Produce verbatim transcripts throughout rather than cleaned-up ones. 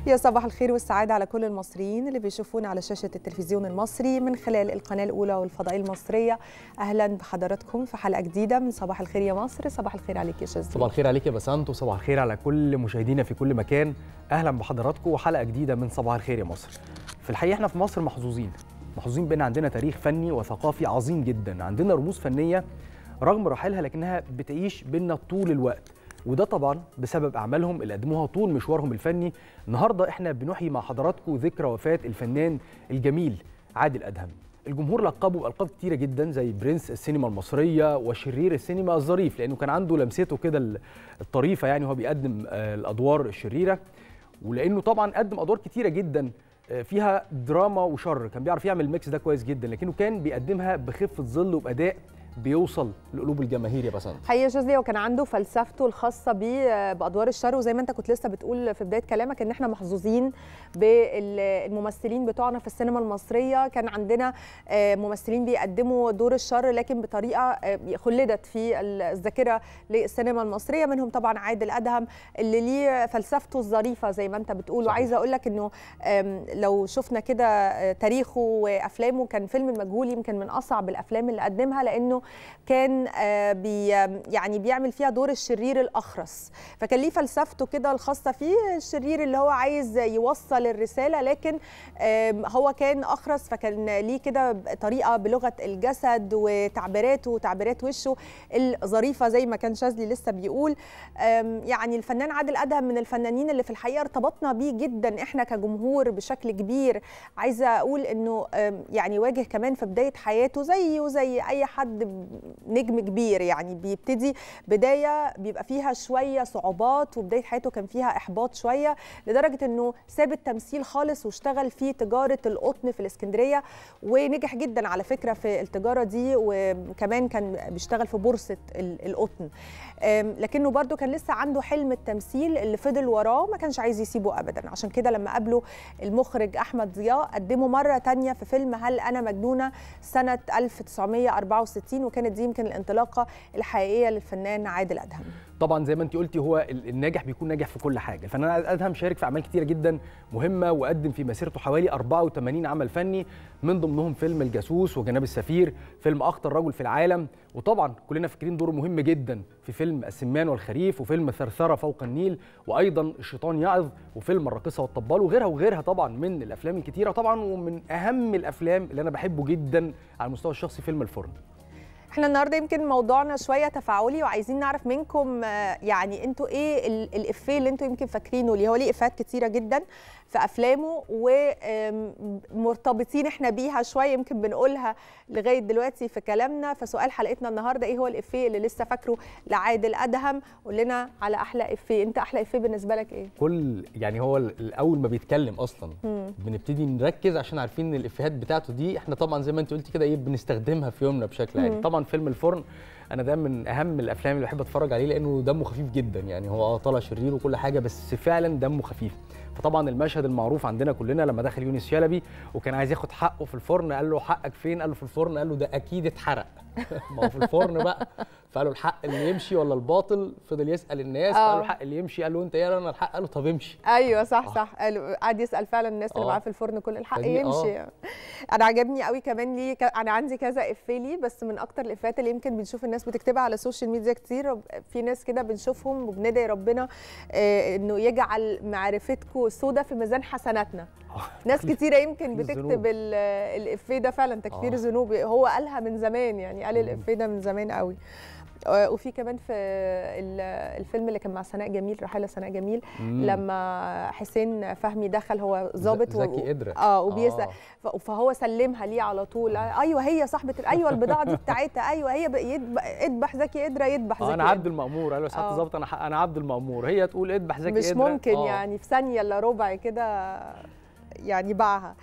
يا صباح الخير والسعادة على كل المصريين اللي بيشوفونا على شاشة التلفزيون المصري من خلال القناة الأولى والفضائية المصرية. أهلا بحضراتكم في حلقة جديدة من صباح الخير يا مصر. صباح الخير عليك يا شاذلي. صباح الخير عليك يا بسنت، وصباح الخير على كل مشاهدينا في كل مكان. أهلا بحضراتكم وحلقة جديدة من صباح الخير يا مصر. في الحقيقة احنا في مصر محظوظين محظوظين بأن عندنا تاريخ فني وثقافي عظيم جدا، عندنا رموز فنية رغم رحيلها لكنها بتعيش بينا طول الوقت، وده طبعا بسبب اعمالهم اللي قدموها طول مشوارهم الفني. النهارده احنا بنحيي مع حضراتكم ذكرى وفاه الفنان الجميل عادل أدهم. الجمهور لقبه بالقاب كتيره جدا زي برنس السينما المصريه وشرير السينما الظريف، لانه كان عنده لمسته كده الطريفه يعني وهو بيقدم الادوار الشريره، ولانه طبعا قدم ادوار كتيره جدا فيها دراما وشر، كان بيعرف يعمل الميكس ده كويس جدا، لكنه كان بيقدمها بخفه ظل وباداء بيوصل لقلوب الجماهير يا بسنت. حقيقة شاذلي، وكان عنده فلسفته الخاصة بيه بأدوار الشر، وزي ما انت كنت لسه بتقول في بداية كلامك ان احنا محظوظين بالممثلين بتوعنا في السينما المصرية. كان عندنا ممثلين بيقدموا دور الشر لكن بطريقة خلدت في الذاكرة للسينما المصرية، منهم طبعا عادل أدهم اللي ليه فلسفته الظريفة زي ما انت بتقول. وعايزة اقول لك انه لو شفنا كده تاريخه وافلامه، كان فيلم المجهول يمكن من اصعب الافلام اللي قدمها، لانه كان بي يعني بيعمل فيها دور الشرير الأخرس، فكان ليه فلسفته كده الخاصة فيه، الشرير اللي هو عايز يوصل الرسالة لكن هو كان أخرس، فكان ليه كده طريقة بلغة الجسد وتعبيراته وتعبيرات وشه الظريفة زي ما كان شاذلي لسه بيقول. يعني الفنان عادل أدهم من الفنانين اللي في الحقيقة ارتبطنا بيه جدا احنا كجمهور بشكل كبير. عايزة أقول إنه يعني واجه كمان في بداية حياته زي وزي أي حد نجم كبير، يعني بيبتدي بدايه بيبقى فيها شويه صعوبات، وبدايه حياته كان فيها احباط شويه، لدرجه انه ساب التمثيل خالص واشتغل في تجاره القطن في الاسكندريه، ونجح جدا على فكره في التجاره دي، وكمان كان بيشتغل في بورصه القطن. لكنه برضو كان لسه عنده حلم التمثيل اللي فضل وراه، ما كانش عايز يسيبه ابدا. عشان كده لما قابله المخرج احمد ضياء قدمه مره تانية في فيلم هل انا مجنونه سنه ألف وتسعمائة وأربعة وستين، وكانت دي يمكن الانطلاقه الحقيقيه للفنان عادل أدهم. طبعا زي ما انت قلتي هو الناجح بيكون ناجح في كل حاجه. الفنان عادل أدهم شارك في اعمال كتيره جدا مهمه، وقدم في مسيرته حوالي أربعة وثمانين عمل فني، من ضمنهم فيلم الجاسوس وجناب السفير، فيلم اخطر رجل في العالم، وطبعا كلنا فاكرين دوره مهم جدا في فيلم السمان والخريف، وفيلم ثرثره فوق النيل، وايضا الشيطان يعظ، وفيلم الراقصه والطبال، وغيرها وغيرها طبعا من الافلام الكتيره. طبعا ومن اهم الافلام اللي انا بحبه جدا على المستوى الشخصي فيلم الفرن. احنا النهارده يمكن موضوعنا شويه تفاعلي، وعايزين نعرف منكم يعني انتوا ايه الافيه اللي انتوا يمكن فاكرينه، اللي هو ليه افيهات كتيره جدا في افلامه ومرتبطين احنا بيها شويه، يمكن بنقولها لغايه دلوقتي في كلامنا. فسؤال حلقتنا النهارده ايه هو الافيه اللي لسه فاكره لعادل أدهم؟ قول لنا على احلى افيه. انت احلى افيه بالنسبه لك ايه؟ كل يعني هو الاول ما بيتكلم اصلا مم. بنبتدي نركز عشان عارفين ان الافيهات بتاعته دي احنا طبعا زي ما انت قلتي كده ايه بنستخدمها في يومنا بشكل عام. طبعا فيلم الفرن انا ده من اهم الافلام اللي بحب اتفرج عليه، لانه دمه خفيف جدا. يعني هو اه طالع شرير وكل حاجه، بس فعلا دمه خفيف. فطبعا المشهد المعروف عندنا كلنا لما دخل يونس شلبي وكان عايز ياخد حقه في الفرن، قال له حقك فين؟ قال له في الفرن. قال له ده اكيد اتحرق. ما هو في الفرن بقى. فقال له الحق اللي يمشي ولا الباطل؟ فضل يسال الناس، قال له الحق اللي يمشي. قال له انت يا انا الحق؟ قال له طب امشي. ايوه صح آه. صح. قعد يسال فعلا الناس اللي معاه في الفرن كل الحق يمشي. آه. انا عجبني قوي كمان ليه ك... انا عندي كذا افيه ليه، بس من اكتر الافيهات اللي يمكن بنشوف الناس بتكتبها على السوشيال ميديا كتير، في ناس كده بنشوفهم وبندعي ربنا آه انه يجعل معرفتكم سودة في ميزان حسناتنا. ناس كتيره يمكن بتكتب الافيه ده، فعلا تكفير ذنوب. هو قالها من زمان، يعني قال الافيه ده من زمان قوي. وفي كمان في الفيلم اللي كان مع سناء جميل، رحالة سناء جميل، مم. لما حسين فهمي دخل هو ظابط زكي قدرة اه وبيسأل آه. فهو سلمها ليه على طول. ايوه هي صاحبه، ايوه البضاعه دي بتاعتها، ايوه هي يذبح زكي قدرة، يذبح زكي آه انا عبد المأمور. قال له سعاده الظابط انا انا عبد المأمور، هي تقول اذبح زكي قدرة. مش ممكن آه. يعني في ثانيه الا ربع كده يعني باعها.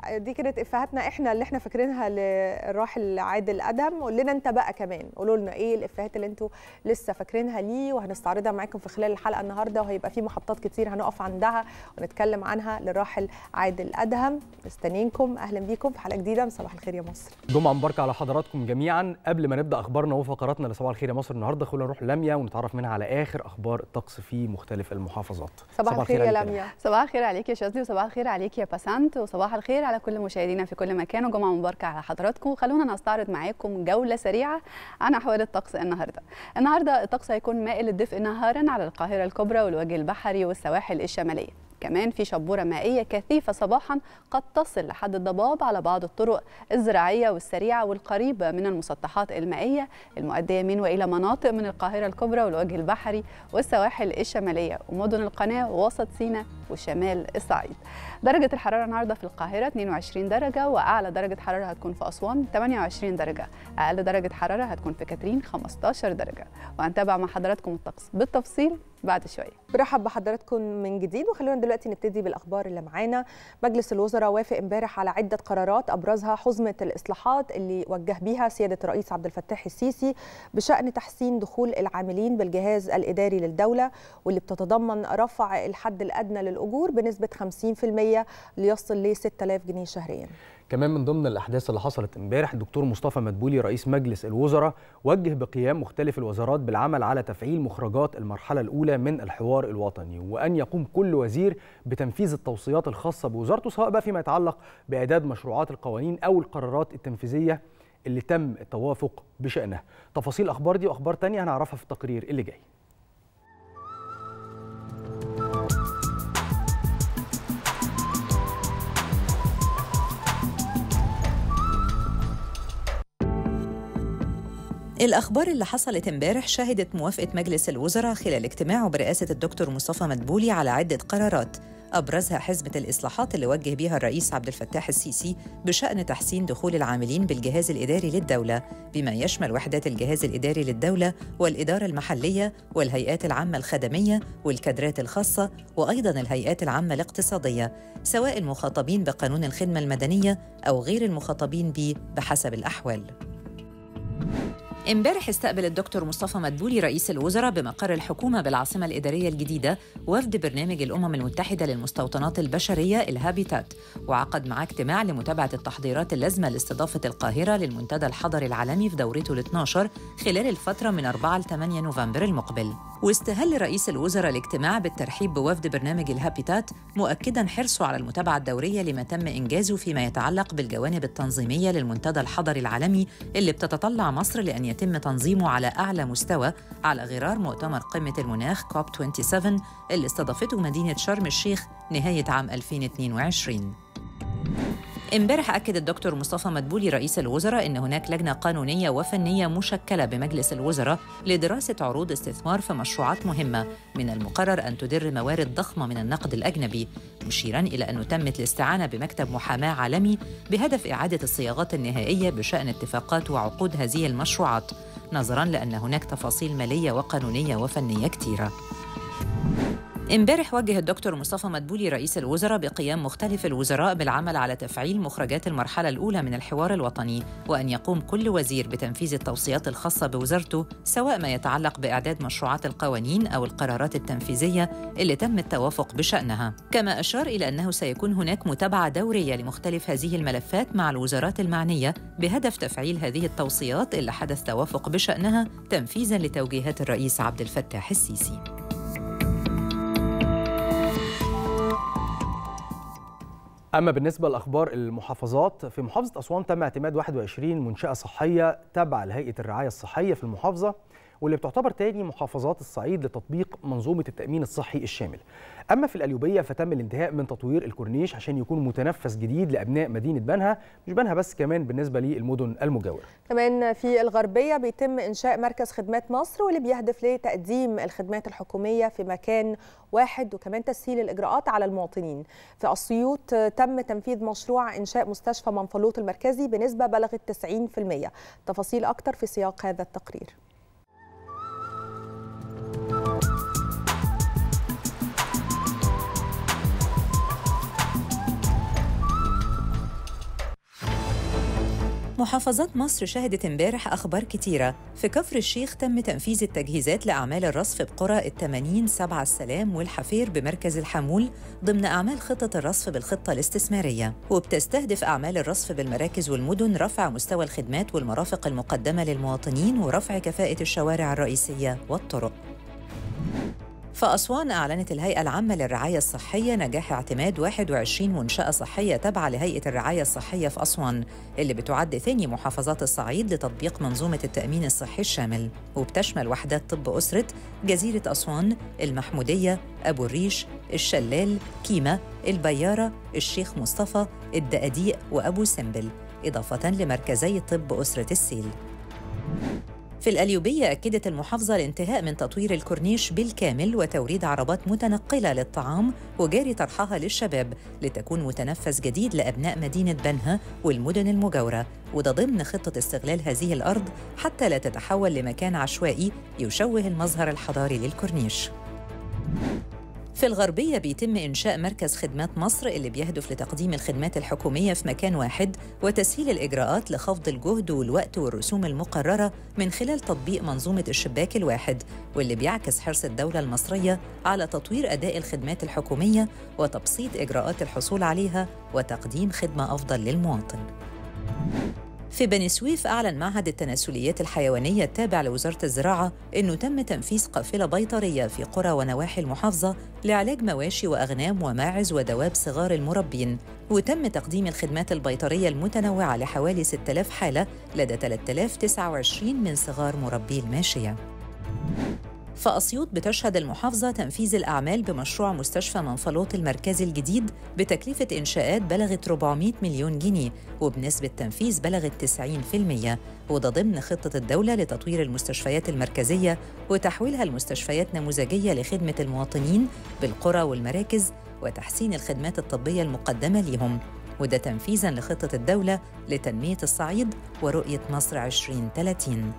دي كانت افهاتنا احنا اللي احنا فاكرينها للراحل عادل ادهم. قول لنا انت بقى كمان، قولوا لنا ايه الافيهات اللي انتوا لسه فاكرينها ليه، وهنستعرضها معاكم في خلال الحلقه النهارده، وهيبقى في محطات كتير هنقف عندها ونتكلم عنها للراحل عادل ادهم. مستنيينكم، اهلا بيكم في حلقه جديده من صباح الخير يا مصر. جمعه مباركه على حضراتكم جميعا. قبل ما نبدا اخبارنا وفقراتنا لصباح الخير يا مصر النهارده، خلونا نروح لميا ونتعرف منها على اخر اخبار الطقس في مختلف المحافظات. صباح الخير يا لميا. صباح الخير عليك يا شاذلي، وصباح الخير عليك يا بسنت، وصباح الخير على كل مشاهدينا في كل مكان، وجمعه مباركه على حضراتكم. خلونا نستعرض معاكم جوله سريعه عن احوال الطقس النهارده. النهارده الطقس هيكون مائل للدفء نهارا على القاهره الكبرى والوجه البحري والسواحل الشماليه. كمان في شبوره مائيه كثيفه صباحا قد تصل لحد الضباب على بعض الطرق الزراعيه والسريعه والقريبه من المسطحات المائيه المؤديه من والى مناطق من القاهره الكبرى والوجه البحري والسواحل الشماليه ومدن القناه ووسط سيناء وشمال الصعيد. درجه الحراره النهارده في القاهره اثنين وعشرين درجه، واعلى درجه حراره هتكون في اسوان ثمانية وعشرين درجه، اقل درجه حراره هتكون في كاترين خمسة عشر درجه. وهنتابع مع حضراتكم الطقس بالتفصيل بعد شويه. برحب بحضراتكم من جديد، وخلونا دلوقتي نبتدي بالاخبار اللي معانا. مجلس الوزراء وافق امبارح على عده قرارات ابرزها حزمه الاصلاحات اللي وجه بيها سياده الرئيس عبد الفتاح السيسي بشان تحسين دخول العاملين بالجهاز الاداري للدوله، واللي بتتضمن رفع الحد الادنى للاجور بنسبه خمسين بالمئة ليصل ل ستة آلاف جنيه شهريا. كمان من ضمن الأحداث اللي حصلت امبارح، الدكتور مصطفى مدبولي رئيس مجلس الوزراء وجه بقيام مختلف الوزارات بالعمل على تفعيل مخرجات المرحلة الأولى من الحوار الوطني، وأن يقوم كل وزير بتنفيذ التوصيات الخاصة بوزارته، سواء بقى فيما يتعلق بإعداد مشروعات القوانين أو القرارات التنفيذية اللي تم التوافق بشأنها. تفاصيل أخبار دي وأخبار تانية هنعرفها في التقرير اللي جاي. الأخبار اللي حصلت امبارح شهدت موافقة مجلس الوزراء خلال اجتماعه برئاسة الدكتور مصطفى مدبولي على عدة قرارات، أبرزها حزمة الإصلاحات اللي وجه بيها الرئيس عبد الفتاح السيسي بشأن تحسين دخول العاملين بالجهاز الإداري للدولة، بما يشمل وحدات الجهاز الإداري للدولة والإدارة المحلية والهيئات العامة الخدمية والكادرات الخاصة، وأيضاً الهيئات العامة الاقتصادية، سواء المخاطبين بقانون الخدمة المدنية أو غير المخاطبين به بحسب الأحوال. امبارح استقبل الدكتور مصطفى مدبولي رئيس الوزراء بمقر الحكومة بالعاصمة الإدارية الجديدة وفد برنامج الأمم المتحدة للمستوطنات البشرية الهابيتات، وعقد معاه اجتماع لمتابعة التحضيرات اللازمة لاستضافة القاهرة للمنتدى الحضري العالمي في دورته الاثنى عشر خلال الفترة من أربعة ل ثمانية نوفمبر المقبل. واستهل رئيس الوزراء الاجتماع بالترحيب بوفد برنامج الهابيتات، مؤكداً حرصه على المتابعة الدورية لما تم إنجازه فيما يتعلق بالجوانب التنظيمية للمنتدى الحضري العالمي اللي بتتطلع مصر لأن يتم تنظيمه على أعلى مستوى على غرار مؤتمر قمة المناخ كوب سبعة وعشرين اللي استضافته مدينة شرم الشيخ نهاية عام ألفين واثنين وعشرين. امبارح أكد الدكتور مصطفى مدبولي رئيس الوزراء إن هناك لجنة قانونية وفنية مشكلة بمجلس الوزراء لدراسة عروض استثمار في مشروعات مهمة من المقرر أن تدر موارد ضخمة من النقد الأجنبي، مشيراً إلى أنه تمت الاستعانة بمكتب محاماة عالمي بهدف إعادة الصياغات النهائية بشأن اتفاقات وعقود هذه المشروعات، نظراً لأن هناك تفاصيل مالية وقانونية وفنية كتيرة. امبارح وجه الدكتور مصطفى مدبولي رئيس الوزراء بقيام مختلف الوزراء بالعمل على تفعيل مخرجات المرحلة الأولى من الحوار الوطني، وأن يقوم كل وزير بتنفيذ التوصيات الخاصة بوزارته، سواء ما يتعلق بإعداد مشروعات القوانين أو القرارات التنفيذية اللي تم التوافق بشأنها. كما أشار إلى أنه سيكون هناك متابعة دورية لمختلف هذه الملفات مع الوزارات المعنية بهدف تفعيل هذه التوصيات اللي حدث توافق بشأنها تنفيذاً لتوجيهات الرئيس عبد الفتاح السيسي. أما بالنسبة لأخبار المحافظات، في محافظة أسوان تم اعتماد واحد وعشرين منشأة صحية تابعة لهيئة الرعاية الصحية في المحافظة، واللي بتعتبر تاني محافظات الصعيد لتطبيق منظومة التأمين الصحي الشامل. أما في القليوبية فتم الانتهاء من تطوير الكورنيش عشان يكون متنفس جديد لأبناء مدينة بنها، مش بنها بس، كمان بالنسبة للمدن المجاورة. كمان في الغربية بيتم إنشاء مركز خدمات مصر، واللي بيهدف لتقديم الخدمات الحكومية في مكان واحد وكمان تسهيل الإجراءات على المواطنين. في أسيوط تم تنفيذ مشروع إنشاء مستشفى منفلوط المركزي بنسبة بلغت تسعين بالمئة. تفاصيل أكتر في سياق هذا التقرير. محافظات مصر شهدت امبارح أخبار كتيرة. في كفر الشيخ تم تنفيذ التجهيزات لأعمال الرصف بقرى التمانين سبع السلام والحفير بمركز الحمول ضمن أعمال خطة الرصف بالخطة الاستثمارية، وبتستهدف أعمال الرصف بالمراكز والمدن رفع مستوى الخدمات والمرافق المقدمة للمواطنين ورفع كفاءة الشوارع الرئيسية والطرق. فأسوان أعلنت الهيئة العامة للرعاية الصحية نجاح اعتماد واحد وعشرين منشأة صحية تابعة لهيئة الرعاية الصحية في أسوان، اللي بتعد ثاني محافظات الصعيد لتطبيق منظومة التأمين الصحي الشامل، وبتشمل وحدات طب أسرة جزيرة أسوان، المحمودية، أبو الريش، الشلال، كيمة، البيارة، الشيخ مصطفى، الدقاديق وأبو سمبل، إضافة لمركزي طب أسرة السيل. في القليوبية أكدت المحافظة الانتهاء من تطوير الكورنيش بالكامل وتوريد عربات متنقلة للطعام وجاري طرحها للشباب لتكون متنفس جديد لأبناء مدينة بنها والمدن المجاورة، وده ضمن خطة استغلال هذه الأرض حتى لا تتحول لمكان عشوائي يشوه المظهر الحضاري للكورنيش. في الغربية بيتم إنشاء مركز خدمات مصر اللي بيهدف لتقديم الخدمات الحكومية في مكان واحد وتسهيل الإجراءات لخفض الجهد والوقت والرسوم المقررة من خلال تطبيق منظومة الشباك الواحد، واللي بيعكس حرص الدولة المصرية على تطوير أداء الخدمات الحكومية وتبسيط إجراءات الحصول عليها وتقديم خدمة أفضل للمواطن. في بني سويف أعلن معهد التناسليات الحيوانية التابع لوزارة الزراعة إنه تم تنفيذ قافلة بيطرية في قرى ونواحي المحافظة لعلاج مواشي وأغنام وماعز ودواب صغار المربين، وتم تقديم الخدمات البيطرية المتنوعة لحوالي ستة آلاف حالة لدى ثلاثة آلاف وتسعة وعشرين من صغار مربي الماشية. فأسيوط بتشهد المحافظة تنفيذ الأعمال بمشروع مستشفى منفلوط المركزي الجديد بتكلفة إنشاءات بلغت أربعمائة مليون جنيه وبنسبة تنفيذ بلغت تسعين بالمئة، وده ضمن خطة الدولة لتطوير المستشفيات المركزية وتحويلها لمستشفيات نموذجية لخدمة المواطنين بالقرى والمراكز وتحسين الخدمات الطبية المقدمة لهم، وده تنفيذاً لخطة الدولة لتنمية الصعيد ورؤية مصر عشرين ثلاثين.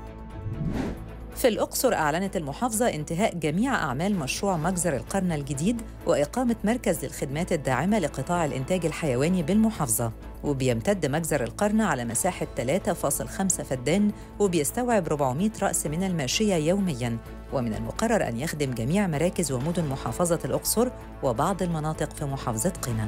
في الأقصر أعلنت المحافظة انتهاء جميع أعمال مشروع مجزر القرن الجديد وإقامة مركز للخدمات الداعمة لقطاع الإنتاج الحيواني بالمحافظة، وبيمتد مجزر القرن على مساحة ثلاثة فاصلة خمسة فدان وبيستوعب أربعمائة رأس من الماشية يومياً، ومن المقرر أن يخدم جميع مراكز ومدن محافظة الأقصر وبعض المناطق في محافظة قنا.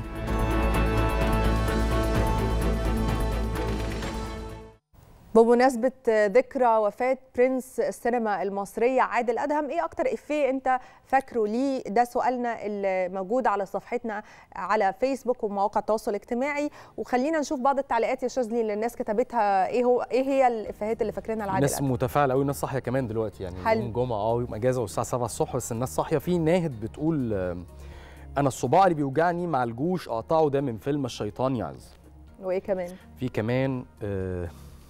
بمناسبة ذكرى وفاة برنس السينما المصرية عادل أدهم، إيه أكتر إفيه أنت فاكره ليه؟ ده سؤالنا اللي موجود على صفحتنا على فيسبوك ومواقع التواصل الاجتماعي، وخلينا نشوف بعض التعليقات يا شاذلي اللي الناس كتبتها. إيه هو إيه هي الإفيهات اللي فاكرينها لعادل أدهم؟ الناس متفاعلة قوي، الناس صاحية كمان دلوقتي، يعني يوم جمعة اه يوم أجازة والساعة سبعة الصبح، بس الناس صاحية. في ناهد بتقول أنا الصباع اللي بيوجعني مع الجوش أقطعه، ده من فيلم الشيطان يعز. وإيه كمان؟ في كمان آه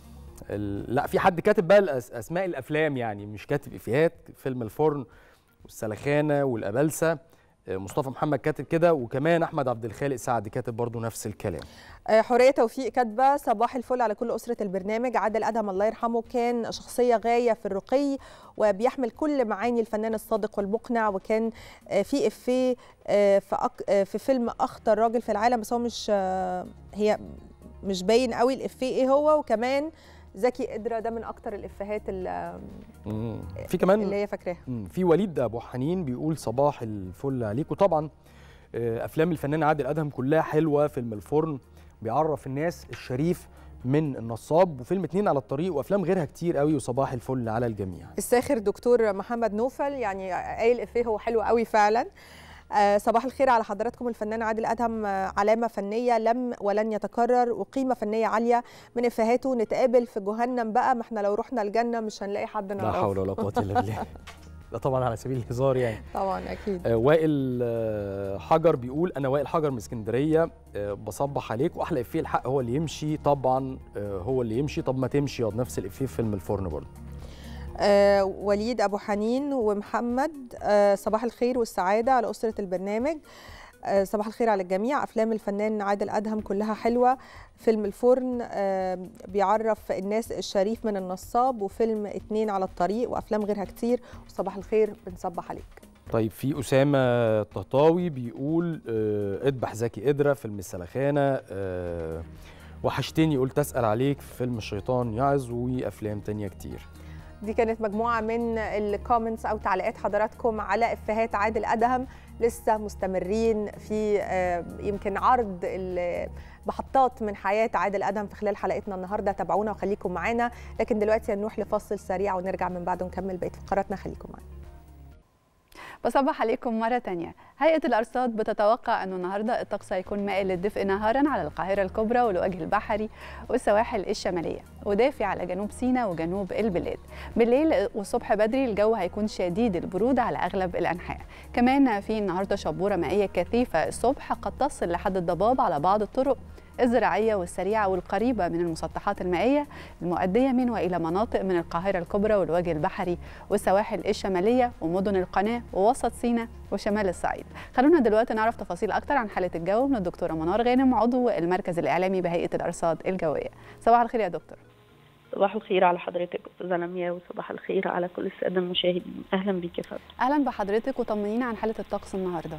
لا في حد كاتب بقى اسماء الافلام، يعني مش كاتب افيهات. فيلم الفرن والسلخانه والابلسه، مصطفى محمد كاتب كده، وكمان احمد عبد الخالق سعد كاتب برضو نفس الكلام. حوريه توفيق كاتبه صباح الفل على كل اسره البرنامج. عادل ادهم الله يرحمه كان شخصيه غايه في الرقي وبيحمل كل معاني الفنان الصادق والمقنع، وكان في افيه في فيلم اخطر راجل في العالم، بس هو مش هي مش باين قوي الافيه ايه هو. وكمان زكي قدرة، ده من اكتر الافيهات اللي في كمان اللي هي فاكراها. في وليد ابو حنين بيقول صباح الفل عليك. وطبعا افلام الفنان عادل ادهم كلها حلوه. فيلم الفرن بيعرف الناس الشريف من النصاب، وفيلم اتنين على الطريق، وافلام غيرها كتير قوي. وصباح الفل على الجميع. الساخر دكتور محمد نوفل يعني قايل افيه هو حلو قوي فعلا. آه صباح الخير على حضراتكم. الفنان عادل أدهم آه علامة فنية لم ولن يتكرر وقيمة فنية عالية. من إفيهاته نتقابل في جهنم بقى، ما احنا لو رحنا الجنة مش هنلاقي حد نعرفه. لا حول ولا قوة إلا بالله. ده طبعا على سبيل الهزار يعني. طبعا أكيد. آه وائل آه حجر بيقول أنا وائل حجر من اسكندرية، آه بصبح عليك. وأحلى إفيه الحق هو اللي يمشي، طبعا آه هو اللي يمشي. طب ما تمشي يا نفس الإفيه في فيلم الفرن برضه. آه وليد أبو حنين ومحمد آه صباح الخير والسعادة على أسرة البرنامج. آه صباح الخير على الجميع. أفلام الفنان عادل أدهم كلها حلوة. فيلم الفرن آه بيعرف الناس الشريف من النصاب، وفيلم اتنين على الطريق، وأفلام غيرها كتير. وصباح الخير بنصبح عليك. طيب في أسامة طهطاوي بيقول آه اذبح زكي قدرة، فيلم السلخانة. آه وحشتني قلت اسال عليك في فيلم الشيطان يعز وافلام تانية كتير. دي كانت مجموعه من الكومنتس او تعليقات حضراتكم على افيهات عادل ادهم. لسه مستمرين في يمكن عرض محطات من حياه عادل ادهم في خلال حلقتنا النهارده. تابعونا وخليكم معانا، لكن دلوقتي هنروح لفاصل سريع ونرجع من بعده نكمل بقيه فقراتنا. خليكم معانا. بصبح عليكم مرة تانية. هيئة الأرصاد بتتوقع أنه النهاردة الطقس هيكون مائل للدفء نهارا على القاهرة الكبرى والوجه البحري والسواحل الشمالية، ودافي على جنوب سيناء وجنوب البلاد. بالليل والصبح بدري الجو هيكون شديد البرودة على أغلب الأنحاء. كمان في النهاردة شبورة مائية كثيفة الصبح قد تصل لحد الضباب على بعض الطرق الزراعية والسريعة والقريبة من المسطحات المائية المؤدية من وإلى مناطق من القاهرة الكبرى والوجه البحري والسواحل الشمالية ومدن القناة ووسط سيناء وشمال الصعيد. خلونا دلوقتي نعرف تفاصيل أكتر عن حالة الجو من الدكتورة منار غانم، عضو المركز الإعلامي بهيئة الأرصاد الجوية. صباح الخير يا دكتور. صباح الخير على حضرتك أستاذة لميا، وصباح الخير على كل السادة المشاهدين. أهلا بك يا فندم. أهلا بحضرتك، وطمنينا عن حالة الطقس النهارده.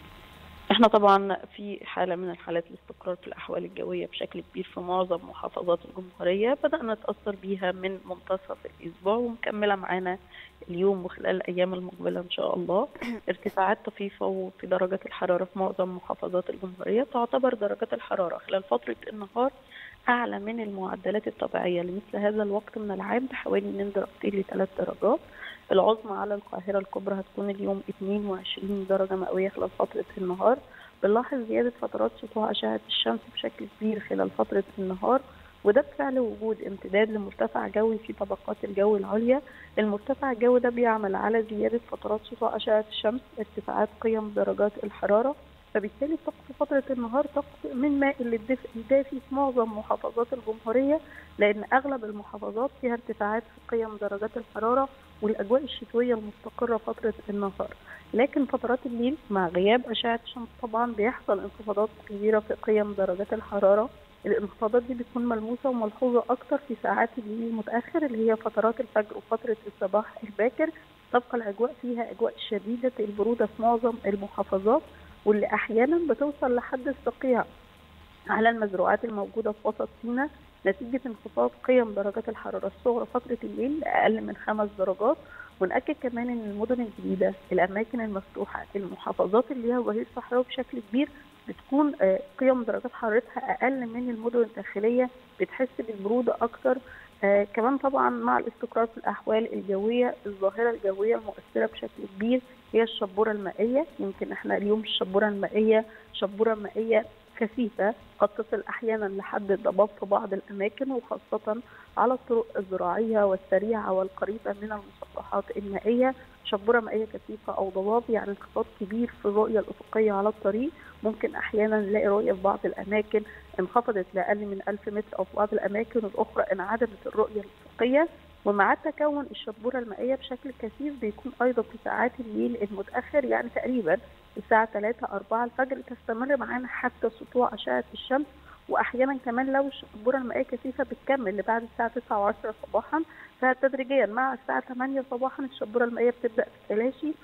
احنا طبعا في حاله من الحالات الاستقرار في الاحوال الجويه بشكل كبير في معظم محافظات الجمهوريه، بدانا نتاثر بيها من منتصف الاسبوع ومكمله معانا اليوم وخلال الايام المقبله ان شاء الله. ارتفاعات طفيفه في درجات الحراره في معظم محافظات الجمهوريه. تعتبر درجات الحراره خلال فتره النهار اعلى من المعدلات الطبيعيه لمثل هذا الوقت من العام بحوالي من درجتين لثلاث درجات. العظمى على القاهرة الكبرى هتكون اليوم اثنين وعشرين درجة مئوية خلال فترة النهار. بنلاحظ زيادة فترات سطوع أشعة الشمس بشكل كبير خلال فترة النهار، وده بفعل وجود امتداد لمرتفع جوي في طبقات الجو العليا. المرتفع الجوي ده بيعمل على زيادة فترات سطوع أشعة الشمس، ارتفاعات قيم درجات الحرارة، فبالتالي طقس فترة النهار طقس من مائل للدفء الدافي في معظم محافظات الجمهورية، لأن أغلب المحافظات فيها ارتفاعات في قيم درجات الحرارة والأجواء الشتوية المستقرة فترة النهار. لكن فترات الليل مع غياب أشعة الشمس طبعا بيحصل انخفاضات كبيرة في قيم درجات الحرارة. الانخفاضات دي بتكون ملموسة وملحوظة أكتر في ساعات الليل المتأخر اللي هي فترات الفجر وفترة الصباح الباكر. تبقى الأجواء فيها أجواء شديدة البرودة في معظم المحافظات، واللي أحيانا بتوصل لحد الصقيع على المزروعات الموجودة في وسط سيناء نتيجة انخفاض قيم درجات الحرارة الصغرى فترة الليل لأقل من خمس درجات. ونأكد كمان إن المدن الجديدة، الأماكن المفتوحة، المحافظات اللي ليها ظهير صحراوي بشكل كبير بتكون قيم درجات حرارتها أقل من المدن الداخلية، بتحس بالبرودة أكتر. آه كمان طبعا مع الاستقرار في الأحوال الجوية، الظاهرة الجوية المؤثرة بشكل كبير هي الشبورة المائية. يمكن احنا اليوم الشبورة المائية شبورة مائية كثيفة قد تصل أحيانا لحد الضباب في بعض الأماكن، وخاصة على الطرق الزراعية والسريعة والقريبة من المسطحات المائية. شبورة مائية كثيفة أو ضباب يعني انخفاض كبير في الرؤية الأفقية على الطريق. ممكن أحيانا نلاقي رؤية في بعض الأماكن انخفضت لأقل من ألف متر، أو في بعض الأماكن الأخرى انعدمت الرؤية الأفقية. ومع تكون الشبورة المائية بشكل كثيف بيكون أيضا في ساعات الليل المتأخر، يعني تقريبا الساعة ثلاثة أربعة الفجر تستمر معانا حتى سطوع أشعة الشمس. وأحيانا كمان لو الشبورة المائية كثيفة بتكمل لبعد الساعة تسعة وعشرة صباحا، فتدريجيا مع الساعة ثمانية صباحا الشبورة المائية بتبدأ تتلاشي،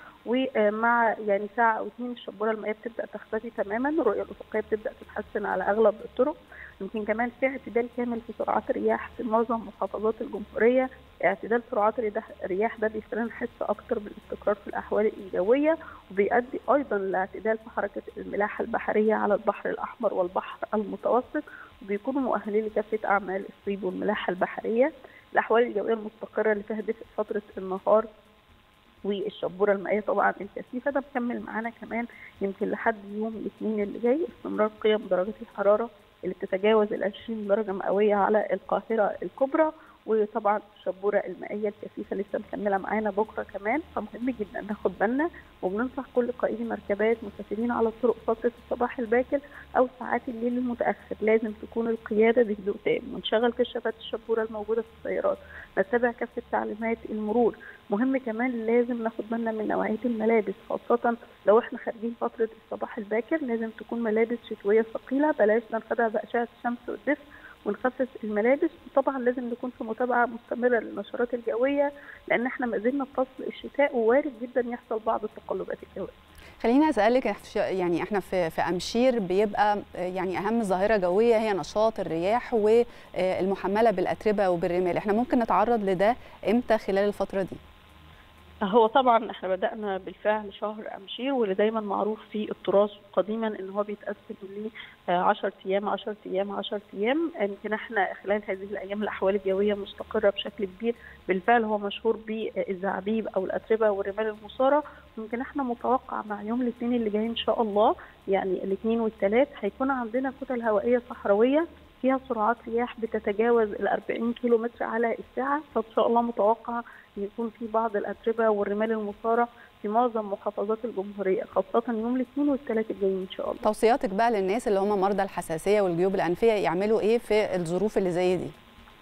ومع يعني ساعة أو اثنين الشبورة المائية بتبدأ تختفي تماما، الرؤية الأفقية بتبدأ تتحسن على أغلب الطرق. يمكن كمان في اعتدال كامل في سرعات الرياح في معظم محافظات الجمهورية. اعتدال سرعات الرياح ده بيخلينا نحس أكتر بالاستقرار في الأحوال الجوية، وبيؤدي أيضا لاعتدال في حركة الملاحة البحرية على البحر الأحمر والبحر المتوسط، وبيكونوا مؤهلين لكافة أعمال الصيد والملاحة البحرية. الأحوال الجوية المستقرة اللي فيها دفء فترة النهار والشبورة المائية طبعا الكثيفة ده مكمل معانا كمان يمكن لحد يوم الاثنين اللي جاي. استمرار قيم درجات الحرارة اللي بتتجاوز ال عشرين درجة مئوية على القاهرة الكبرى، وطبعا الشبورة المائية الكثيفة لسه مكملة معانا بكرة كمان. فمهم جدا ناخد بالنا، وبننصح كل قائدي مركبات مسافرين على الطرق فترة الصباح الباكر أو ساعات الليل المتأخر لازم تكون القيادة بهدوء تام، ونشغل كشافات الشبورة الموجودة في السيارات، نتبع كافة تعليمات المرور. مهم كمان لازم ناخد بالنا من نوعية الملابس، خاصة لو احنا خارجين فترة الصباح الباكر لازم تكون ملابس شتوية ثقيلة، بلاش ننخدع بأشعة الشمس والدفء ونخفف الملابس. وطبعا لازم نكون في متابعة مستمرة للنشرات الجوية، لأن احنا ما زلنا في فصل الشتاء ووارد جدا يحصل بعض التقلبات الجوية. خليني اسالك، يعني احنا في في امشير بيبقى يعني اهم ظاهره جويه هي نشاط الرياح والمحمله بالاتربه وبالرمال، احنا ممكن نتعرض لده امتى خلال الفتره دي؟ هو طبعا احنا بدأنا بالفعل شهر أمشير، واللي دايما معروف في التراث قديما ان هو بيتقسم ل عشرة ايام عشرة ايام عشرة ايام. يمكن احنا خلال هذه الايام الاحوال الجويه مستقره بشكل كبير، بالفعل هو مشهور بالزعابيب او الاتربه والرمال المثاره. يمكن احنا متوقع مع يوم الاثنين اللي جاي ان شاء الله، يعني الاثنين والثلاث، هيكون عندنا كتل هوائيه صحراويه فيها سرعات رياح بتتجاوز ال أربعين كيلو متر على الساعه، فان شاء الله متوقع يكون في بعض الاتربه والرمال المثاره في معظم محافظات الجمهوريه، خاصه يوم الاثنين والثلاث الجايين ان شاء الله. توصياتك بقى للناس اللي هم مرضى الحساسيه والجيوب الانفيه يعملوا ايه في الظروف اللي زي دي؟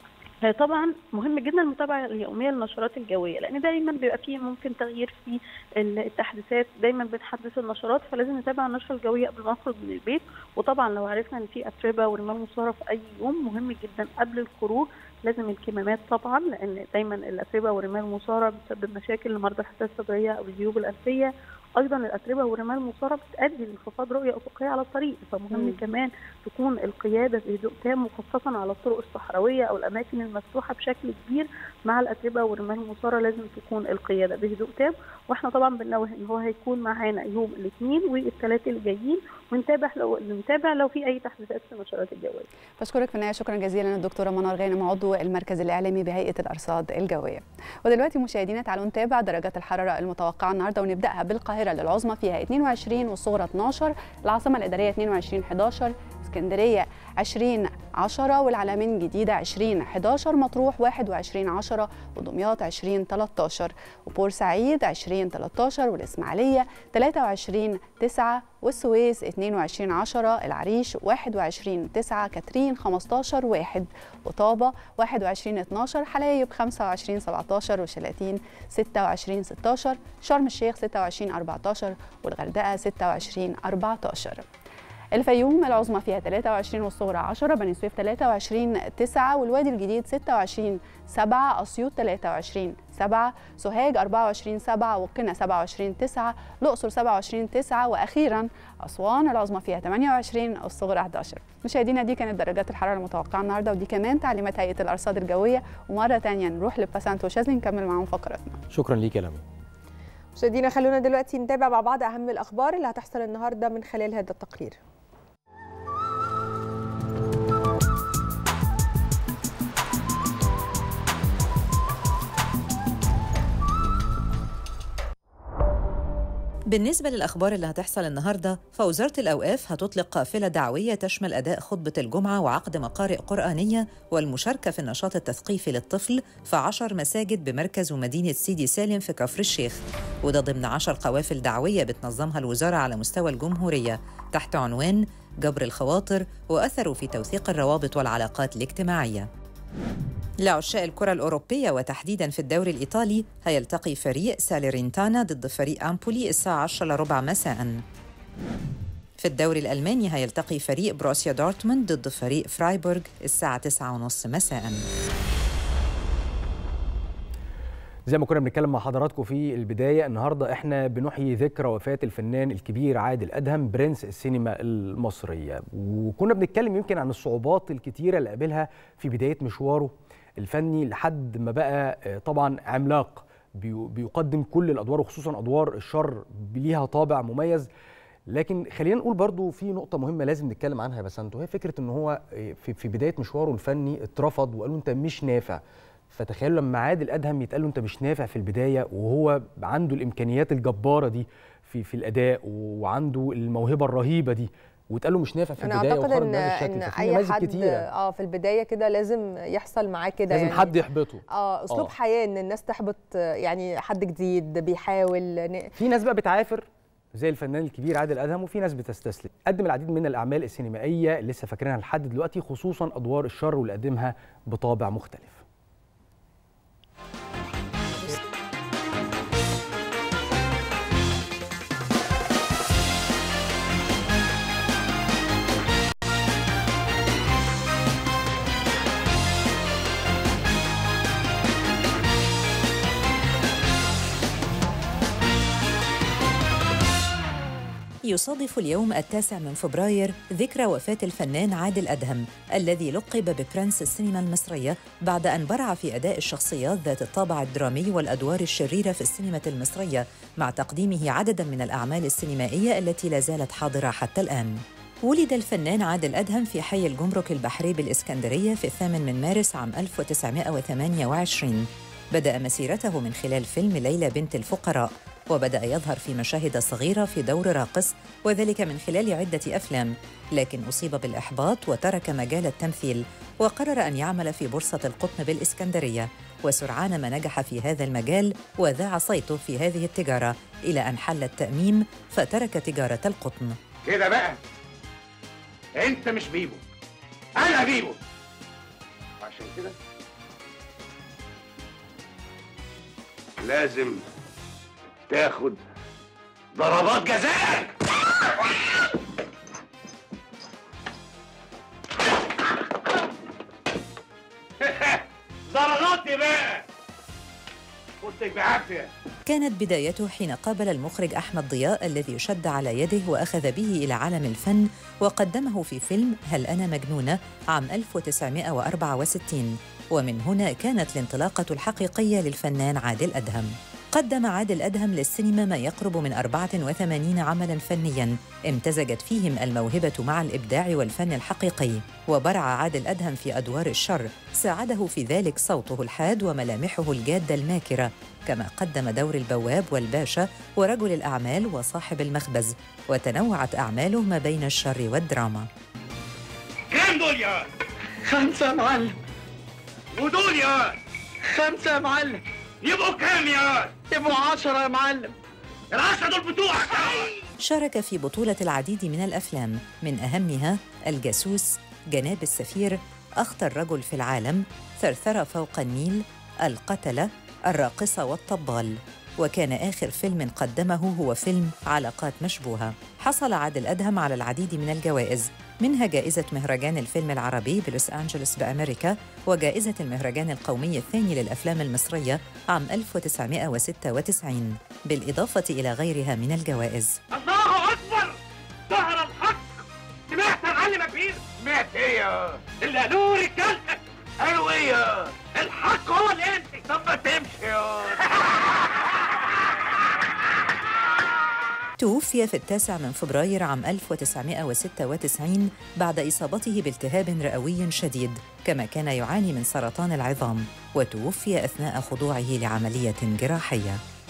طبعا مهم جدا المتابعه اليوميه للنشرات الجويه، لان دايما بيبقى فيه ممكن تغيير في التحديثات، دايما بنحدث النشرات، فلازم نتابع النشره الجويه قبل ما نخرج من البيت. وطبعا لو عرفنا ان في اتربه ورمال مثاره في اي يوم، مهم جدا قبل الخروج لازم الكمامات طبعا، لان دايما الاتربه والرمال المثاره بتسبب مشاكل لمرضى الحساسيه الصدريه او الجيوب الانفيه. ايضا الاتربه والرمال المثاره بتؤدي لانخفاض رؤيه افقيه على الطريق، فمهم مم. كمان تكون القياده بهدوء تام، وخاصه على الطرق الصحراويه او الاماكن المفتوحه بشكل كبير. مع الاتربه والرمال المثاره لازم تكون القياده بهدوء تام. واحنا طبعا بننوه ان هو هيكون معانا يوم الاثنين والثلاث اللي جايين، ونتابع لو نتابع لو في اي تحديثات في النشرات الجويه. بشكرك في النهايه شكرا جزيلا الدكتوره منار غانم، عضو المركز الاعلامي بهيئه الارصاد الجويه. ودلوقتي مشاهدينا تعالوا نتابع درجات الحراره المتوقعه النهارده، ونبداها بالقاهره للعظمى فيها اثنين وعشرين والصغرى اثناشر، العاصمه الاداريه اثنين وعشرين حداشر، اسكندريه عشرين عشرة، والعلمين جديده عشرين حداشر، مطروح واحد وعشرين عشرة، ودمياط عشرين تلتاشر، وبورسعيد عشرين تلتاشر، والاسماعيليه ثلاثة وعشرين تسعة، والسويس اثنين وعشرين عشرة، العريش واحد وعشرين تسعة، كاترين خمستاشر واحد، وطابة واحد وعشرين اتناشر، حلايب خمسة وعشرين سبعتاشر، وشلاتين ستة وعشرين ستاشر، شرم الشيخ ستة وعشرين أربعتاشر، والغردقة ستة وعشرين أربعتاشر. الفيوم العظمى فيها ثلاثة وعشرين والصغرى عشرة، بني سويف ثلاثة وعشرين تسعة، والوادي الجديد ستة وعشرين سبعة، أسيوط ثلاثة وعشرين سبعة، سوهاج أربعة وعشرين سبعة، وقنا سبعة وعشرين تسعة، الأقصر سبعة وعشرين تسعة، وأخيرا أسوان العظمى فيها ثمانية وعشرين والصغرى حداشر. مشاهدينا دي كانت درجات الحرارة المتوقعة النهارده، ودي كمان تعليمات هيئة الأرصاد الجوية. ومرة ثانية نروح لباسانت وشاذلي نكمل معاهم فقراتنا. شكرا ليك يا لمي. مشاهدينا خلونا دلوقتي نتابع مع بعض أهم الأخبار اللي هتحصل النهارده من خلال هذا التقرير. بالنسبة للأخبار اللي هتحصل النهاردة، فوزارة الأوقاف هتطلق قافلة دعوية تشمل أداء خطبة الجمعة وعقد مقارئ قرآنية والمشاركة في النشاط التثقيفي للطفل في عشر مساجد بمركز ومدينة سيدي سالم في كفر الشيخ، وده ضمن عشر قوافل دعوية بتنظمها الوزارة على مستوى الجمهورية تحت عنوان جبر الخواطر وأثره في توثيق الروابط والعلاقات الاجتماعية. لعشاق الكرة الأوروبية وتحديداً في الدوري الإيطالي هيلتقي فريق ساليرينتانا ضد فريق أمبولي الساعة عشرة لربع مساءً. في الدوري الألماني هيلتقي فريق بروسيا دورتموند ضد فريق فرايبورغ الساعة تسعة ونص مساءً. زي ما كنا بنتكلم مع حضراتكم في البداية، النهاردة احنا بنحيي ذكرى وفاة الفنان الكبير عادل أدهم برنس السينما المصرية، وكنا بنتكلم يمكن عن الصعوبات الكتيرة اللي قابلها في بداية مشواره الفني لحد ما بقى طبعا عملاق بيقدم كل الأدوار، وخصوصا أدوار الشر ليها طابع مميز. لكن خلينا نقول برضو في نقطة مهمة لازم نتكلم عنها يا بسنت، وهي فكرة ان هو في بداية مشواره الفني اترفض وقالوا انت مش نافع. فتخيلوا لما عادل أدهم يتقال له انت مش نافع في البدايه، وهو عنده الامكانيات الجباره دي في في الاداء وعنده الموهبه الرهيبه دي، وتقال له مش نافع في البدايه. انا اعتقد ان ان اي حد اه في البدايه كده لازم يحصل معاه كده، لازم يعني حد يحبطه. اه اسلوب أوه. حياه ان الناس تحبط يعني حد جديد بيحاول. في ناس بقى بتعافر زي الفنان الكبير عادل أدهم، وفي ناس بتستسلم. قدم العديد من الاعمال السينمائيه اللي لسه فاكرينها لحد دلوقتي، خصوصا ادوار الشر واللي قدمها بطابع مختلف. يصادف اليوم التاسع من فبراير ذكرى وفاة الفنان عادل أدهم الذي لقب ببرنس السينما المصرية بعد أن برع في أداء الشخصيات ذات الطابع الدرامي والأدوار الشريرة في السينما المصرية، مع تقديمه عدداً من الأعمال السينمائية التي لا زالت حاضرة حتى الآن. ولد الفنان عادل أدهم في حي الجمرك البحري بالإسكندرية في الثامن من مارس عام ألف وتسعمائة وثمانية وعشرين. بدأ مسيرته من خلال فيلم ليلى بنت الفقراء، وبدأ يظهر في مشاهد صغيرة في دور راقص، وذلك من خلال عدة أفلام، لكن أصيب بالإحباط وترك مجال التمثيل، وقرر أن يعمل في بورصة القطن بالإسكندرية، وسرعان ما نجح في هذا المجال وذاع صيته في هذه التجارة إلى أن حل التأميم فترك تجارة القطن. كده بقى أنت مش بيبو، أنا بيبو، عشان كده لازم تاخد ضربات جزاء. ضرباتي بقى قلت بعافيه. كانت بدايته حين قابل المخرج أحمد ضياء الذي شد على يده وأخذ به إلى عالم الفن، وقدمه في فيلم هل أنا مجنونة عام ألف وتسعمائة وأربعة وستين، ومن هنا كانت الانطلاقة الحقيقية للفنان عادل أدهم. قدم عادل أدهم للسينما ما يقرب من أربعة وثمانين عملاً فنياً امتزجت فيهم الموهبة مع الإبداع والفن الحقيقي، وبرع عادل أدهم في أدوار الشر ساعده في ذلك صوته الحاد وملامحه الجادة الماكرة، كما قدم دور البواب والباشا ورجل الأعمال وصاحب المخبز، وتنوعت أعماله ما بين الشر والدراما. كام دول يا خمسة يا معلم. ودول يا خمسة يا معلم. يبقوا كام يا؟ يبقوا عشرة يا معلم. العشرة دول بتوعك. شارك في بطولة العديد من الأفلام، من أهمها الجاسوس، جناب السفير، أخطر رجل في العالم، ثرثرة فوق النيل، القتلة، الراقصة والطبال. وكان آخر فيلم قدمه هو فيلم علاقات مشبوهة. حصل عادل أدهم على العديد من الجوائز، منها جائزة مهرجان الفيلم العربي بلوس أنجلوس بأمريكا، وجائزة المهرجان القومي الثاني للأفلام المصرية عام ألف وتسعمائة وستة وتسعين، بالإضافة إلى غيرها من الجوائز. الله أكبر! ظهر الحق! سمعت يا معلم يا كبير؟ سمعت إيه يا؟ اللي قالوه رجالتك قالوا إيه يا؟ الحق هو اللي أنت. طب ما تمشي يا توفي في التاسع من فبراير عام ألف وتسعمائة وستة وتسعين بعد إصابته بالتهاب رئوي شديد، كما كان يعاني من سرطان العظام، وتوفي أثناء خضوعه لعملية جراحية.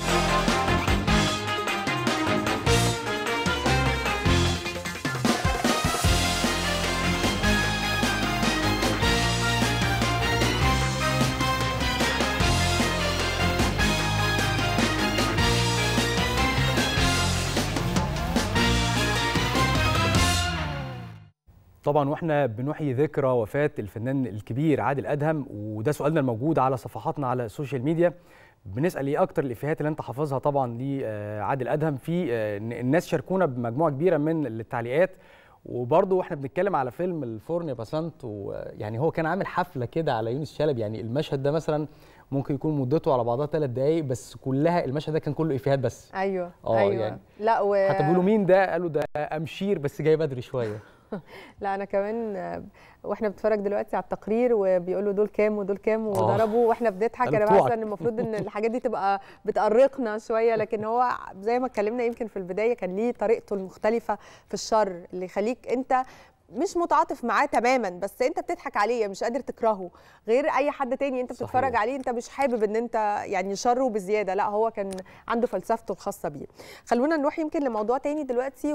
طبعا واحنا بنحيي ذكرى وفاة الفنان الكبير عادل أدهم، وده سؤالنا الموجود على صفحاتنا على السوشيال ميديا، بنسأل ايه اكتر الافيهات اللي انت حافظها طبعا لعادل أدهم. في الناس شاركونا بمجموعة كبيرة من التعليقات، وبرضه واحنا بنتكلم على فيلم الفرن يا بسنت، ويعني هو كان عامل حفلة كده على يونس شلبي، يعني المشهد ده مثلا ممكن يكون مدته على بعضها ثلاث دقايق بس، كلها المشهد ده كان كله افيهات بس. ايوه اه ايوه يعني لا و... حتى بيقولوا مين ده، قالوا ده أمشير بس جاي بدري شوية. لا انا كمان واحنا بنتفرج دلوقتي على التقرير وبيقولوا دول كام ودول كام وضربوا واحنا بنضحك، انا بحس ان المفروض ان الحاجات دي تبقى بتأرقنا شويه، لكن هو زي ما اتكلمنا يمكن في البدايه كان ليه طريقته المختلفه في الشر اللي يخليك انت مش متعاطف معاه تماما، بس انت بتضحك عليه مش قادر تكرهه، غير اي حد تاني انت بتتفرج صحيح. عليه انت مش حابب ان انت يعني شره بزياده، لا هو كان عنده فلسفته الخاصه بيه. خلونا نروح يمكن لموضوع تاني دلوقتي،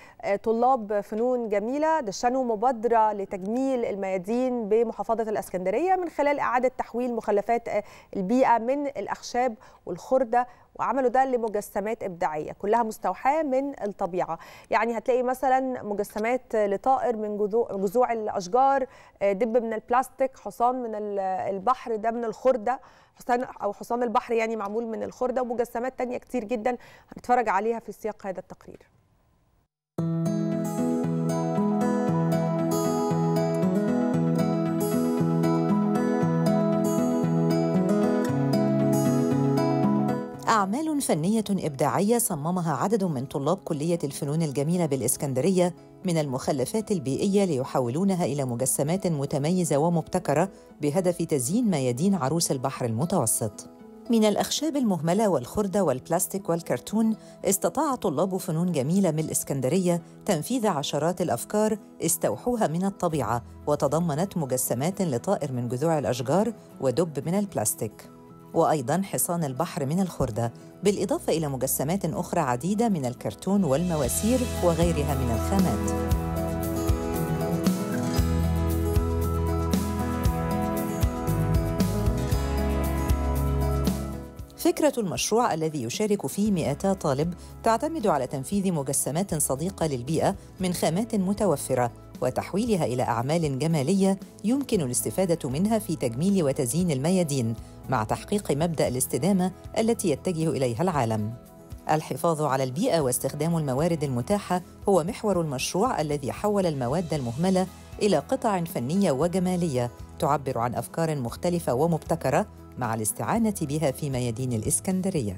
وطلاب فنون جميله دشنوا مبادره لتجميل الميادين بمحافظه الاسكندريه من خلال اعاده تحويل مخلفات البيئه من الاخشاب والخرده، وعملوا ده لمجسمات إبداعية كلها مستوحاة من الطبيعة. يعني هتلاقي مثلا مجسمات لطائر من جذوع الأشجار، دب من البلاستيك، حصان من البحر ده من الخردة، حصان أو حصان البحر يعني معمول من الخردة، ومجسمات تانية كتير جدا هنتفرج عليها في سياق هذا التقرير. أعمال أعمال فنية إبداعية صممها عدد من طلاب كلية الفنون الجميلة بالإسكندرية من المخلفات البيئية ليحولونها إلى مجسمات متميزة ومبتكرة بهدف تزيين ميادين عروس البحر المتوسط. من الأخشاب المهملة والخردة والبلاستيك والكرتون، استطاع طلاب فنون جميلة من الإسكندرية تنفيذ عشرات الأفكار استوحوها من الطبيعة وتضمنت مجسمات لطائر من جذوع الأشجار ودب من البلاستيك، وأيضاً حصان البحر من الخردة، بالإضافة إلى مجسمات أخرى عديدة من الكرتون والمواسير وغيرها من الخامات. فكرة المشروع الذي يشارك فيه مئتا طالب تعتمد على تنفيذ مجسمات صديقة للبيئة من خامات متوفرة وتحويلها إلى أعمال جمالية يمكن الاستفادة منها في تجميل وتزيين الميادين مع تحقيق مبدأ الاستدامة التي يتجه إليها العالم. الحفاظ على البيئة واستخدام الموارد المتاحة هو محور المشروع الذي حول المواد المهملة إلى قطع فنية وجمالية تعبر عن أفكار مختلفة ومبتكرة مع الاستعانة بها في ميادين الإسكندرية.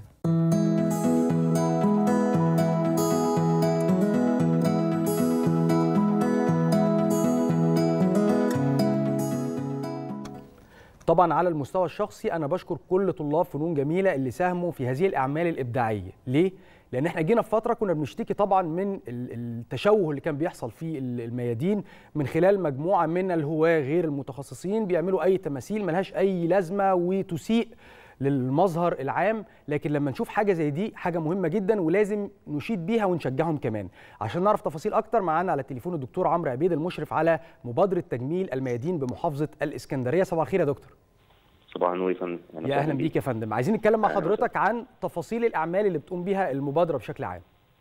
طبعا على المستوى الشخصي أنا بشكر كل طلاب فنون جميلة اللي ساهموا في هذه الأعمال الإبداعية. ليه؟ لأن احنا جينا في فترة كنا بنشتكي طبعا من التشوه اللي كان بيحصل في الميادين من خلال مجموعة من الهواة غير المتخصصين بيعملوا أي تماثيل ملهاش أي لازمة وتسيء للمظهر العام. لكن لما نشوف حاجة زي دي حاجة مهمة جدا ولازم نشيد بيها ونشجعهم كمان. عشان نعرف تفاصيل أكتر معانا على التليفون الدكتور عمرو عبيد المشرف على مبادرة تجميل الميادين بمحافظة الإسكندرية. صباح الخير يا دكتور. صباح النور يا فندم. يا اهلا بيك يا فندم. عايزين نتكلم مع حضرتك عن تفاصيل الاعمال اللي بتقوم بيها المبادره بشكل عام.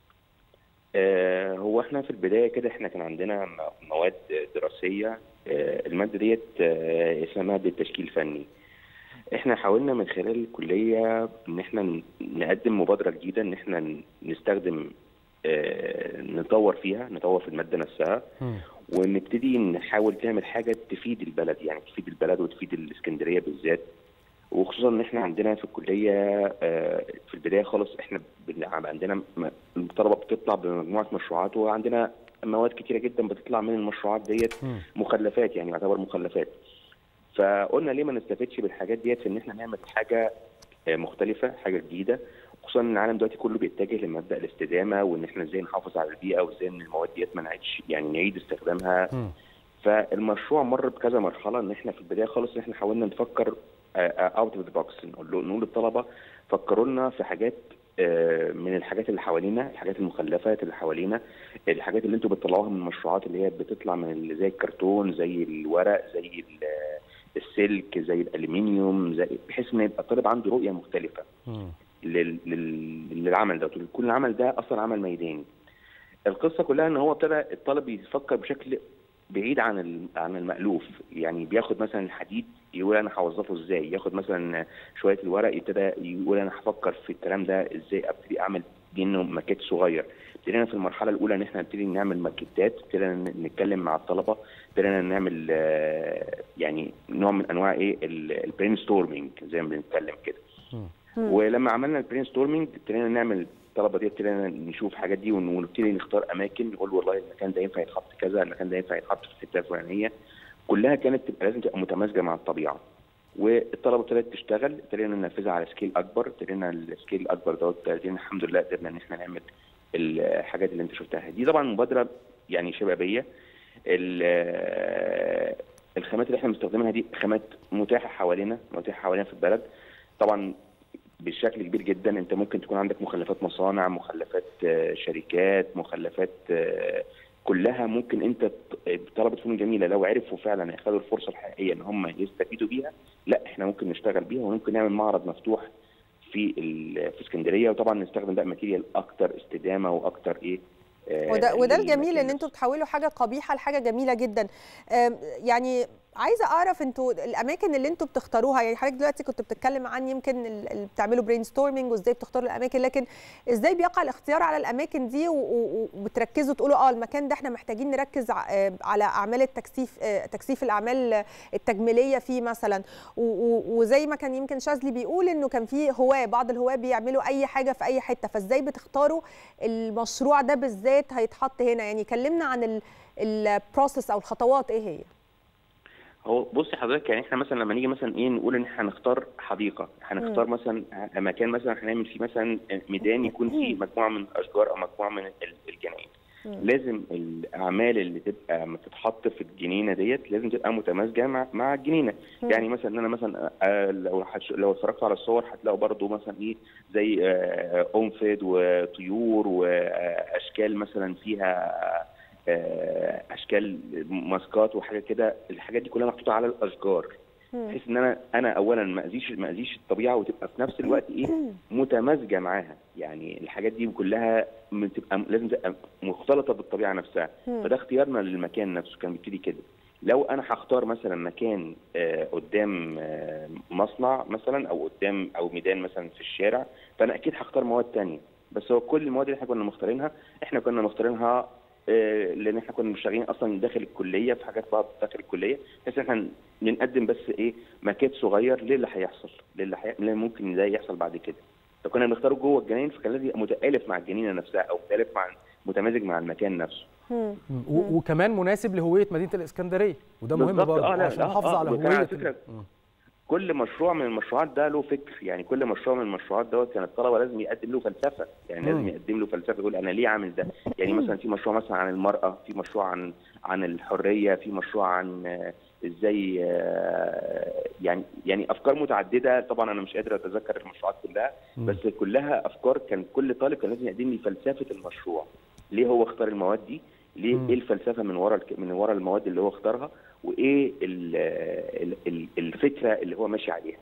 آه هو احنا في البدايه كده احنا كان عندنا مواد دراسيه، آه الماده ديت آه اسمها بالتشكيل فني. احنا حاولنا من خلال الكليه ان احنا نقدم مبادره جديده ان احنا نستخدم آه نطور فيها نطور في الماده نفسها م. ونبتدي نحاول نعمل حاجه تفيد البلد، يعني تفيد البلد وتفيد الاسكندريه بالذات، وخصوصا ان احنا عندنا في الكليه في البدايه خالص احنا عندنا الطلبه بتطلع بمجموعه مشروعات، وعندنا مواد كتيره جدا بتطلع من المشروعات ديت مخلفات، يعني يعتبر مخلفات. فقلنا ليه ما نستفدش بالحاجات ديت في ان احنا نعمل حاجه مختلفه، حاجه جديده، خصوصا ان العالم دلوقتي كله بيتجه لمبدا الاستدامه وان احنا ازاي نحافظ على البيئه وازاي ان المواد ديت ما نعيدش يعني نعيد استخدامها. م. فالمشروع مر بكذا مرحله، ان احنا في البدايه خالص ان احنا حاولنا نفكر اوت اوف ذا بوكس، نقول نقول للطلبه فكروا لنا في حاجات من الحاجات اللي حوالينا، الحاجات المخلفات اللي حوالينا، الحاجات اللي انتم بتطلعوها من المشروعات اللي هي بتطلع من زي الكرتون، زي الورق، زي السلك، زي الالومنيوم، زي بحيث ان يبقى الطالب عنده رؤيه مختلفه م. للعمل ده. كل العمل ده اصلا عمل ميداني. القصه كلها ان هو ابتدى الطالب يفكر بشكل بعيد عن عن المألوف، يعني بياخد مثلا الحديد يقول انا هوظفه ازاي، ياخد مثلا شويه الورق يبتدى يقول انا هفكر في الكلام ده ازاي ابتدي اعمل منه ماكيت صغير. ابتدينا في المرحله الاولى ان احنا نبتدي نعمل ماكيتات، ابتدينا نتكلم مع الطلبه، ابتدينا نعمل يعني نوع من انواع ايه البرين ستورمينج زي ما بنتكلم كده. ولما عملنا البرين ستورمينج ابتدينا نعمل الطلبه دي ابتدينا نشوف الحاجات دي ونبتدي نختار اماكن، نقول والله المكان ده ينفع يتحط كذا، المكان ده ينفع يتحط في الحته الفلانيه. كلها كانت تبقى لازم تبقى متماسكه مع الطبيعه. والطلبه ابتدت تشتغل، ابتدينا ننفذها على سكيل اكبر، ابتدينا السكيل الاكبر دوت ابتدينا الحمد لله قدرنا ان احنا نعمل الحاجات اللي انت شفتها دي. طبعا مبادره يعني شبابيه. الخامات اللي احنا بنستخدمها دي خامات متاحه حوالينا، متاحه حوالينا في البلد. طبعا بشكل كبير جدا انت ممكن تكون عندك مخلفات مصانع، مخلفات شركات، مخلفات كلها ممكن انت طلبه فنون جميله لو عرفوا فعلا ياخدوا الفرصه الحقيقيه ان هم يستفيدوا بيها، لا احنا ممكن نشتغل بيها وممكن نعمل معرض مفتوح في في اسكندريه، وطبعا نستخدم بقى ماتيريال اكتر استدامه واكتر ايه. وده وده الجميل ان انتوا بتحولوا حاجه قبيحه لحاجه جميله جدا. يعني عايزه اعرف انتوا الاماكن اللي انتوا بتختاروها، يعني حضرتك دلوقتي كنت بتتكلم عن يمكن اللي بتعملوا برين ستورمنج وازاي بتختاروا الاماكن، لكن ازاي بيقع الاختيار على الاماكن دي وبتركزوا تقولوا اه المكان ده احنا محتاجين نركز على اعمال التكثيف، تكثيف الاعمال التجميليه فيه مثلا، وزي ما كان يمكن شاذلي بيقول انه كان في هواه، بعض الهواه بيعملوا اي حاجه في اي حته، فازاي بتختاروا المشروع ده بالذات هيتحط هنا؟ يعني كلمنا عن البروسيس او الخطوات ايه هي. هو بصي حضرتك، يعني احنا مثلا لما نيجي مثلا ايه نقول ان احنا هنختار حديقه، هنختار مثلا مكان مثلا هنعمل فيه مثلا ميدان يكون فيه مجموعه من الاشجار او مجموعه من الجناين. لازم الاعمال اللي تبقى بتتحط في الجنينه ديت لازم تبقى متمازجه مع مع الجنينه. مم. يعني مثلا انا مثلا لو لو اتفرجتوا على الصور هتلاقوا برضو مثلا ايه زي انفد وطيور واشكال مثلا فيها اشكال ماسكات وحاجات كده، الحاجات دي كلها محطوطه على الاشجار بحيث ان انا انا اولا ما اذيش ما اذيش الطبيعه وتبقى في نفس الوقت ايه متمازجه معاها. يعني الحاجات دي كلها بتبقى لازم تبقى مختلطه بالطبيعه نفسها. فده اختيارنا للمكان نفسه كان بيبتدي كده. لو انا هختار مثلا مكان آه قدام آه مصنع مثلا او قدام او ميدان مثلا في الشارع، فانا اكيد هختار مواد ثانيه. بس هو كل المواد اللي احنا كنا مختارينها احنا كنا مختارينها لان احنا كنا شغالين اصلا داخل الكليه في حاجات بعض داخل الكليه، بحيث احنا بنقدم بس ايه ماكيت صغير للي هيحصل للي حي... ممكن ده يحصل بعد كده. فكنا بنختاره جوه الجنين، فكان لازم يبقى متالف مع الجنينه نفسها او متالف مع متمازج مع المكان نفسه. مم. وكمان مناسب لهويه مدينه الاسكندريه، وده مهم برضه آه عشان نحافظ آه على هويه. هويه فكره كل مشروع من المشروعات ده له فكر، يعني كل مشروع من المشروعات دوت كان الطلبه لازم يقدم له فلسفه، يعني مم. لازم يقدم له فلسفه يقول انا ليه عامل ده. يعني مثلا في مشروع مثلا عن المراه، في مشروع عن عن الحريه، في مشروع عن ازاي يعني يعني افكار متعدده. طبعا انا مش قادر اتذكر المشروعات كلها، مم. بس كلها افكار كان كل طالب كان لازم يقدم لي فلسفه المشروع، ليه هو اختار المواد دي، ليه مم. ايه الفلسفه من ورا من ورا المواد اللي هو اختارها، وايه الفكره اللي هو ماشي عليها.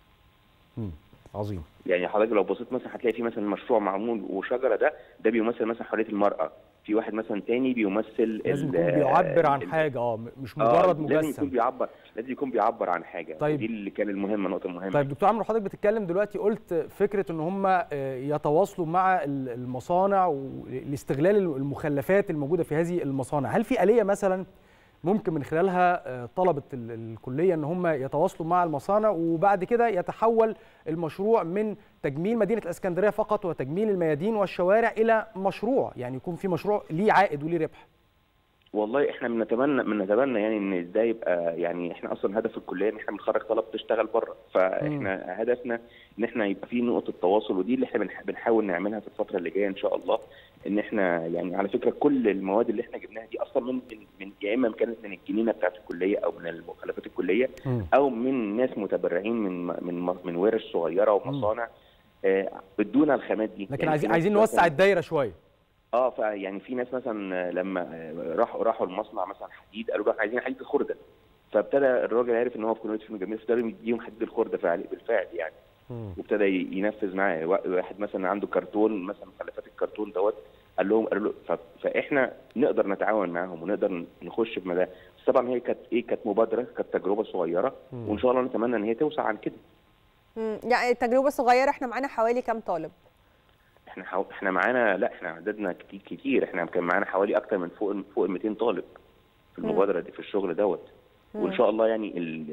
امم عظيم. يعني حضرتك لو بصيت مثلا هتلاقي في مثلا مشروع معمول وشجره، ده ده بيمثل مثلا حريه المراه، في واحد مثلا تاني بيمثل لازم يكون بيعبر عن حاجه، اه مش مجرد مجسم. لازم يكون بيعبر لازم يكون بيعبر عن حاجه. طيب. دي اللي كان المهمه، نقطه مهمه. طيب دكتور عمرو، حضرتك بتتكلم دلوقتي قلت فكره ان هم يتواصلوا مع المصانع لاستغلال المخلفات الموجوده في هذه المصانع. هل في آلية مثلا ممكن من خلالها طلبة الكلية ان هم يتواصلوا مع المصانع وبعد كده يتحول المشروع من تجميل مدينة الاسكندرية فقط وتجميل الميادين والشوارع الى مشروع، يعني يكون في مشروع ليه عائد وليه ربح؟ والله احنا بنتمنى بنتمنى يعني ان ده يبقى، يعني احنا اصلا هدف الكليه ان احنا بنخرج طلبه تشتغل بره، فاحنا م. هدفنا ان احنا يبقى في نقطه تواصل، ودي اللي احنا بنحاول نعملها في الفتره اللي جايه ان شاء الله. ان احنا يعني على فكره كل المواد اللي احنا جبناها دي اصلا من من يا اما كانت من الجنينه بتاعت الكليه او من المخلفات الكليه م. او من ناس متبرعين من من من ورش صغيره ومصانع آه ادونا الخامات دي. لكن يعني عايزين عايزين نوسع الدايره شويه. اه فيعني في ناس مثلا لما راحوا راحوا المصنع مثلا حديد قالوا له احنا عايزين حديد الخرده، فابتدى الراجل عارف ان هو في كليه فنون جميله فابتدى يديهم حديد الخرده فعلي بالفعل يعني. مم. وابتدى ينفذ معاه. واحد مثلا عنده كرتون مثلا مخلفات الكرتون دوت قال لهم قالوا له، فاحنا نقدر نتعاون معاهم ونقدر نخش في مدى. بس طبعا هي كانت ايه كانت مبادره، كانت تجربه صغيره. مم. وان شاء الله نتمنى ان هي توسع عن كده. امم يعني تجربه صغيره. احنا معانا حوالي كام طالب؟ احنا حو... احنا معانا لا احنا عددنا كتير كتير احنا كان معانا حوالي اكتر من فوق فوق ال مئتين طالب في المبادره دي في الشغل دوت. وان شاء الله يعني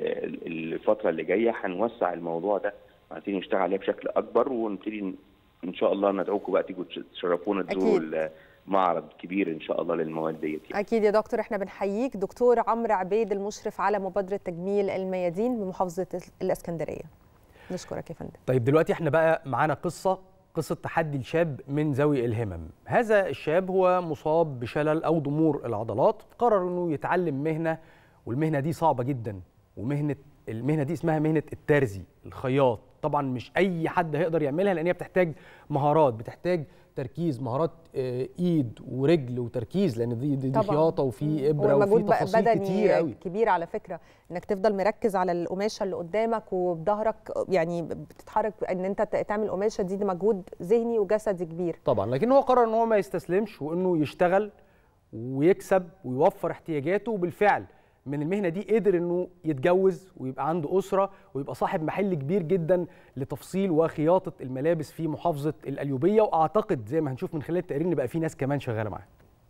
الفتره اللي جايه هنوسع الموضوع ده، عايزين نشتغل عليه بشكل اكبر ونبتدي ان شاء الله ندعوكم بقى تيجوا تشرفونا تزوروا معرض كبير ان شاء الله للمواد ديت يعني. اكيد يا دكتور، احنا بنحييك. دكتور عمرو عبيد المشرف على مبادره تجميل الميادين بمحافظه الاسكندريه. نشكرك يا فندم. طيب دلوقتي احنا بقى معانا قصه قصة تحدي الشاب من ذوي الهمم. هذا الشاب هو مصاب بشلل أو ضمور العضلات، قرر أنه يتعلم مهنة، والمهنة دي صعبة جدا، ومهنة المهنة دي اسمها مهنة الترزي الخياط. طبعا مش أي حد هيقدر يعملها لأن هي بتحتاج مهارات، بتحتاج تركيز، مهارات ايد ورجل وتركيز، لان دي دي, دي خياطه وفي ابره وفي تفاصيل كتير قوي كبير على فكره، انك تفضل مركز على القماشه اللي قدامك وبظهرك، يعني بتتحرك ان انت تعمل القماشه دي, دي مجهود ذهني وجسدي كبير طبعا. لكن هو قرر ان هو ما يستسلمش وانه يشتغل ويكسب ويوفر احتياجاته، وبالفعل من المهنه دي قدر انه يتجوز ويبقى عنده اسره ويبقى صاحب محل كبير جدا لتفصيل وخياطه الملابس في محافظه القليوبيه، واعتقد زي ما هنشوف من خلال التقرير ان بقى في ناس كمان شغاله معاه.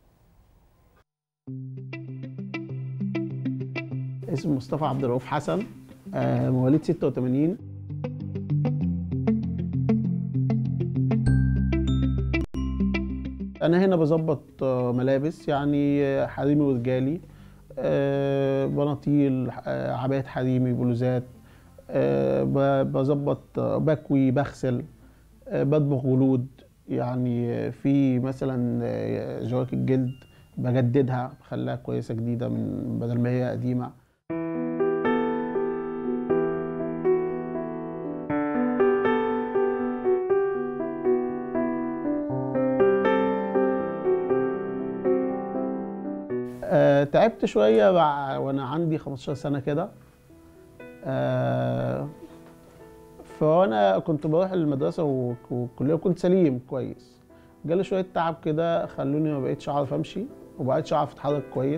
اسمي مصطفى عبد الرؤوف حسن، مواليد ستة وثمانين. أنا هنا بظبط ملابس يعني حريمي ورجالي، بناطيل، عبايات حريمي، بلوزات، بظبط، بكوي، بغسل، بطبخ جلود. يعني في مثلا جواكت جلد بجددها بخليها كويسة جديدة من بدل ما هي قديمة. أه تعبت شوية وانا عندي خمستاشر سنة كده. أه فانا كنت بروح المدرسة والكلية وكنت سليم كويس. جالي شوية تعب كده خلوني ما بقيتش اعرف امشي وما بقيتش اعرف اتحرك كويس.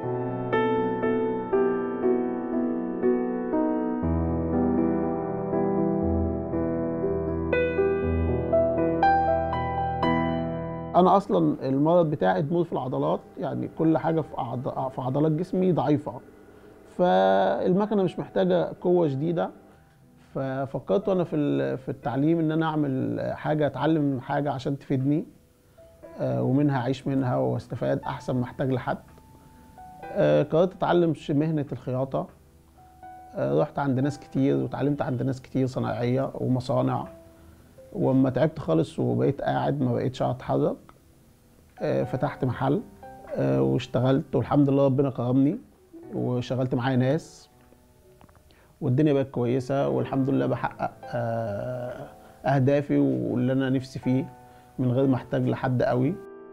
انا اصلا المرض بتاعي ضمور في العضلات، يعني كل حاجه في في عضلات جسمي ضعيفه، فالمكنه مش محتاجه قوه شديده. ففكرت وانا في في التعليم ان انا اعمل حاجه، اتعلم حاجه عشان تفيدني ومنها اعيش منها واستفاد احسن ما احتاج لحد. قررت اتعلم مهنه الخياطه. رحت عند ناس كتير واتعلمت عند ناس كتير صناعيه ومصانع، واما تعبت خالص وبقيت قاعد ما بقيتش اتحرك فتحت محل واشتغلت، والحمد لله ربنا كرمني وشغلت معايا ناس والدنيا بقت كويسه، والحمد لله بحقق اهدافي واللي انا نفسي فيه من غير ما احتاج لحد قوي.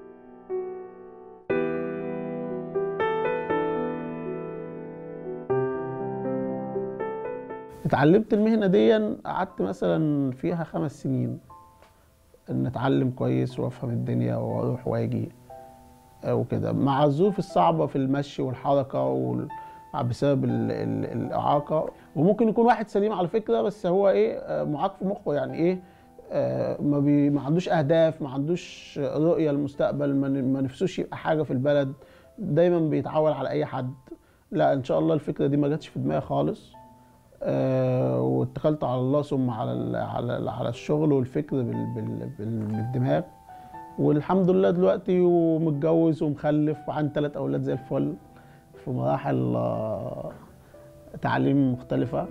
اتعلمت المهنه دي، قعدت مثلا فيها خمس سنين ان اتعلم كويس وافهم الدنيا واروح واجي وكده، مع الظروف الصعبه في المشي والحركه بسبب الاعاقه. وممكن يكون واحد سليم على فكره بس هو ايه معاق في مخه، يعني ايه ما, بي ما عندوش اهداف، ما عندوش رؤيه للمستقبل، ما نفسوش يبقى حاجه في البلد، دايما بيتعول على اي حد. لا ان شاء الله الفكره دي ما جاتش في دماغي خالص. أه واتكلت على الله ثم على على على الشغل والفكر بالدماغ، والحمد لله دلوقتي ومتجوز ومخلف وعندي ثلاث اولاد زي الفل في مراحل تعليم مختلفه.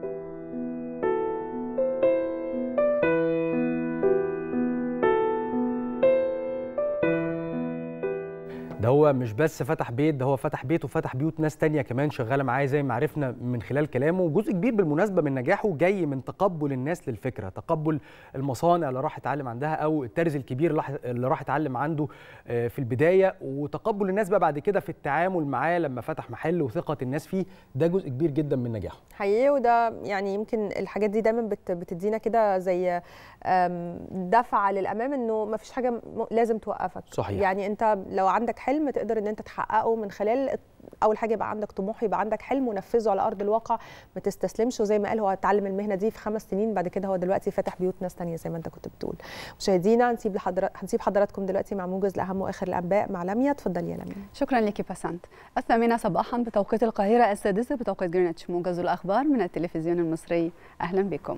ده هو مش بس فتح بيت، ده هو فتح بيت وفتح بيوت ناس تانية كمان شغالة معاه زي ما عرفنا من خلال كلامه. وجزء كبير بالمناسبة من نجاحه جاي من تقبل الناس للفكرة، تقبل المصانع اللي راح يتعلم عندها أو الترز الكبير اللي راح يتعلم عنده في البداية، وتقبل الناس بقى بعد كده في التعامل معاه لما فتح محل وثقة الناس فيه. ده جزء كبير جدا من نجاحه حقيقي. وده يعني يمكن الحاجات دي دايما بتدينا كده زي دفعة للأمام إنه ما فيش حاجة لازم توقفك. صحيح. يعني أنت لو عندك حلم تقدر ان انت تحققه من خلال اول حاجه يبقى عندك طموح، يبقى عندك حلم ونفذه على ارض الواقع، ما تستسلمش. وزي ما قال هو اتعلم المهنه دي في خمس سنين، بعد كده هو دلوقتي فاتح بيوت ناس ثانيه زي ما انت كنت بتقول. مشاهدينا هنسيب لحضرات هنسيب حضراتكم دلوقتي مع موجز لاهم واخر الانباء مع لميا. اتفضلي يا لميا. شكرا لك بسنت. الثامنه صباحا بتوقيت القاهره، السادسه بتوقيت جرينتش. موجز الاخبار من التلفزيون المصري، اهلا بكم.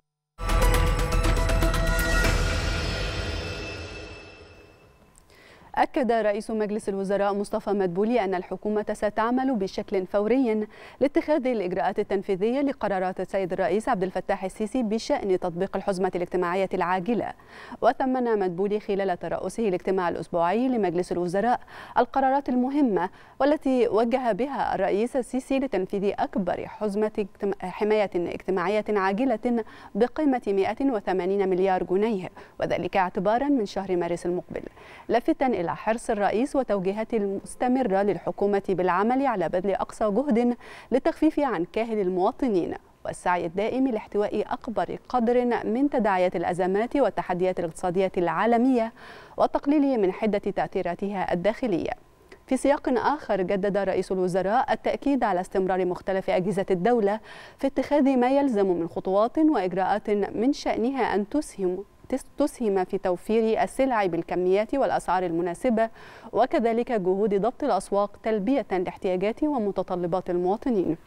أكد رئيس مجلس الوزراء مصطفى مدبولي أن الحكومة ستعمل بشكل فوري لاتخاذ الإجراءات التنفيذية لقرارات السيد الرئيس عبد الفتاح السيسي بشأن تطبيق الحزمة الاجتماعية العاجلة. وثمن مدبولي خلال ترأسه الاجتماع الأسبوعي لمجلس الوزراء القرارات المهمة والتي وجه بها الرئيس السيسي لتنفيذ أكبر حزمة حماية اجتماعية عاجلة بقيمة مئة وثمانين مليار جنيه، وذلك اعتبارا من شهر مارس المقبل، لافتا إلى حرص الرئيس وتوجيهات المستمرة للحكومة بالعمل على بذل أقصى جهد للتخفيف عن كاهل المواطنين والسعي الدائم لاحتواء أكبر قدر من تداعيات الأزمات والتحديات الاقتصادية العالمية والتقليل من حدة تأثيراتها الداخلية. في سياق آخر جدد رئيس الوزراء التأكيد على استمرار مختلف أجهزة الدولة في اتخاذ ما يلزم من خطوات وإجراءات من شأنها أن تسهم تسهم في توفير السلع بالكميات والأسعار المناسبة، وكذلك جهود ضبط الأسواق تلبية لاحتياجات ومتطلبات المواطنين.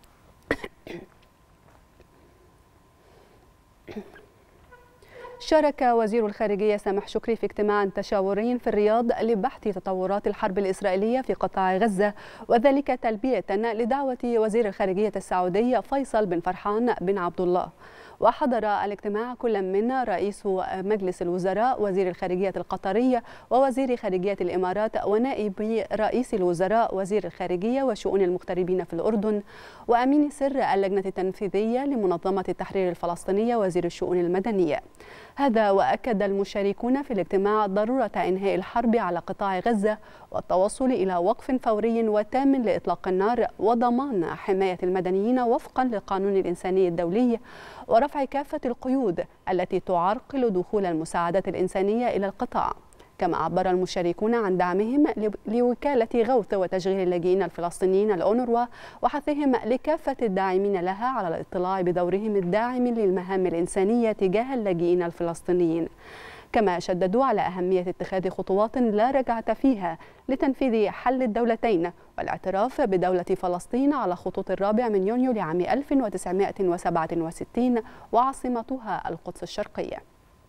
شارك وزير الخارجية سامح شكري في اجتماع تشاوري في الرياض لبحث تطورات الحرب الإسرائيلية في قطاع غزة، وذلك تلبية لدعوة وزير الخارجية السعودي فيصل بن فرحان بن عبد الله. وحضر الاجتماع كل من رئيس مجلس الوزراء وزير الخارجية القطرية ووزير خارجية الإمارات ونائب رئيس الوزراء وزير الخارجية وشؤون المغتربين في الأردن وأمين سر اللجنة التنفيذية لمنظمة التحرير الفلسطينية وزير الشؤون المدنية. هذا وأكد المشاركون في الاجتماع ضرورة إنهاء الحرب على قطاع غزة والتوصل إلى وقف فوري وتام لإطلاق النار وضمان حماية المدنيين وفقا للقانون الإنساني الدولي ورفع كافة القيود التي تعرقل دخول المساعدات الإنسانية إلى القطاع. كما عبر المشاركون عن دعمهم لوكالة غوث وتشغيل اللاجئين الفلسطينيين الأونروا وحثهم لكافة الداعمين لها على الاطلاع بدورهم الداعم للمهام الإنسانية تجاه اللاجئين الفلسطينيين. كما شددوا على أهمية اتخاذ خطوات لا رجعة فيها لتنفيذ حل الدولتين والاعتراف بدولة فلسطين على خطوط الرابع من يونيو لعام ألف وتسعمائة وسبعة وستين وعاصمتها القدس الشرقية.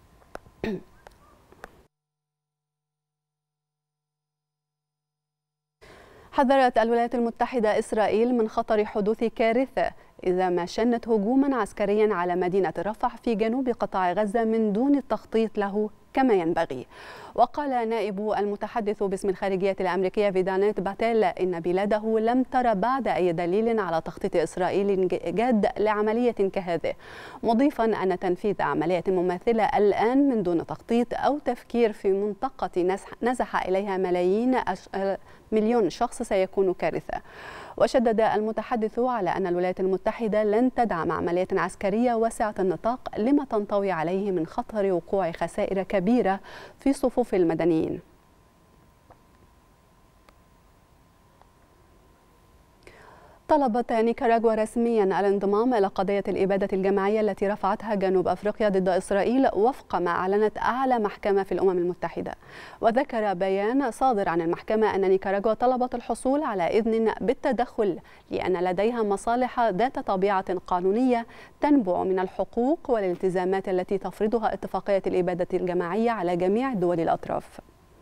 حذرت الولايات المتحدة إسرائيل من خطر حدوث كارثة إذا ما شنت هجوما عسكريا على مدينة رفح في جنوب قطاع غزة من دون التخطيط له كما ينبغي. وقال نائب المتحدث باسم الخارجية الأمريكية فيدانيت باتيل إن بلاده لم ترى بعد أي دليل على تخطيط إسرائيل جاد لعملية كهذه، مضيفا أن تنفيذ عملية مماثلة الآن من دون تخطيط أو تفكير في منطقة نزح إليها ملايين مليون شخص سيكون كارثة. وشدد المتحدث على أن الولايات المتحدة لن تدعم عملية عسكرية واسعة النطاق لما تنطوي عليه من خطر وقوع خسائر كبيرة في صفوف المدنيين. طلبت نيكاراغوا رسميا الانضمام إلى قضية الإبادة الجماعية التي رفعتها جنوب أفريقيا ضد إسرائيل وفق ما أعلنت أعلى محكمة في الأمم المتحدة. وذكر بيان صادر عن المحكمة أن نيكاراغوا طلبت الحصول على إذن بالتدخل لأن لديها مصالح ذات طبيعة قانونية تنبع من الحقوق والالتزامات التي تفرضها اتفاقية الإبادة الجماعية على جميع دول الأطراف.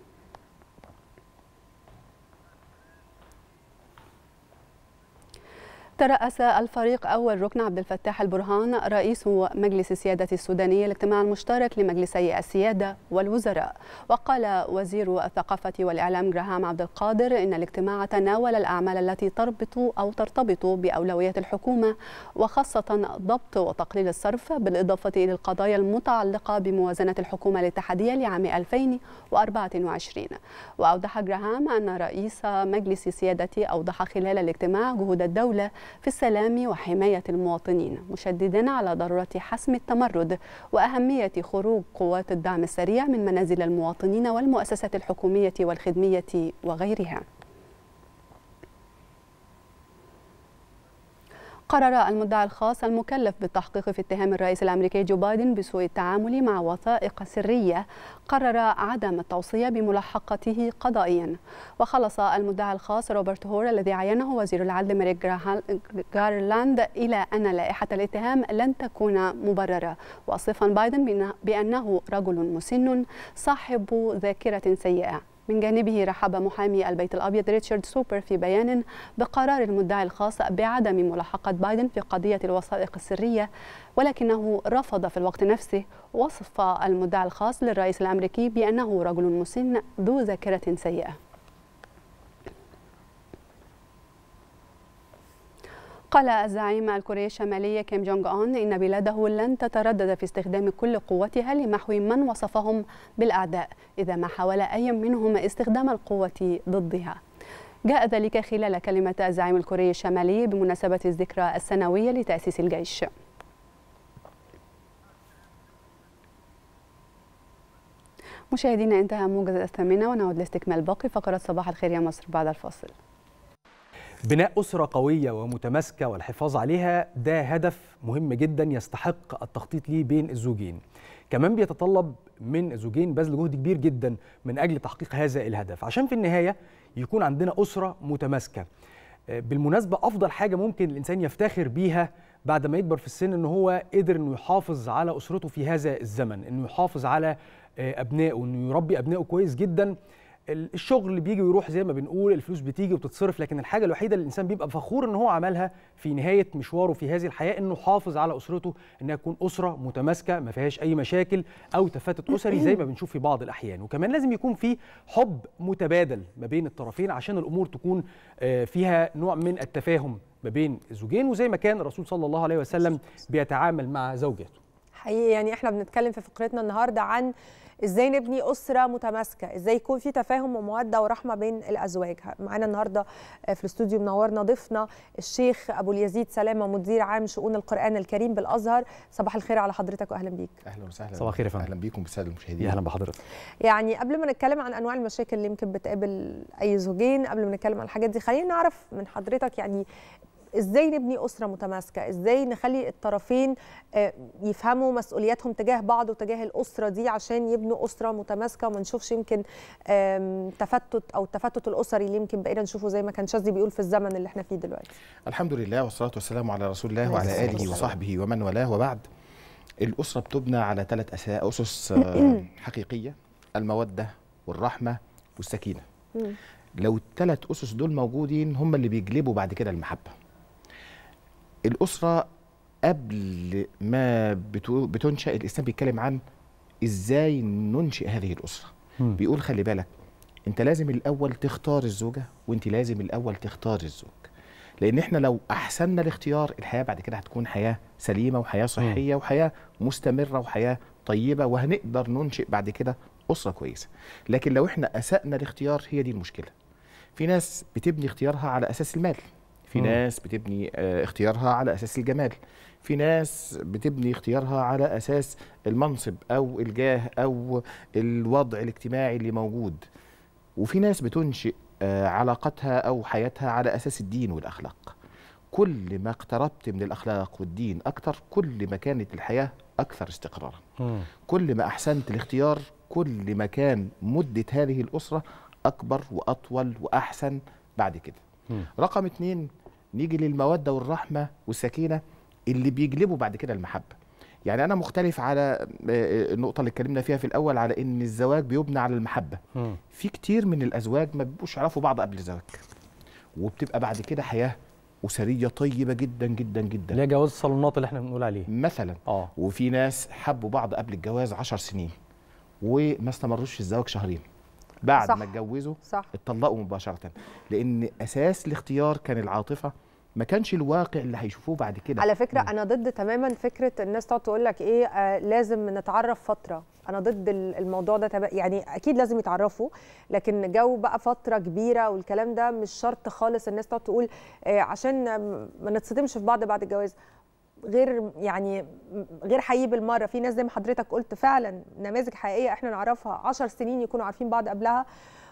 ترأس الفريق أول ركن عبد الفتاح البرهان رئيس مجلس السيادة السوداني الاجتماع المشترك لمجلسي السيادة والوزراء. وقال وزير الثقافة والإعلام جراهام عبد القادر إن الاجتماع تناول الأعمال التي تربط أو ترتبط بأولويات الحكومة وخاصة ضبط وتقليل الصرف بالإضافة إلى القضايا المتعلقة بموازنة الحكومة الاتحادية لعام ألفين وأربعة وعشرين. وأوضح جراهام أن رئيس مجلس السيادة أوضح خلال الاجتماع جهود الدولة في السلام وحماية المواطنين، مشددا على ضرورة حسم التمرد وأهمية خروج قوات الدعم السريع من منازل المواطنين والمؤسسات الحكومية والخدمية وغيرها. قرر المدعي الخاص المكلف بالتحقيق في اتهام الرئيس الأمريكي جو بايدن بسوء التعامل مع وثائق سرية قرر عدم التوصية بملاحقته قضائيا. وخلص المدعي الخاص روبرت هور الذي عينه وزير العدل ميريك غارلاند إلى أن لائحة الاتهام لن تكون مبررة، وصفا بايدن بأنه رجل مسن صاحب ذاكرة سيئة. من جانبه رحب محامي البيت الأبيض ريتشارد سوبر في بيان بقرار المدعي الخاص بعدم ملاحقة بايدن في قضية الوثائق السرية، ولكنه رفض في الوقت نفسه وصف المدعي الخاص للرئيس الأمريكي بأنه رجل مسن ذو ذاكرة سيئة. قال الزعيم الكوري الشمالي كيم جونغ أون إن بلاده لن تتردد في استخدام كل قوتها لمحو من وصفهم بالأعداء إذا ما حاول أي منهم استخدام القوة ضدها. جاء ذلك خلال كلمة الزعيم الكوري الشمالي بمناسبة الذكرى السنوية لتأسيس الجيش. مشاهدينا انتهى موجز الثامنة، ونعود لاستكمال باقي فقرات صباح الخير يا مصر بعد الفاصل. بناء أسرة قوية ومتماسكة والحفاظ عليها ده هدف مهم جدا يستحق التخطيط ليه بين الزوجين. كمان بيتطلب من الزوجين بذل جهد كبير جدا من أجل تحقيق هذا الهدف، عشان في النهاية يكون عندنا أسرة متماسكة. بالمناسبة أفضل حاجة ممكن الإنسان يفتخر بيها بعد ما يكبر في السن إن هو قدر إنه يحافظ على أسرته في هذا الزمن، إنه يحافظ على أبنائه، إنه يربي أبنائه كويس جدا. الشغل اللي بيجي ويروح زي ما بنقول، الفلوس بتيجي وبتتصرف، لكن الحاجه الوحيده اللي الانسان بيبقى فخور ان هو عملها في نهايه مشواره في هذه الحياه انه حافظ على اسرته، انها تكون اسره متماسكه ما فيهاش اي مشاكل او تفاتت اسري زي ما بنشوف في بعض الاحيان. وكمان لازم يكون في حب متبادل ما بين الطرفين عشان الامور تكون فيها نوع من التفاهم ما بين الزوجين، وزي ما كان الرسول صلى الله عليه وسلم بيتعامل مع زوجاته. حقيقي يعني احنا بنتكلم في فقرتنا النهارده عن ازاي نبني اسره متماسكه، ازاي يكون في تفاهم وموده ورحمه بين الازواج. معانا النهارده في الاستوديو منورنا ضيفنا الشيخ ابو اليزيد سلامه، مدير عام شؤون القران الكريم بالازهر. صباح الخير على حضرتك واهلا بيك. اهلا وسهلا. صباح الخير يا فندم. اهلا بيكم بالساده المشاهدين. اهلا بحضرتك. يعني قبل ما نتكلم عن انواع المشاكل اللي يمكن بتقابل اي زوجين، قبل ما نتكلم عن الحاجات دي خلينا نعرف من حضرتك يعني ازاي نبني اسره متماسكه، ازاي نخلي الطرفين يفهموا مسؤولياتهم تجاه بعض وتجاه الاسره دي عشان يبنوا اسره متماسكه وما نشوفش يمكن تفتت او التفتت الاسري اللي يمكن بقينا نشوفه زي ما كان شاذلي بيقول في الزمن اللي احنا فيه دلوقتي. الحمد لله والصلاه والسلام على رسول الله وعلى اله وصحبه ومن والاه، وبعد. الاسره بتبنى على ثلاث اسس حقيقيه: الموده والرحمه والسكينه. لو الثلاث اسس دول موجودين هم اللي بيجلبوا بعد كده المحبه. الأسرة قبل ما بتنشأ الإسلام بيتكلم عن إزاي ننشئ هذه الأسرة. م. بيقول خلي بالك، أنت لازم الأول تختار الزوجة، وأنت لازم الأول تختار الزوج، لأن إحنا لو أحسننا الاختيار الحياة بعد كده هتكون حياة سليمة وحياة صحية م. وحياة مستمرة وحياة طيبة، وهنقدر ننشئ بعد كده أسرة كويسة. لكن لو إحنا أسأنا الاختيار هي دي المشكلة. في ناس بتبني اختيارها على أساس المال، في ناس بتبني اختيارها على أساس الجمال، في ناس بتبني اختيارها على أساس المنصب أو الجاه أو الوضع الاجتماعي اللي موجود، وفي ناس بتنشئ علاقتها أو حياتها على أساس الدين والأخلاق. كل ما اقتربت من الأخلاق والدين أكتر، كل ما كانت الحياة أكثر استقرارا. كل ما أحسنت الاختيار، كل ما كان مدة هذه الأسرة أكبر وأطول وأحسن بعد كده. رقم اتنين، نيجي للمودة والرحمة والسكينة اللي بيجلبوا بعد كده المحبة. يعني أنا مختلف على النقطة اللي اتكلمنا فيها في الأول على إن الزواج بيبنى على المحبة. م. في كتير من الأزواج ما بيبقوش يعرفوا بعض قبل الزواج، وبتبقى بعد كده حياة أسرية طيبة جدا جدا جدا، اللي هي جواز الصالونات اللي احنا بنقول عليه مثلا. آه. وفي ناس حبوا بعض قبل الجواز عشر سنين وما استمروش في الزواج شهرين، بعد صح. ما اتجوزوا اتطلقوا مباشرة، لأن أساس الاختيار كان العاطفة، ما كانش الواقع اللي هيشوفوه بعد كده. على فكرة م. أنا ضد تماما فكرة الناس تقعد تقول لك إيه آه لازم نتعرف فترة. أنا ضد الموضوع ده تبقى، يعني أكيد لازم يتعرفوا، لكن جو بقى فترة كبيرة والكلام ده مش شرط خالص. الناس تقعد تقول آه عشان ما نتصدمش في بعض بعد الجواز، غير يعني غير حقيقي بالمره. في ناس زي ما حضرتك قلت فعلا نماذج حقيقيه احنا نعرفها عشر سنين يكونوا عارفين بعض قبلها،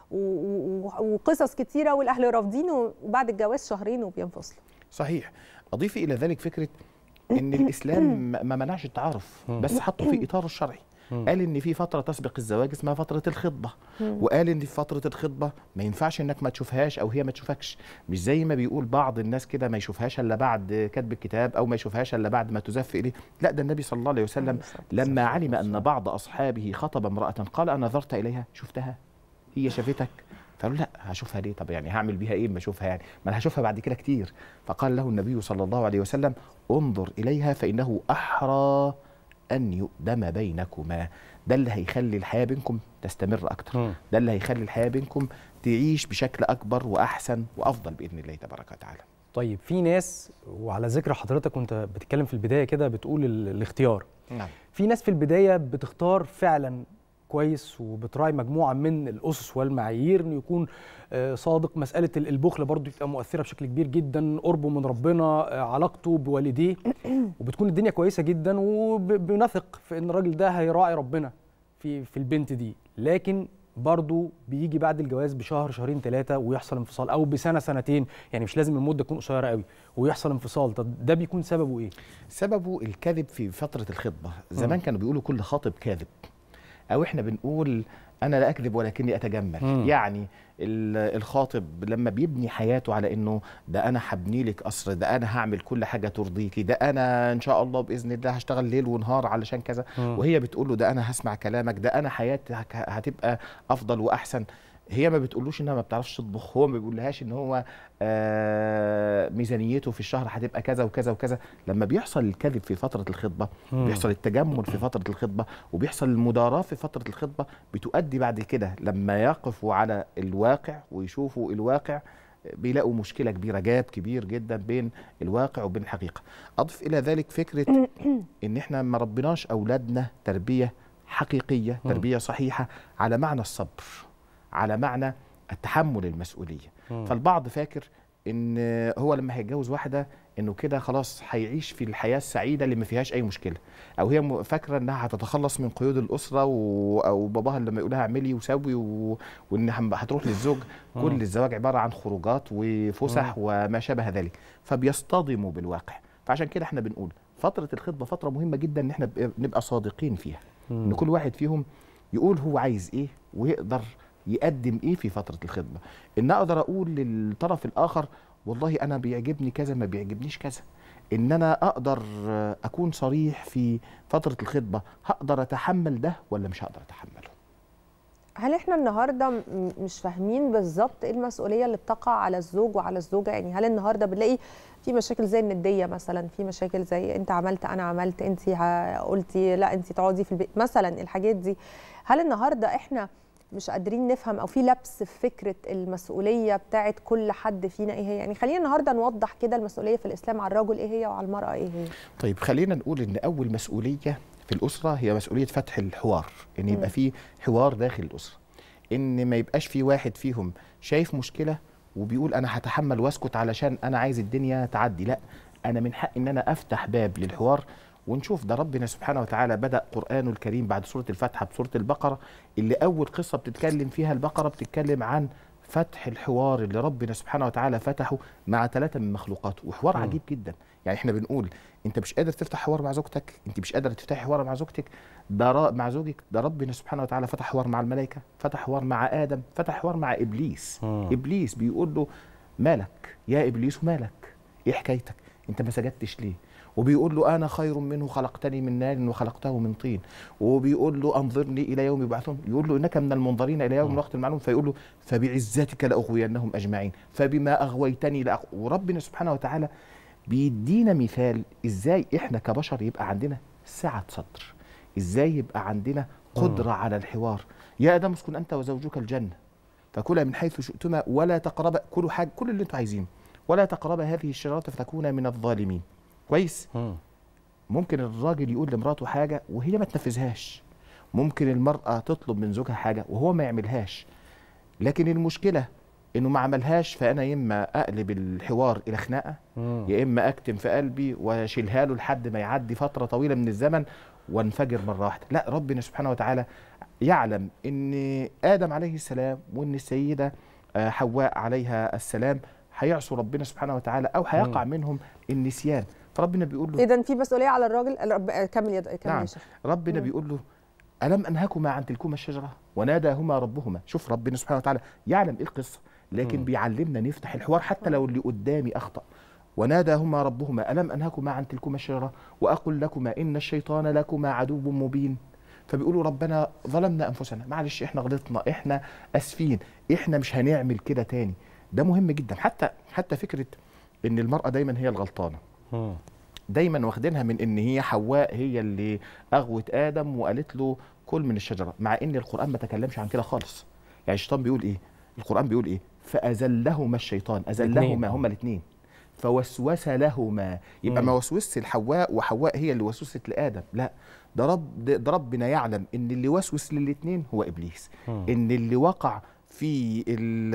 وقصص كتيره والاهل رافضين، وبعد الجواز شهرين وبينفصلوا. صحيح. اضيف الى ذلك فكره ان الاسلام ما منعش التعارف، بس حطه في اطاره الشرعي. قال ان في فتره تسبق الزواج اسمها فتره الخطبه، وقال ان في فتره الخطبه ما ينفعش انك ما تشوفهاش او هي ما تشوفكش. مش زي ما بيقول بعض الناس كده ما يشوفهاش الا بعد كتب الكتاب او ما يشوفهاش الا بعد ما تزف اليه. لا، ده النبي صلى الله عليه وسلم لما علم ان بعض اصحابه خطب امراه قال انا نظرت اليها شفتها، هي شافتك؟ فقالوا لا، هشوفها ليه؟ طب يعني هعمل بيها ايه اما اشوفها؟ يعني ما انا هشوفها بعد كده كتير. فقال له النبي صلى الله عليه وسلم انظر اليها فانه احرى ان يؤدم بينكما. ده اللي هيخلي الحياه بينكم تستمر اكتر، ده اللي هيخلي الحياه بينكم تعيش بشكل اكبر واحسن وافضل باذن الله تبارك وتعالى. طيب في ناس، وعلى ذكر حضرتك وانت بتتكلم في البدايه كده بتقول الاختيار. نعم. في ناس في البدايه بتختار فعلا كويس وبتراعي مجموعه من الاسس والمعايير، انه يكون صادق. مساله البخل برضو بتبقى مؤثره بشكل كبير جدا، قربه من ربنا، علاقته بوالديه، وبتكون الدنيا كويسه جدا وبنثق في ان الراجل ده هيراعي ربنا في في البنت دي. لكن برضو بيجي بعد الجواز بشهر شهرين ثلاثه ويحصل انفصال، او بسنه سنتين، يعني مش لازم المده تكون قصيره قوي ويحصل انفصال. طب ده بيكون سببه ايه؟ سببه الكذب في فتره الخطبه. زمان كانوا بيقولوا كل خاطب كاذب، او احنا بنقول انا لا اكذب ولكني اتجمل. مم. يعني الخاطب لما بيبني حياته على انه ده انا هبني لك قصر، ده انا هعمل كل حاجه ترضيكي، ده انا ان شاء الله باذن الله هشتغل ليل ونهار علشان كذا، مم. وهي بتقول له ده انا هسمع كلامك، ده انا حياتي هتبقى افضل واحسن. هي ما بتقولوش انها ما بتعرفش تطبخ، هو ما بيقولهاش ان هو آه ميزانيته في الشهر هتبقى كذا وكذا وكذا. لما بيحصل الكذب في فتره الخطبه، مم. بيحصل التجمل في فتره الخطبه، وبيحصل المداراة في فتره الخطبه، بتؤدي بعد كده لما يقفوا على الواقع ويشوفوا الواقع بيلاقوا مشكله كبيره، جاب كبير جدا بين الواقع وبين الحقيقه. اضف الى ذلك فكره ان احنا ما ربناش اولادنا تربيه حقيقيه، تربيه صحيحه على معنى الصبر، على معنى التحمل المسؤوليه. مم. فالبعض فاكر ان هو لما هيتجوز واحده انه كده خلاص هيعيش في الحياه السعيده اللي ما فيهاش اي مشكله، او هي فاكره انها هتتخلص من قيود الاسره و... او باباها لما يقولها اعملي وسوي و... وان هتروح للزوج. كل الزواج عباره عن خروجات وفسح وما شابه ذلك، فبيصطدموا بالواقع. فعشان كده احنا بنقول فتره الخطبه فتره مهمه جدا ان احنا نبقى صادقين فيها، مم. ان كل واحد فيهم يقول هو عايز ايه ويقدر يقدم ايه في فتره الخطبه. ان اقدر اقول للطرف الاخر والله انا بيعجبني كذا ما بيعجبنيش كذا. ان انا اقدر اكون صريح في فتره الخطبه، هقدر اتحمل ده ولا مش هقدر اتحمله. هل احنا النهارده مش فاهمين بالظبط ايه المسؤوليه اللي بتقع على الزوج وعلى الزوجه؟ يعني هل النهارده بنلاقي في مشاكل زي النديه مثلا، في مشاكل زي انت عملت انا عملت، انت قلتي لا انت تقعدي في البيت مثلا، الحاجات دي. هل النهارده احنا مش قادرين نفهم او في لبس في فكره المسؤوليه بتاعت كل حد فينا ايه هي؟ يعني خلينا النهارده نوضح كده المسؤوليه في الاسلام على الرجل ايه هي وعلى المراه ايه هي. طيب خلينا نقول ان اول مسؤوليه في الاسره هي مسؤوليه فتح الحوار، ان يبقى في حوار داخل الاسره، ان ما يبقاش في واحد فيهم شايف مشكله وبيقول انا هتحمل واسكت علشان انا عايز الدنيا تعدي. لا، انا من حق ان انا افتح باب للحوار. ونشوف ده ربنا سبحانه وتعالى بدأ قرآنه الكريم بعد سورة الفاتحة بسورة البقرة، اللي أول قصة بتتكلم فيها البقرة بتتكلم عن فتح الحوار اللي ربنا سبحانه وتعالى فتحه مع ثلاثة من مخلوقاته، وحوار م. عجيب جدا. يعني احنا بنقول انت مش قادر تفتح حوار مع زوجتك، انت مش قادر تفتح حوار مع زوجتك، ده مع زوجك، ده ربنا سبحانه وتعالى فتح حوار مع الملائكة، فتح حوار مع آدم، فتح حوار مع إبليس. م. إبليس بيقول له مالك يا إبليس ومالك؟ إيه حكايتك؟ انت ما سجدتش ليه؟ وبيقول له أنا خير منه خلقتني من نار وخلقته من طين. وبيقول له أنظرني إلى يوم يبعثون، يقول له إنك من المنظرين إلى يوم الوقت المعلوم، فيقول له فبعزتك لأغوينهم أجمعين، فبما أغويتني لأغ... وربنا سبحانه وتعالى بيدينا مثال إزاي إحنا كبشر يبقى عندنا سعة صدر، إزاي يبقى عندنا قدرة على الحوار. يا آدم اسكن أنت وزوجك الجنة فكلا من حيث شئتما ولا تقربا، كل حاجة كل اللي أنتوا عايزينه، ولا تقربا هذه الشجرة فتكونا من الظالمين. كويس؟ ممكن الراجل يقول لمراته حاجة وهي ما تنفذهاش، ممكن المرأة تطلب من زوجها حاجة وهو ما يعملهاش، لكن المشكلة إنه ما عملهاش، فأنا يا إما أقلب الحوار إلى خناقة، يا إما أكتم في قلبي وأشيلها له لحد ما يعدي فترة طويلة من الزمن وانفجر مرة واحدة. لا، ربنا سبحانه وتعالى يعلم إن آدم عليه السلام وإن السيدة حواء عليها السلام هيعصوا ربنا سبحانه وتعالى أو هيقع منهم النسيان، فربنا بيقول له اذا في مسؤوليه على الراجل. كمل يا كمل نعم. ربنا مم. بيقول له الم انهكما عن تلكما الشجره وناداهما ربهما. شوف ربنا سبحانه وتعالى يعلم ايه القصه، لكن مم. بيعلمنا نفتح الحوار حتى لو اللي قدامي اخطا. وناداهما ربهما الم انهكما عن تلكما الشجره واقل لكما ان الشيطان لكما عدو مبين. فبيقولوا ربنا ظلمنا انفسنا، معلش احنا غلطنا، احنا اسفين، احنا مش هنعمل كده تاني. ده مهم جدا. حتى حتى فكره ان المراه دايما هي الغلطانه، دايما واخدينها من ان هي حواء هي اللي اغوت ادم وقالت له كل من الشجره، مع ان القران ما تكلمش عن كده خالص. يعني الشيطان بيقول ايه؟ القران بيقول ايه؟ فازلهما الشيطان، ازلهما هما الاثنين، فوسوس لهما. يبقى ما وسوسش لحواء وحواء هي اللي وسوست لادم، لا، ده رب ده ربنا يعلم ان اللي وسوس للاثنين هو ابليس، ان اللي وقع في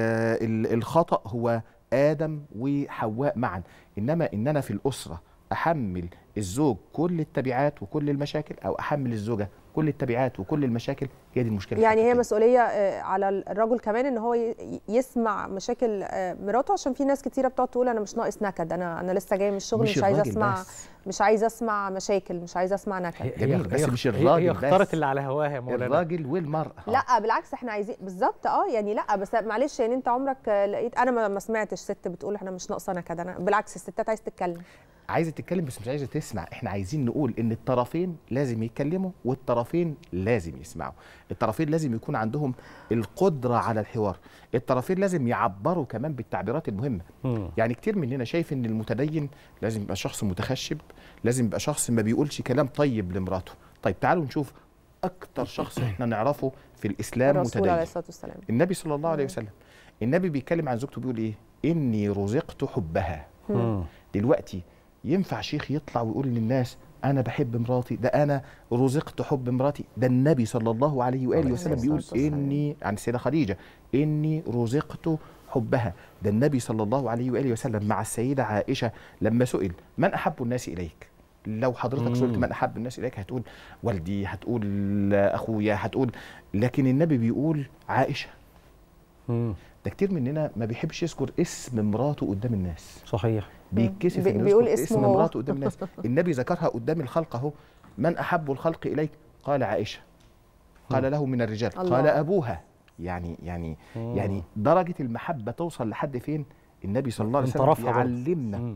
الخطا هو آدم وحواء معا. إنما إن أنا في الأسرة أحمل الزوج كل التبعات وكل المشاكل، أو أحمل الزوجة كل التبعات وكل المشاكل، هي دي المشكله. يعني هي مسؤوليه على الرجل كمان ان هو يسمع مشاكل مراته، عشان في ناس كتيره بتقعد تقول انا مش ناقص نكد، انا انا لسه جاي من الشغل مش, مش عايزه اسمع بس. مش عايزه اسمع مشاكل، مش عايزه اسمع نكد. جميل، بس مش الراجل هي اختارت بس، اللي على هواها يا مولانا، الراجل والمراه. لا بالعكس احنا عايزين بالظبط اه يعني لا بس معلش يعني انت عمرك لقيت، انا ما سمعتش ست بتقول احنا مش ناقصه نكد، انا بالعكس الستات عايزه تتكلم، عايزه تتكلم بس مش عايزه تسمع. احنا عايزين نقول ان الطرفين لازم يتكلموا والطرفين لازم يسمعوا، الطرفين لازم يكون عندهم القدره على الحوار، الطرفين لازم يعبروا كمان بالتعبيرات المهمه. م. يعني كتير مننا شايف ان المتدين لازم يبقى شخص متخشب، لازم يبقى شخص ما بيقولش كلام طيب لمراته. طيب تعالوا نشوف اكتر شخص احنا نعرفه في الاسلام الرسول متدين، عليه الصلاه والسلام، النبي صلى الله عليه وسلم. النبي بيتكلم عن زوجته بيقول ايه؟ اني رزقت حبها. م. دلوقتي ينفع شيخ يطلع ويقول للناس انا بحب مراتي، ده انا رزقت حب مراتي؟ ده النبي صلى الله عليه واله وسلم بيقول اني عن السيده خديجه اني رزقت حبها. ده النبي صلى الله عليه واله وسلم مع السيده عائشه لما سئل من احب الناس اليك، لو حضرتك سئلت من احب الناس اليك هتقول والدي، هتقول اخويا، هتقول، لكن النبي بيقول عائشه. مم. ده كتير مننا ما بيحبش يذكر اسم مراته قدام الناس. صحيح، بيتكسف انه بيقول يذكر اسم هو. مراته قدام الناس. النبي ذكرها قدام الخلق اهو، من احب الخلق اليك؟ قال عائشه. قال له من الرجال؟ الله. قال ابوها. يعني يعني مم. يعني درجه المحبه توصل لحد فين؟ النبي صلى الله عليه وسلم يعلمنا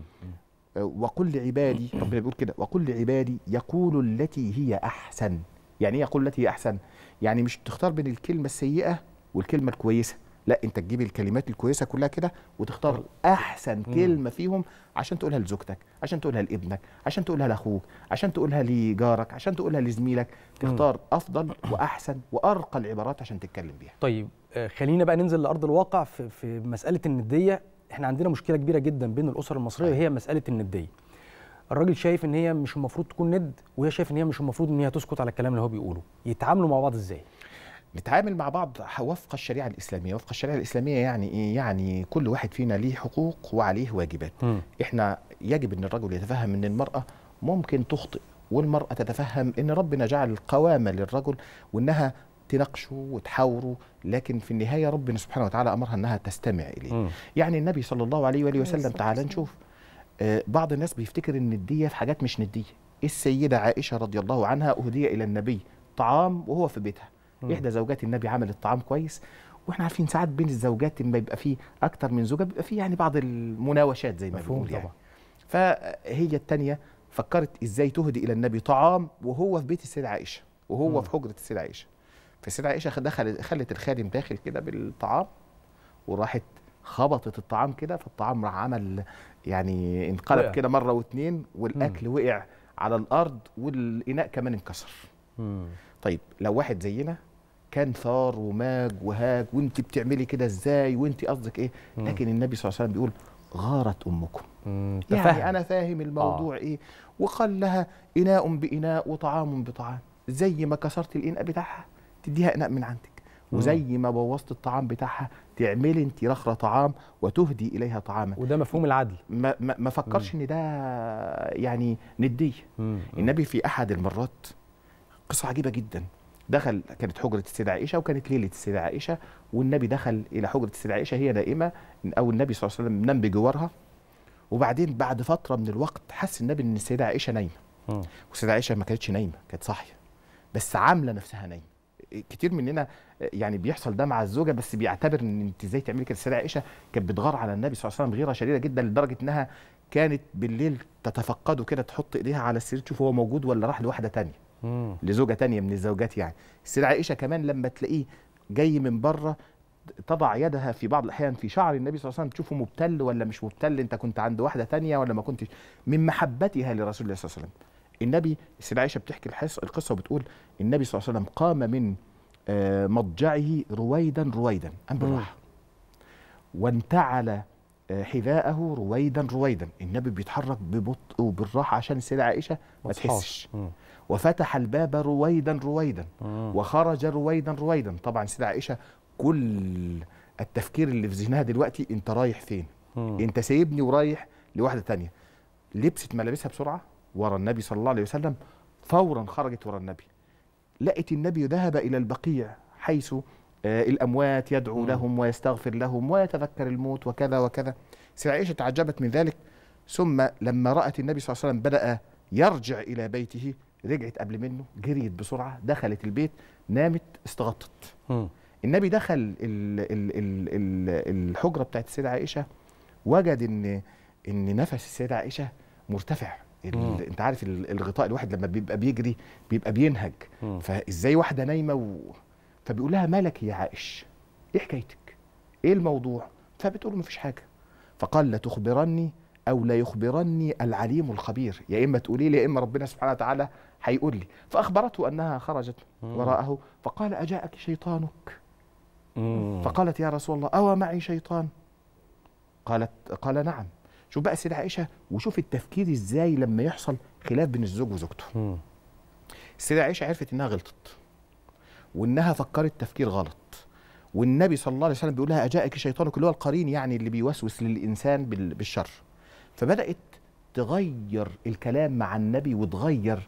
وقل لعبادي، ربنا بيقول كده وقل لعبادي يقول التي هي احسن. يعني ايه يقول التي هي احسن؟ يعني مش تختار بين الكلمه السيئه والكلمه الكويسه، لا انت تجيب الكلمات الكويسه كلها كده وتختار احسن كلمه فيهم عشان تقولها لزوجتك، عشان تقولها لابنك، عشان تقولها لاخوك، عشان تقولها لجارك، عشان تقولها لزميلك. تختار افضل واحسن وارقى العبارات عشان تتكلم بيها. طيب خلينا بقى ننزل لارض الواقع في, في مساله النديه. احنا عندنا مشكله كبيره جدا بين الاسر المصريه وهي مساله النديه. الراجل شايف ان هي مش المفروض تكون ند، وهي شايف ان هي مش المفروض ان هي تسكت على الكلام اللي هو بيقوله. يتعاملوا مع بعض ازاي؟ نتعامل مع بعض وفق الشريعه الاسلاميه. وفق الشريعه الاسلاميه يعني ايه؟ يعني كل واحد فينا ليه حقوق وعليه واجبات. م. احنا يجب ان الرجل يتفهم ان المراه ممكن تخطئ، والمراه تتفهم ان ربنا جعل قوامه للرجل وانها تناقشه وتحاوره، لكن في النهايه ربنا سبحانه وتعالى امرها انها تستمع اليه. م. يعني النبي صلى الله عليه واله وسلم، تعال نشوف آه بعض الناس بيفتكر ان النديه في حاجات مش نديه. السيده عائشه رضي الله عنها اهدي الى النبي طعام وهو في بيتها. م. احدى زوجات النبي عملت طعام كويس، واحنا عارفين ساعات بين الزوجات لما يبقى فيه اكتر من زوجه بيبقى فيه يعني بعض المناوشات زي ما بنقول يعني. فهي الثانيه فكرت ازاي تهدي الى النبي طعام وهو في بيت السيده عائشه، وهو م. في حجره السيده عائشه. فالسيده عائشه دخلت خلت الخادم داخل كده بالطعام، وراحت خبطت الطعام كده، فالطعام راح عمل يعني انقلب كده مره واثنين، والاكل م. وقع على الارض والاناء كمان انكسر. م. طيب لو واحد زينا كان ثار وماج وهاج وانت بتعملي كده ازاي وانت قصدك ايه؟ م. لكن النبي صلى الله عليه وسلم بيقول غارت امكم. يعني فهم. انا فاهم الموضوع آه. ايه، وقال لها اناء باناء وطعام بطعام، زي ما كسرت الاناء بتاعها تديها اناء من عندك، وزي ما بوظت الطعام بتاعها تعملي انت رخره طعام وتهدي اليها طعاما. وده مفهوم العدل. ما, ما, ما فكرش ان ده يعني نديه. النبي في احد المرات قصه عجيبه جدا، دخل كانت حجره السيده عائشه وكانت ليله السيده عائشه، والنبي دخل الى حجره السيده عائشه هي نائمه، او النبي صلى الله عليه وسلم نام بجوارها، وبعدين بعد فتره من الوقت حس النبي ان السيده عائشه نايمه. والسيده عائشه ما كانتش نايمه، كانت صاحيه بس عامله نفسها نايمه. كتير مننا يعني بيحصل ده مع الزوجه، بس بيعتبر ان انت ازاي تعملي كده. السيده عائشه كانت بتغار على النبي صلى الله عليه وسلم غيره شديده جدا، لدرجه انها كانت بالليل تتفقده كده، تحط ايديها على السرير تشوف هو موجود ولا راح لواحده ثانيه، لزوجه ثانيه من الزوجات. يعني السيده عائشه كمان لما تلاقيه جاي من بره تضع يدها في بعض الاحيان في شعر النبي صلى الله عليه وسلم تشوفه مبتل ولا مش مبتل، انت كنت عند واحده ثانيه ولا ما كنتش، من محبتها لرسول الله صلى الله عليه وسلم. النبي السيده عائشه بتحكي القصه وبتقول النبي صلى الله عليه وسلم قام من مضجعه رويدا رويدا أم بالراحة، وانتعل حذاءه رويدا رويدا. النبي بيتحرك ببطء وبالراحة عشان السيدة عائشة ما تحسش. وفتح الباب رويدا رويدا وخرج رويدا رويدا. طبعا السيدة عائشة كل التفكير اللي في ذهنها دلوقتي انت رايح فين؟ انت سايبني ورايح لواحدة تانية. لبست ملابسها بسرعة ورا النبي صلى الله عليه وسلم، فورا خرجت ورا النبي. لقت النبي ذهب إلى البقيع حيث الأموات يدعو لهم ويستغفر لهم ويتذكر الموت وكذا وكذا. سيدة عائشة تعجبت من ذلك، ثم لما رأت النبي صلى الله عليه وسلم بدأ يرجع إلى بيته رجعت قبل منه، جريت بسرعة دخلت البيت، نامت استغطت. م. النبي دخل ال ال ال ال الحجرة بتاعت السيدة عائشة، وجد إن إن نفس السيدة عائشة مرتفع. انت عارف الغطاء الواحد لما بيبقى بيجري بيبقى بينهج، م. فازاي واحدة نايمة و... فبيقول لها مالك يا عائش، ايه حكايتك؟ ايه الموضوع؟ فبتقول له مفيش حاجة. فقال لا تخبرني او لا يخبرني العليم الخبير، يا اما تقولي لي يا اما ربنا سبحانه وتعالى هيقول لي. فاخبرته انها خرجت مم. وراءه، فقال اجاءك شيطانك؟ مم. فقالت يا رسول الله او معي شيطان؟ قالت قال نعم. شوف بقى السيدة عائشة وشوف التفكير ازاي لما يحصل خلاف بين الزوج وزوجته. مم. السيدة عائشة عرفت انها غلطت وانها فكرت تفكير غلط، والنبي صلى الله عليه وسلم بيقول لها اجاءك شيطانك، اللي هو القرين يعني اللي بيوسوس للانسان بالشر. فبدأت تغير الكلام مع النبي وتغير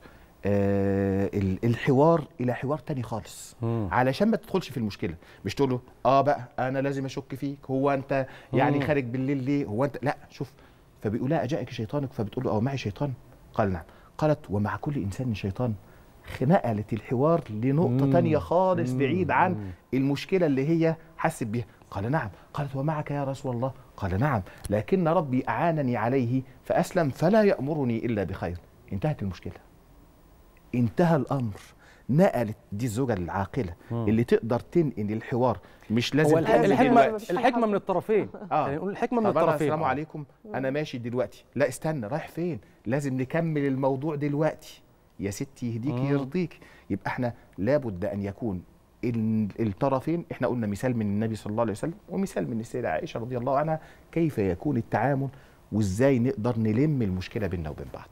آه الحوار الى حوار تاني خالص، مم. علشان ما تدخلش في المشكله. مش تقول له اه بقى انا لازم اشك فيك، هو انت يعني مم. خارج بالليل ليه، هو انت لا. شوف فبيقول لها اجاءك شيطانك، فبتقول له اه معي شيطان؟ قال نعم. قالت ومع كل انسان شيطان. نقلت الحوار لنقطه مم. تانيه خالص مم. بعيد عن مم. المشكله اللي هي حست بيها. قال نعم. قالت ومعك يا رسول الله؟ قال نعم، لكن ربي أعانني عليه فأسلم فلا يأمرني إلا بخير. انتهت المشكلة، انتهى الأمر. نقلت دي الزوجة العاقلة مم. اللي تقدر تنقل الحوار، مش لازم الحكمة الحكمة من الطرفين. اه يعني نقول الحكمة من الطرفين. السلام آه. عليكم أنا ماشي دلوقتي، لا استنى رايح فين؟ لازم نكمل الموضوع دلوقتي يا ستي يهديك يرضيك. يبقى احنا لابد أن يكون الطرفين. احنا قلنا مثال من النبي صلى الله عليه وسلم ومثال من السيدة عائشة رضي الله عنها كيف يكون التعامل وازاي نقدر نلم المشكلة بيننا وبين بعض.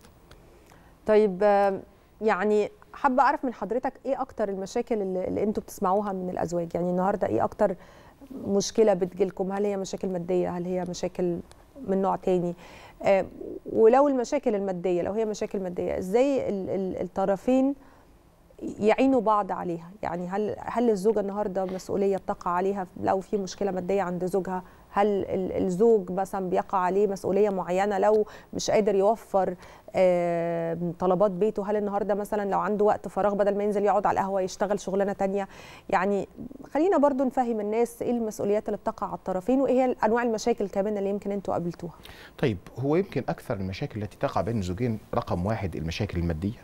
طيب يعني حابة أعرف من حضرتك إيه أكتر المشاكل اللي, اللي أنتوا بتسمعوها من الأزواج؟ يعني النهاردة إيه أكتر مشكلة بتجيلكم؟ هل هي مشاكل مادية؟ هل هي مشاكل من نوع تاني؟ آه ولو المشاكل المادية، لو هي مشاكل مادية، إزاي ال ال الطرفين يعينوا بعض عليها؟ يعني هل هل الزوجة النهارده مسؤولية بتقع عليها لو في مشكلة مادية عند زوجها؟ هل الزوج مثلا بيقع عليه مسؤولية معينة لو مش قادر يوفر طلبات بيته؟ هل النهارده مثلا لو عنده وقت فراغ بدل ما ينزل يقعد على القهوة يشتغل شغلانة تانية؟ يعني خلينا برضو نفهم الناس ايه المسؤوليات اللي بتقع على الطرفين، وايه هي انواع المشاكل كمان اللي يمكن انتوا قابلتوها. طيب هو يمكن اكثر المشاكل التي تقع بين الزوجين رقم واحد المشاكل المادية،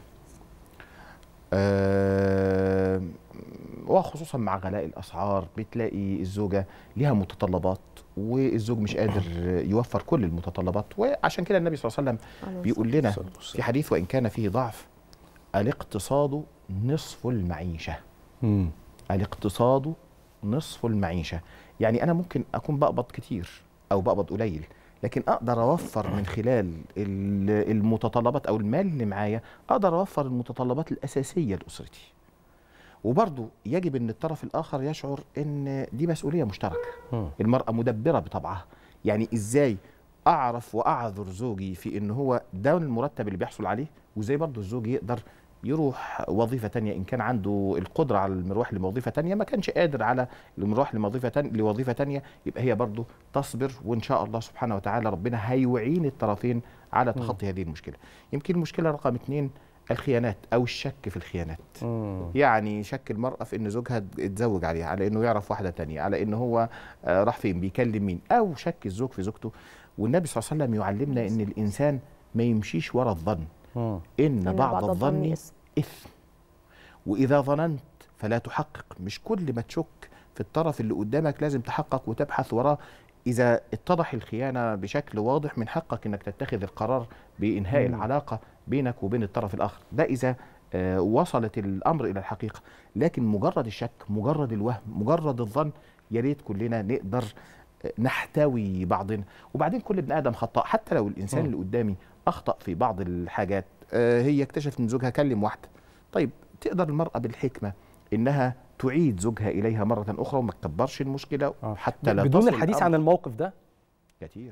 أه وخصوصا مع غلاء الأسعار بتلاقي الزوجة لها متطلبات والزوج مش قادر يوفر كل المتطلبات. وعشان كده النبي صلى الله عليه وسلم بيقول لنا في حديث وإن كان فيه ضعف: الاقتصاد نصف المعيشة. مم. الاقتصاد نصف المعيشة. يعني أنا ممكن أكون بقبض كتير أو بقبض قليل، لكن أقدر أوفر من خلال المتطلبات أو المال اللي معايا أقدر أوفر المتطلبات الأساسية لأسرتي. وبرضه يجب أن الطرف الآخر يشعر أن دي مسؤولية مشتركة. المرأة مدبرة بطبعها. يعني إزاي أعرف وأعذر زوجي في أن هو ده المرتب اللي بيحصل عليه، وإزاي برضه الزوج يقدر يروح وظيفة تانية إن كان عنده القدرة على المروح لوظيفة تانية، ما كانش قادر على المروح لوظيفة تانية لوظيفة تانية يبقى هي برضه تصبر، وإن شاء الله سبحانه وتعالى ربنا هيعين الطرفين على تخطي م. هذه المشكلة. يمكن المشكلة رقم اثنين الخيانات أو الشك في الخيانات. م. يعني شك المرأة في إن زوجها اتزوج عليها، على إنه يعرف واحدة تانية، على إنه هو راح فين بيكلم مين، أو شك الزوج في زوجته. والنبي صلى الله عليه وسلم يعلمنا إن الإنسان ما يمشيش ورا الظن. إن, إن بعض, بعض الظن إثم، وإذا ظننت فلا تحقق. مش كل ما تشك في الطرف اللي قدامك لازم تحقق وتبحث وراه. إذا اتضح الخيانة بشكل واضح من حقك إنك تتخذ القرار بإنهاء مم. العلاقة بينك وبين الطرف الآخر، ده إذا آه وصلت الأمر إلى الحقيقة. لكن مجرد الشك، مجرد الوهم، مجرد الظن، يا ريت كلنا نقدر نحتوي بعضنا. وبعدين كل ابن آدم خطاء، حتى لو الإنسان مم. اللي قدامي أخطأ في بعض الحاجات، آه هي اكتشفت إن زوجها كلم واحدة، طيب تقدر المرأة بالحكمة إنها تعيد زوجها إليها مرة أخرى وما تكبرش المشكلة حتى لا بدون الحديث عن الموقف ده. كتير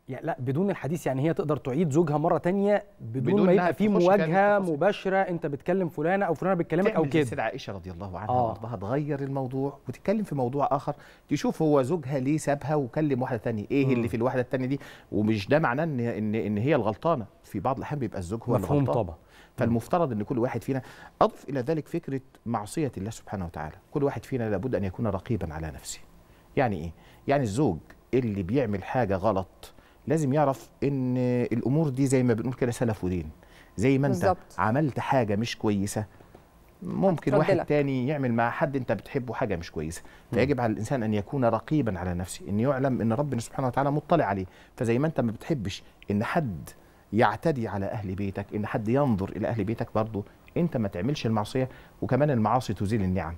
يعني لا بدون الحديث، يعني هي تقدر تعيد زوجها مره تانية بدون, بدون ما يبقى في تخش مواجهه مباشره، انت بتكلم فلانه او فلانه بتكلمك او كده. السيدة عائشه رضي الله عنها وارضاها تغير الموضوع وتتكلم في موضوع اخر، تشوف هو زوجها ليه سابها وكلم واحده ثانيه، ايه م. اللي في الواحده الثانيه دي، ومش ده معناه ان ان ان هي الغلطانه، في بعض الاحيان بيبقى الزوج هو الغلطان. مفهوم طبعا. فالمفترض ان كل واحد فينا، اضف الى ذلك فكره معصيه الله سبحانه وتعالى، كل واحد فينا لابد ان يكون رقيبا على نفسه. يعني ايه؟ يعني الزوج اللي بيعمل حاجه غلط لازم يعرف ان الامور دي زي ما بنقول كده سلف ودين، زي ما انت بالزبط. عملت حاجه مش كويسه ممكن واحد لك. تاني يعمل مع حد انت بتحبه حاجه مش كويسه، فيجب على الانسان ان يكون رقيبا على نفسه، ان يعلم ان ربنا سبحانه وتعالى مطلع عليه. فزي ما انت ما بتحبش ان حد يعتدي على اهل بيتك، ان حد ينظر الى اهل بيتك، برضه انت ما تعملش المعصيه، وكمان المعاصي تزيل النعم.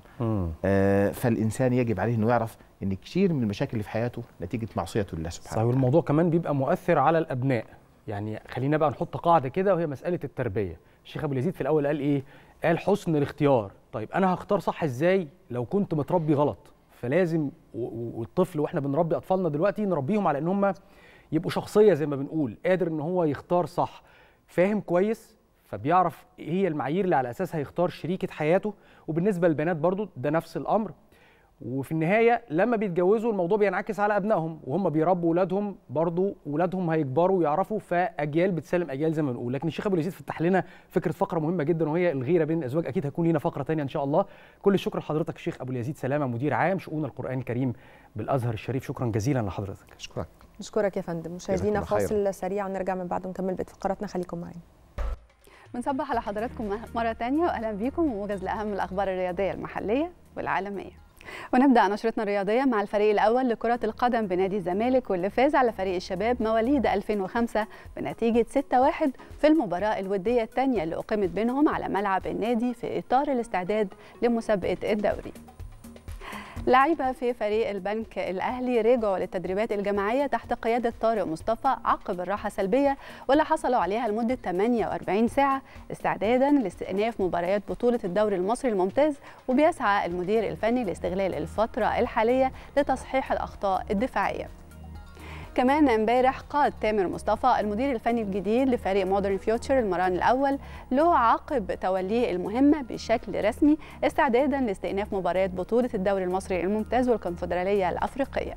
آه فالانسان يجب عليه انه يعرف ان كثير من المشاكل اللي في حياته نتيجه معصيته لله سبحانه وتعالى. صحيح. والموضوع كمان بيبقى مؤثر على الابناء، يعني خلينا بقى نحط قاعده كده وهي مساله التربيه. الشيخ ابو اليزيد في الاول قال ايه؟ قال حسن الاختيار. طيب انا هختار صح ازاي لو كنت متربي غلط؟ فلازم والطفل واحنا بنربي اطفالنا دلوقتي نربيهم على ان هم يبقوا شخصيه زي ما بنقول، قادر ان هو يختار صح، فاهم كويس، فبيعرف ايه هي المعايير اللي على اساسها يختار شريكه حياته. وبالنسبه للبنات برضو ده نفس الامر. وفي النهايه لما بيتجوزوا الموضوع بينعكس على ابنائهم، وهم بيربوا اولادهم برضو اولادهم هيكبروا ويعرفوا، فاجيال بتسلم اجيال زي ما بنقول. لكن الشيخ ابو اليزيد فتح لنا فكره فقره مهمه جدا وهي الغيره بين الازواج. اكيد هيكون لنا فقره ثانيه ان شاء الله. كل الشكر لحضرتك الشيخ ابو اليزيد سلامه، مدير عام شؤون القران الكريم بالازهر الشريف. شكرا جزيلا لحضرتك. اشكرك. نشكرك يا فندم. مشاهدينا فاصل سريع ونرجع من بعده نكمل بقيه فقراتنا، خليكم معانا. بنصبح على حضراتكم مرة تانية وأهلا بيكم وموجز لأهم الأخبار الرياضية المحلية والعالمية. ونبدأ نشرتنا الرياضية مع الفريق الأول لكرة القدم بنادي الزمالك، واللي فاز على فريق الشباب مواليد ألفين وخمسة بنتيجة ستة واحد في المباراة الودية الثانية اللي أقيمت بينهم على ملعب النادي في إطار الاستعداد لمسابقة الدوري. لاعيبه في فريق البنك الأهلي رجعوا للتدريبات الجماعية تحت قيادة طارق مصطفى عقب الراحة السلبية واللي حصلوا عليها لمدة ثمانية وأربعين ساعة استعدادا لاستئناف مباريات بطولة الدوري المصري الممتاز. وبيسعى المدير الفني لاستغلال الفترة الحالية لتصحيح الأخطاء الدفاعية. كمان امبارح قاد تامر مصطفى المدير الفني الجديد لفريق مودرن فيوتشر المران الأول له عقب توليه المهمة بشكل رسمي استعدادا لاستئناف مباريات بطولة الدوري المصري الممتاز والكونفدرالية الأفريقية.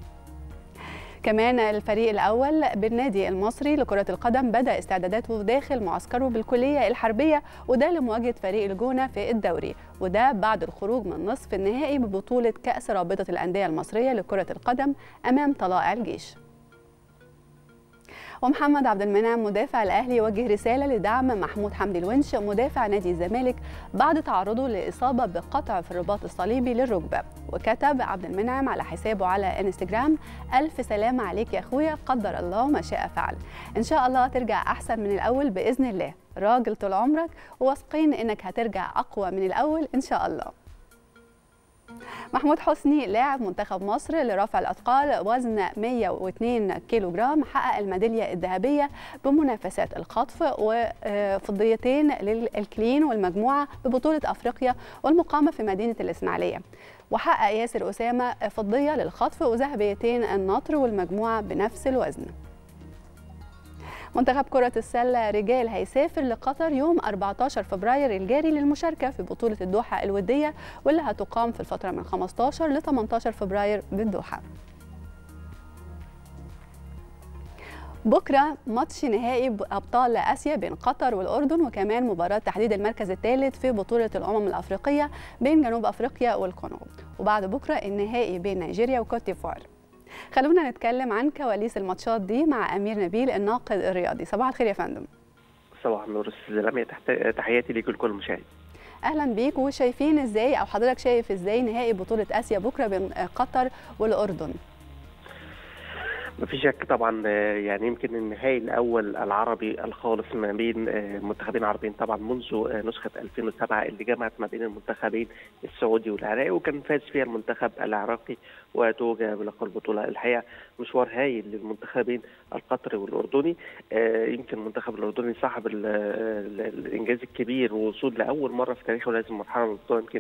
كمان الفريق الأول بالنادي المصري لكرة القدم بدأ استعداداته داخل معسكره بالكلية الحربية، وده لمواجهة فريق الجونة في الدوري، وده بعد الخروج من نصف النهائي ببطولة كأس رابطة الأندية المصرية لكرة القدم أمام طلائع الجيش. ومحمد عبد المنعم مدافع الأهلي وجه رسالة لدعم محمود حمدي الونش مدافع نادي الزمالك بعد تعرضه لإصابة بقطع في الرباط الصليبي للركبة. وكتب عبد المنعم على حسابه على انستجرام: ألف سلامة عليك يا أخويا، قدر الله ما شاء فعل، إن شاء الله ترجع أحسن من الأول بإذن الله، راجل طول عمرك وواثقين إنك هترجع أقوى من الأول إن شاء الله. محمود حسني لاعب منتخب مصر لرفع الأثقال وزن مئة واثنين كيلو جرام حقق الميدالية الذهبية بمنافسات الخطف وفضيتين للكلين والمجموعة ببطولة أفريقيا والمقامة في مدينة الإسماعيلية. وحقق ياسر أسامة فضية للخطف وذهبيتين النطر والمجموعة بنفس الوزن. منتخب كرة السلة رجال هيسافر لقطر يوم أربعة عشر فبراير الجاري للمشاركة في بطولة الدوحة الودية واللي هتقام في الفترة من خمسة عشر ل ثمانية عشر فبراير بالدوحة. بكرة ماتش نهائي أبطال آسيا بين قطر والأردن، وكمان مباراة تحديد المركز الثالث في بطولة الأمم الأفريقية بين جنوب أفريقيا والكونغو، وبعد بكرة النهائي بين نيجيريا وكوت ديفوار. خلونا نتكلم عن كواليس الماتشات دي مع أمير نبيل الناقد الرياضي. صباح الخير يا فندم. صباح النور استاذ لميا، تحياتي ليك ولكل مشاهد. اهلا بيك. وشايفين ازاي او حضرتك شايف ازاي نهائي بطولة آسيا بكرة بين قطر والأردن؟ مفيش شك طبعا، يعني يمكن النهائي الاول العربي الخالص ما بين منتخبين عربيين طبعا منذ نسخه ألفين وسبعة اللي جمعت ما بين المنتخبين السعودي والعراقي، وكان فاز فيها المنتخب العراقي وتوج بلقب البطوله. الحقيقه مشوار هايل للمنتخبين القطري والاردني. يمكن المنتخب الاردني صاحب الانجاز الكبير ووصول لاول مره في تاريخه لازم مرحله من البطوله، يمكن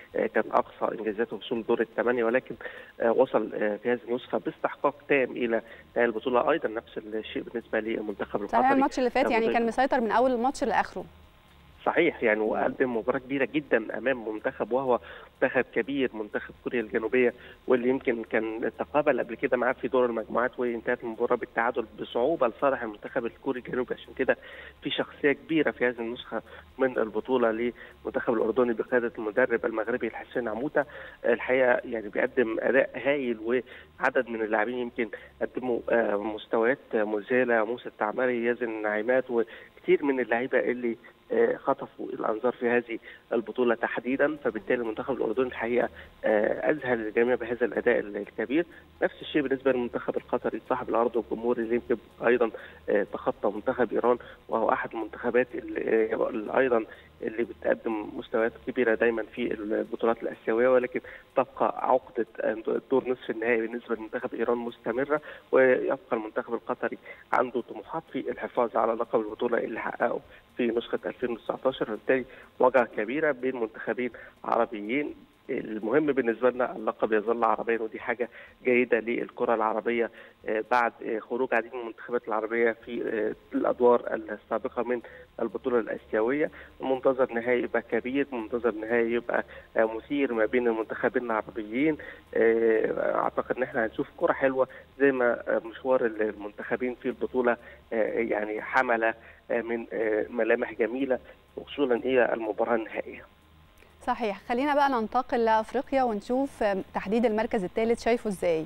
كان اقصى انجازاته وصول دور الثمانيه، ولكن وصل في هذه النسخه باستحقاق تام الى البطوله. ايضا نفس الشيء بالنسبه للمنتخب القطري. صحيح الماتش اللي فات يعني كان مسيطر من اول الماتش لاخره. صحيح يعني وقدم مباراه كبيره جدا امام منتخب وهو منتخب كبير، منتخب كوريا الجنوبيه، واللي يمكن كان تقابل قبل كده معاه في دور المجموعات وانتهت المباراه بالتعادل بصعوبه لصالح المنتخب الكوري الجنوبي. عشان كده في شخصيه كبيره في هذه النسخه من البطوله للمنتخب الاردني بقياده المدرب المغربي الحسين عموته. الحقيقه يعني بيقدم اداء هايل، وعدد من اللاعبين يمكن قدموا مستويات مذهله، موسى التعمري، يزن نعيمات، وكثير من اللعيبه اللي خطفوا الانظار في هذه البطوله تحديدا. فبالتالي المنتخب الاردني الحقيقه اذهل الجميع بهذا الاداء الكبير. نفس الشيء بالنسبه للمنتخب القطري صاحب الارض والجمهور، اللي يمكن ايضا تخطى منتخب ايران، وهو احد المنتخبات اللي ايضا اللي بتقدم مستويات كبيره دايما في البطولات الاسيويه، ولكن تبقى عقده دور نصف النهائي بالنسبه لمنتخب ايران مستمره، ويبقى المنتخب القطري عنده طموحات في الحفاظ على لقب البطوله اللي حققه في نسخه ألفين وتسعة عشر. فبالتالي مواجهه كبيره بين منتخبين عربيين. المهم بالنسبه لنا اللقب يظل عربيا، ودي حاجه جيده للكره العربيه بعد خروج عديد من المنتخبات العربيه في الادوار السابقه من البطوله الاسيويه. منتظر نهائي يبقى كبير، منتظر نهائي يبقى مثير ما بين المنتخبين العربيين. اعتقد ان احنا هنشوف كره حلوه زي ما مشوار المنتخبين في البطوله يعني حمله من ملامح جميله وصولا الى المباراه النهائيه. صحيح. خلينا بقى ننتقل لافريقيا ونشوف تحديد المركز الثالث شايفه ازاي؟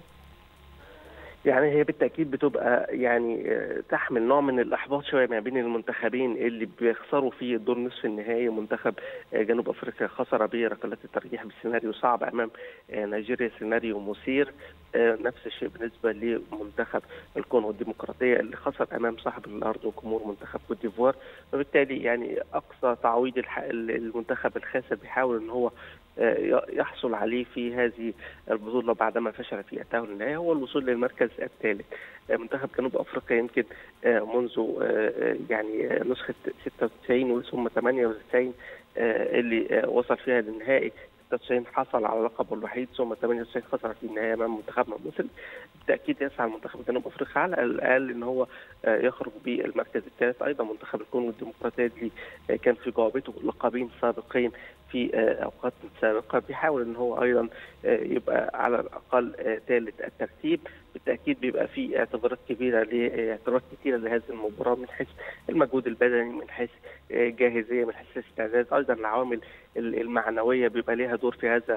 يعني هي بالتاكيد بتبقى يعني تحمل نوع من الاحباط شويه ما بين المنتخبين اللي بيخسروا في الدور نصف النهائي. منتخب جنوب افريقيا خسر بركلات الترجيح بسيناريو صعب امام نيجيريا، سيناريو مثير. نفس الشيء بالنسبه لمنتخب الكونغو الديمقراطيه اللي خسر امام صاحب الارض وجمهور منتخب كوت ديفوار. وبالتالي يعني اقصى تعويض المنتخب الخاسر بيحاول ان هو يحصل عليه في هذه البطوله بعدما فشل في التاهل للنهائي هو الوصول للمركز الثالث. منتخب جنوب افريقيا يمكن منذ يعني نسخه ستة وتسعين ثم ثمانية وتسعين اللي وصل فيها للنهائي، ستة وتسعين حصل على لقبه الوحيد، ثم ثمانية وتسعين خسر في النهايه امام منتخبنا المصري. بالتاكيد يسعى المنتخب جنوب افريقيا على الاقل ان هو يخرج بالمركز الثالث. ايضا منتخب الكونغو الديمقراطيه اللي كان في جعبته لقبين سابقين في اوقات سابقه بيحاول ان هو ايضا يبقى على الاقل ثالث الترتيب. بالتاكيد بيبقى في اعتبارات كبيره لاعتبارات كثيره لهذه المباراه من حيث المجهود البدني، من حيث جاهزيه، من حيث الاستعداد، ايضا العوامل المعنويه بيبقى لها دور في هذا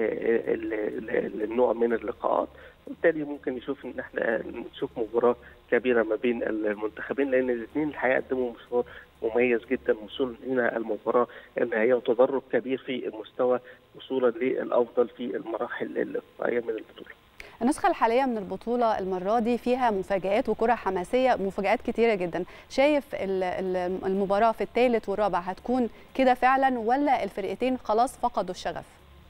النوع من اللقاءات. وبالتالي ممكن نشوف ان احنا نشوف مباراه كبيره ما بين المنتخبين، لان الاثنين الحقيقه قدموا مشوار مميز جدا وصولا الى المباراه النهائيه وتدرج كبير في المستوى وصولا للافضل في المراحل الاقصائيه من البطوله. النسخة الحالية من البطولة المرة دي فيها مفاجآت وكرة حماسية، مفاجآت كتيرة جدا. شايف المباراة في الثالث والرابع هتكون كده فعلا ولا الفرقتين خلاص فقدوا الشغف؟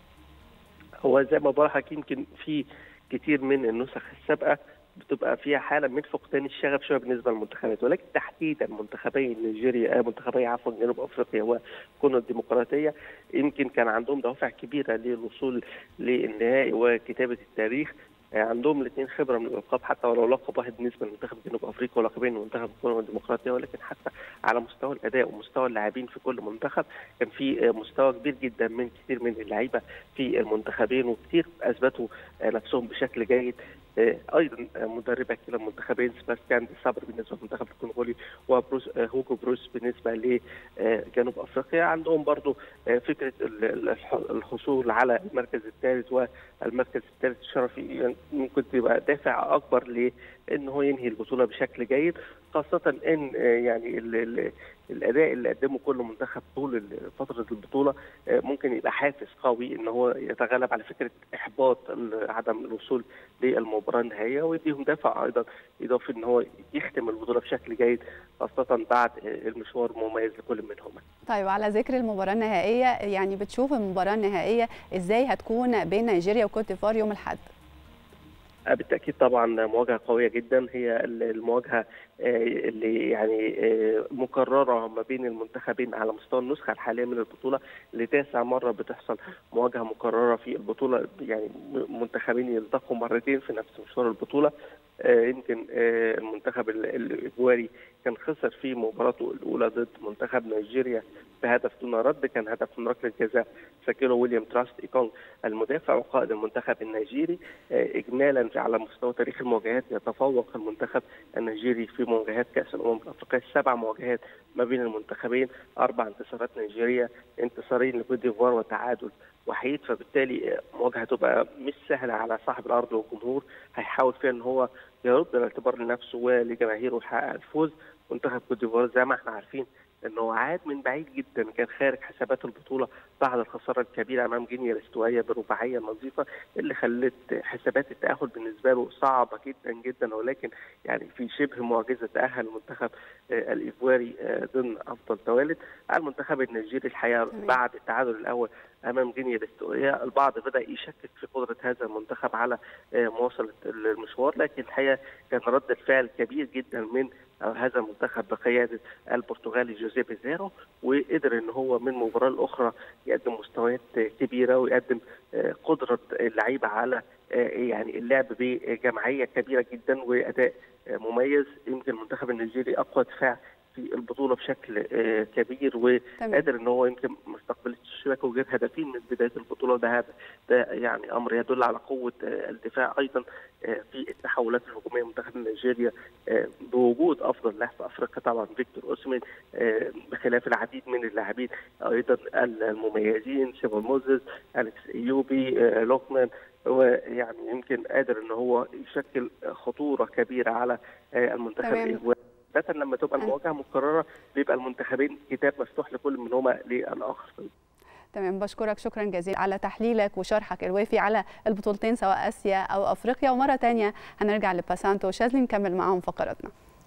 هو زي ما بقول لحضرتك يمكن في كتير من النسخ السابقة بتبقى فيها حاله من فقدان الشغف شويه بالنسبه للمنتخبات، ولكن تحديدا منتخبي نيجيريا منتخبي عفوا جنوب افريقيا والكونغو الديمقراطيه يمكن كان عندهم دوافع كبيره للوصول للنهائي وكتابه التاريخ. عندهم الاثنين خبره من الالقاب، حتى ولو لقب واحد بالنسبه لمنتخب جنوب افريقيا ولقبين لمنتخب الكونغو الديمقراطيه، ولكن حتى على مستوى الاداء ومستوى اللاعبين في كل منتخب كان في مستوى كبير جدا من كثير من اللعيبه في المنتخبين، وكثير اثبتوا نفسهم بشكل جيد. ايضا مدربه كلا المنتخبين سباستيان دي صابر بالنسبه للمنتخب الكونغولي وبروس هوجو بروس بالنسبه لجنوب افريقيا، عندهم برضو فكره الحصول على المركز الثالث والمركز الثالث الشرفي ممكن تبقى دافع اكبر لان هو ينهي البطوله بشكل جيد، خاصه ان يعني ال ال الاداء اللي قدمه كل منتخب طول فتره البطوله ممكن يبقى حافز قوي ان هو يتغلب على فكره احباط عدم الوصول للمباراه النهائيه، ويديهم دافع ايضا اضافي ان هو يختم البطوله بشكل جيد خاصه بعد المشوار المميز لكل منهم. طيب على ذكر المباراه النهائيه، يعني بتشوف المباراه النهائيه ازاي هتكون بين نيجيريا وكوت ديفوار يوم الاحد؟ بالتاكيد طبعا مواجهه قويه جدا، هي المواجهه اللي يعني مكرره ما بين المنتخبين على مستوى النسخه الحاليه من البطوله، لتاسع مره بتحصل مواجهه مكرره في البطوله، يعني منتخبين يلتقوا مرتين في نفس مشوار البطوله. يمكن المنتخب الايفواري كان خسر في مباراته الاولى ضد منتخب نيجيريا بهدف دون رد، كان هدف من ركله جزاء سجله ويليام تراست ايكونغ المدافع وقائد المنتخب النيجيري. اجمالا على مستوى تاريخ المواجهات يتفوق المنتخب النيجيري في مواجهات كاس الامم الافريقيه، سبع مواجهات ما بين المنتخبين، اربع انتصارات نيجيريا، انتصارين لكوت ديفوار وتعادل وحيد، فبالتالي مواجهه تبقى مش سهله على صاحب الارض والجمهور، هيحاول فيها ان هو يرد الاعتبار لنفسه ولجماهيره ويحقق الفوز. منتخب كوت ديفوار زي ما احنا عارفين انه عاد من بعيد جدا، كان خارج حسابات البطوله بعد الخساره الكبيره امام غينيا الاستوائيه برباعيه نظيفه اللي خلت حسابات التاهل بالنسبه له صعبه جدا جدا، ولكن يعني في شبه معجزه تاهل المنتخب الايفواري ضمن افضل توالد. المنتخب النيجيري الحقيقه بعد التعادل الاول امام غينيا الاستوائيه البعض بدا يشكك في قدره هذا المنتخب على مواصله المشوار، لكن الحقيقه كان رد الفعل كبير جدا من هذا المنتخب بقياده البرتغالي جوزيه بيزيرو، وقدر ان هو من مباراه لاخرى يقدم مستويات كبيره ويقدم قدره اللعيبه على يعني اللعب بجماعيه كبيره جدا واداء مميز. يمكن المنتخب النيجيري اقوى دفاع في البطوله بشكل كبير، وقادر ان هو يمكن ما استقبلش شباكه غير هدفين من بدايه البطوله، ده ده يعني امر يدل على قوه الدفاع. ايضا في التحولات الهجوميه منتخب نيجيريا بوجود افضل لاعب في افريقيا طبعا فيكتور اوسيمين، بخلاف العديد من اللاعبين ايضا المميزين سيبون موزيس، اليكس ايوبي، لوكمان، ويعني يمكن قادر ان هو يشكل خطوره كبيره على المنتخب الايفواري. مثلا لما تبقى المواجهه مكرره بيبقى المنتخبين كتاب مفتوح لكل منهما للاخر. تمام، بشكرك شكرا جزيلا على تحليلك وشرحك الوافي على البطولتين سواء اسيا او افريقيا، ومره ثانيه هنرجع لباسانتو وشاذلي نكمل معاهم فقراتنا.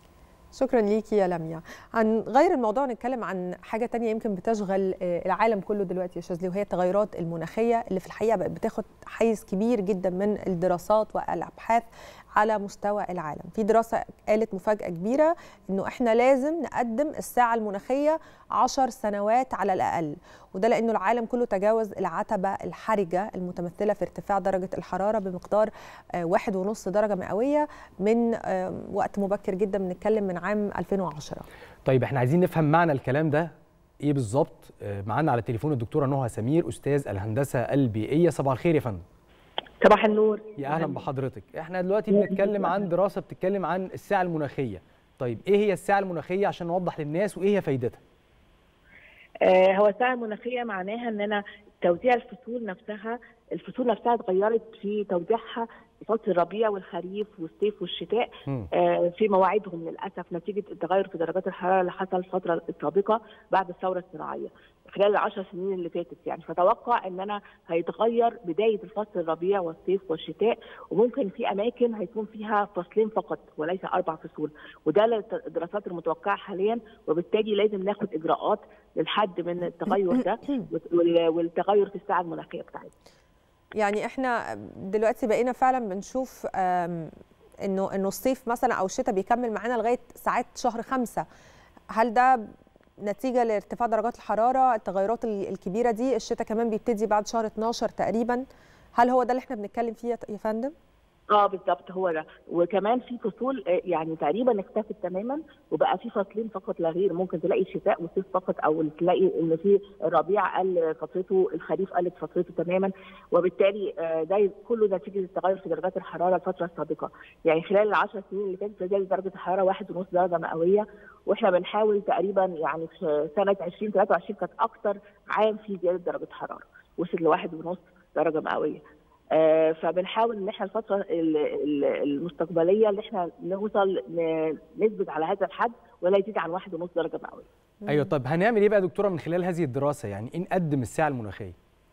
شكرا ليكي يا لميا. عن غير الموضوع نتكلم عن حاجه تانية يمكن بتشغل العالم كله دلوقتي يا شاذلي، وهي التغيرات المناخيه اللي في الحقيقه بقت بتاخد حيز كبير جدا من الدراسات والابحاث على مستوى العالم. في دراسه قالت مفاجاه كبيره انه احنا لازم نقدم الساعه المناخيه عشر سنوات على الاقل، وده لانه العالم كله تجاوز العتبه الحرجه المتمثله في ارتفاع درجه الحراره بمقدار واحد ونص درجه مئويه من وقت مبكر جدا، بنتكلم من عام ألفين وعشرة. طيب احنا عايزين نفهم معنى الكلام ده ايه بالظبط. معانا على التليفون الدكتوره نهى سمير استاذ الهندسه البيئيه. صباح الخير يا فندم. صباح النور. يا اهلا بحضرتك. احنا دلوقتي بنتكلم عن دراسه بتتكلم عن الساعه المناخيه. طيب ايه هي الساعه المناخيه عشان نوضح للناس وايه هي فايدتها؟ آه هو الساعه المناخيه معناها ان انا توزيع الفصول نفسها، الفصول نفسها اتغيرت في توزيعها في فصل الربيع والخريف والصيف والشتاء آه في مواعيدهم للاسف نتيجه التغير في درجات الحراره اللي حصل الفتره السابقه بعد الثوره الصناعيه خلال العشر سنين اللي فاتت يعني. فتوقع ان انا هيتغير بدايه الفصل الربيع والصيف والشتاء، وممكن في اماكن هيكون فيها فصلين فقط وليس اربع فصول، وده الدراسات المتوقعه حاليا، وبالتالي لازم ناخد اجراءات للحد من التغير ده والتغير في الساعه المناخيه بتاعتنا. يعني احنا دلوقتي بقينا فعلا بنشوف انه انه الصيف مثلا او الشتاء بيكمل معانا لغايه ساعات شهر خمسة. هل ده نتيجه لارتفاع درجات الحراره التغيرات الكبيره دي؟ الشتاء كمان بيبتدي بعد شهر اتناشر تقريبا. هل هو ده اللي احنا بنتكلم فيه يا فندم؟ اه بالظبط هو ده. وكمان في فصول يعني تقريبا اختفت تماما وبقى في فصلين فقط لا غير، ممكن تلاقي شتاء وصيف فقط، او تلاقي ان في الربيع قل فترته، الخريف قلت فترته تماما، وبالتالي ده كله نتيجه التغير في درجات الحراره الفتره السابقه. يعني خلال العشر سنين اللي فاتت زادت درجه الحراره واحد ونص درجه مئويه، واحنا بنحاول تقريبا يعني في سنه ألفين وثلاثة وعشرين كانت اكثر عام في زياده درجه حراره، وصلت لواحد ونص درجه مئويه. آه فبنحاول ان احنا الفتره المستقبليه اللي احنا نوصل نثبت على هذا الحد ولا يزيد عن واحد ونص درجه مئويه. ايوه، طب هنعمل ايه بقى يا دكتوره من خلال هذه الدراسه؟ يعني ايه نقدم الساعه المناخيه؟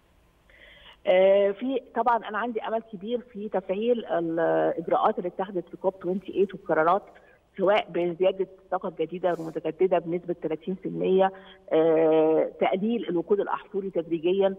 آه في طبعا انا عندي امل كبير في تفعيل الاجراءات اللي اتخذت في كوب ثمانية وعشرين والقرارات، سواء بزياده الطاقه الجديده والمتجدده بنسبه ثلاثين بالمئة، آه تقليل الوقود الاحفوري تدريجيا،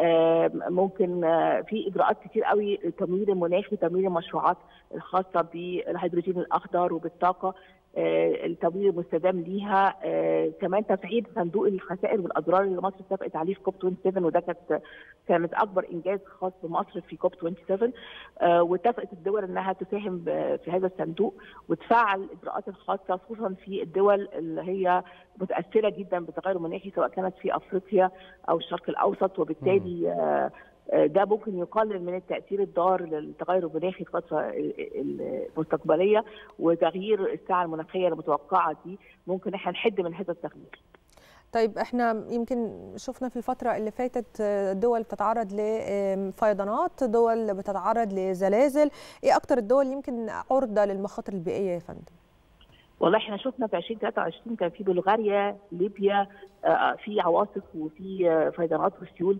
ممكن في اجراءات كتير قوي، تمويل المناخي، تمويل المشروعات الخاصه بالهيدروجين الاخضر وبالطاقه، التمويل المستدام ليها، كمان تفعيل صندوق الخسائر والاضرار اللي مصر اتفقت عليه في كوب سبعة وعشرين، وده كانت كانت اكبر انجاز خاص بمصر في كوب سبعة وعشرين. واتفقت الدول انها تساهم في هذا الصندوق وتفعل الاجراءات الخاصه خصوصا في الدول اللي هي متاثره جدا بالتغير المناخي سواء كانت في افريقيا او الشرق الاوسط، وبالتالي م. ده ممكن يقلل من التأثير الضار للتغير المناخي في الفترة المستقبلية، وتغيير الساعة المناخية المتوقعة دي ممكن احنا نحد من هذا التغيير. طيب احنا يمكن شفنا في الفترة اللي فاتت دول بتتعرض لفيضانات، دول بتتعرض لزلازل، ايه اكتر الدول يمكن عرضة للمخاطر البيئية يا فندم؟ والله احنا شفنا في ألفين وثلاثة وعشرين كان في بلغاريا، ليبيا، في عواصف وفي فيضانات وسيول،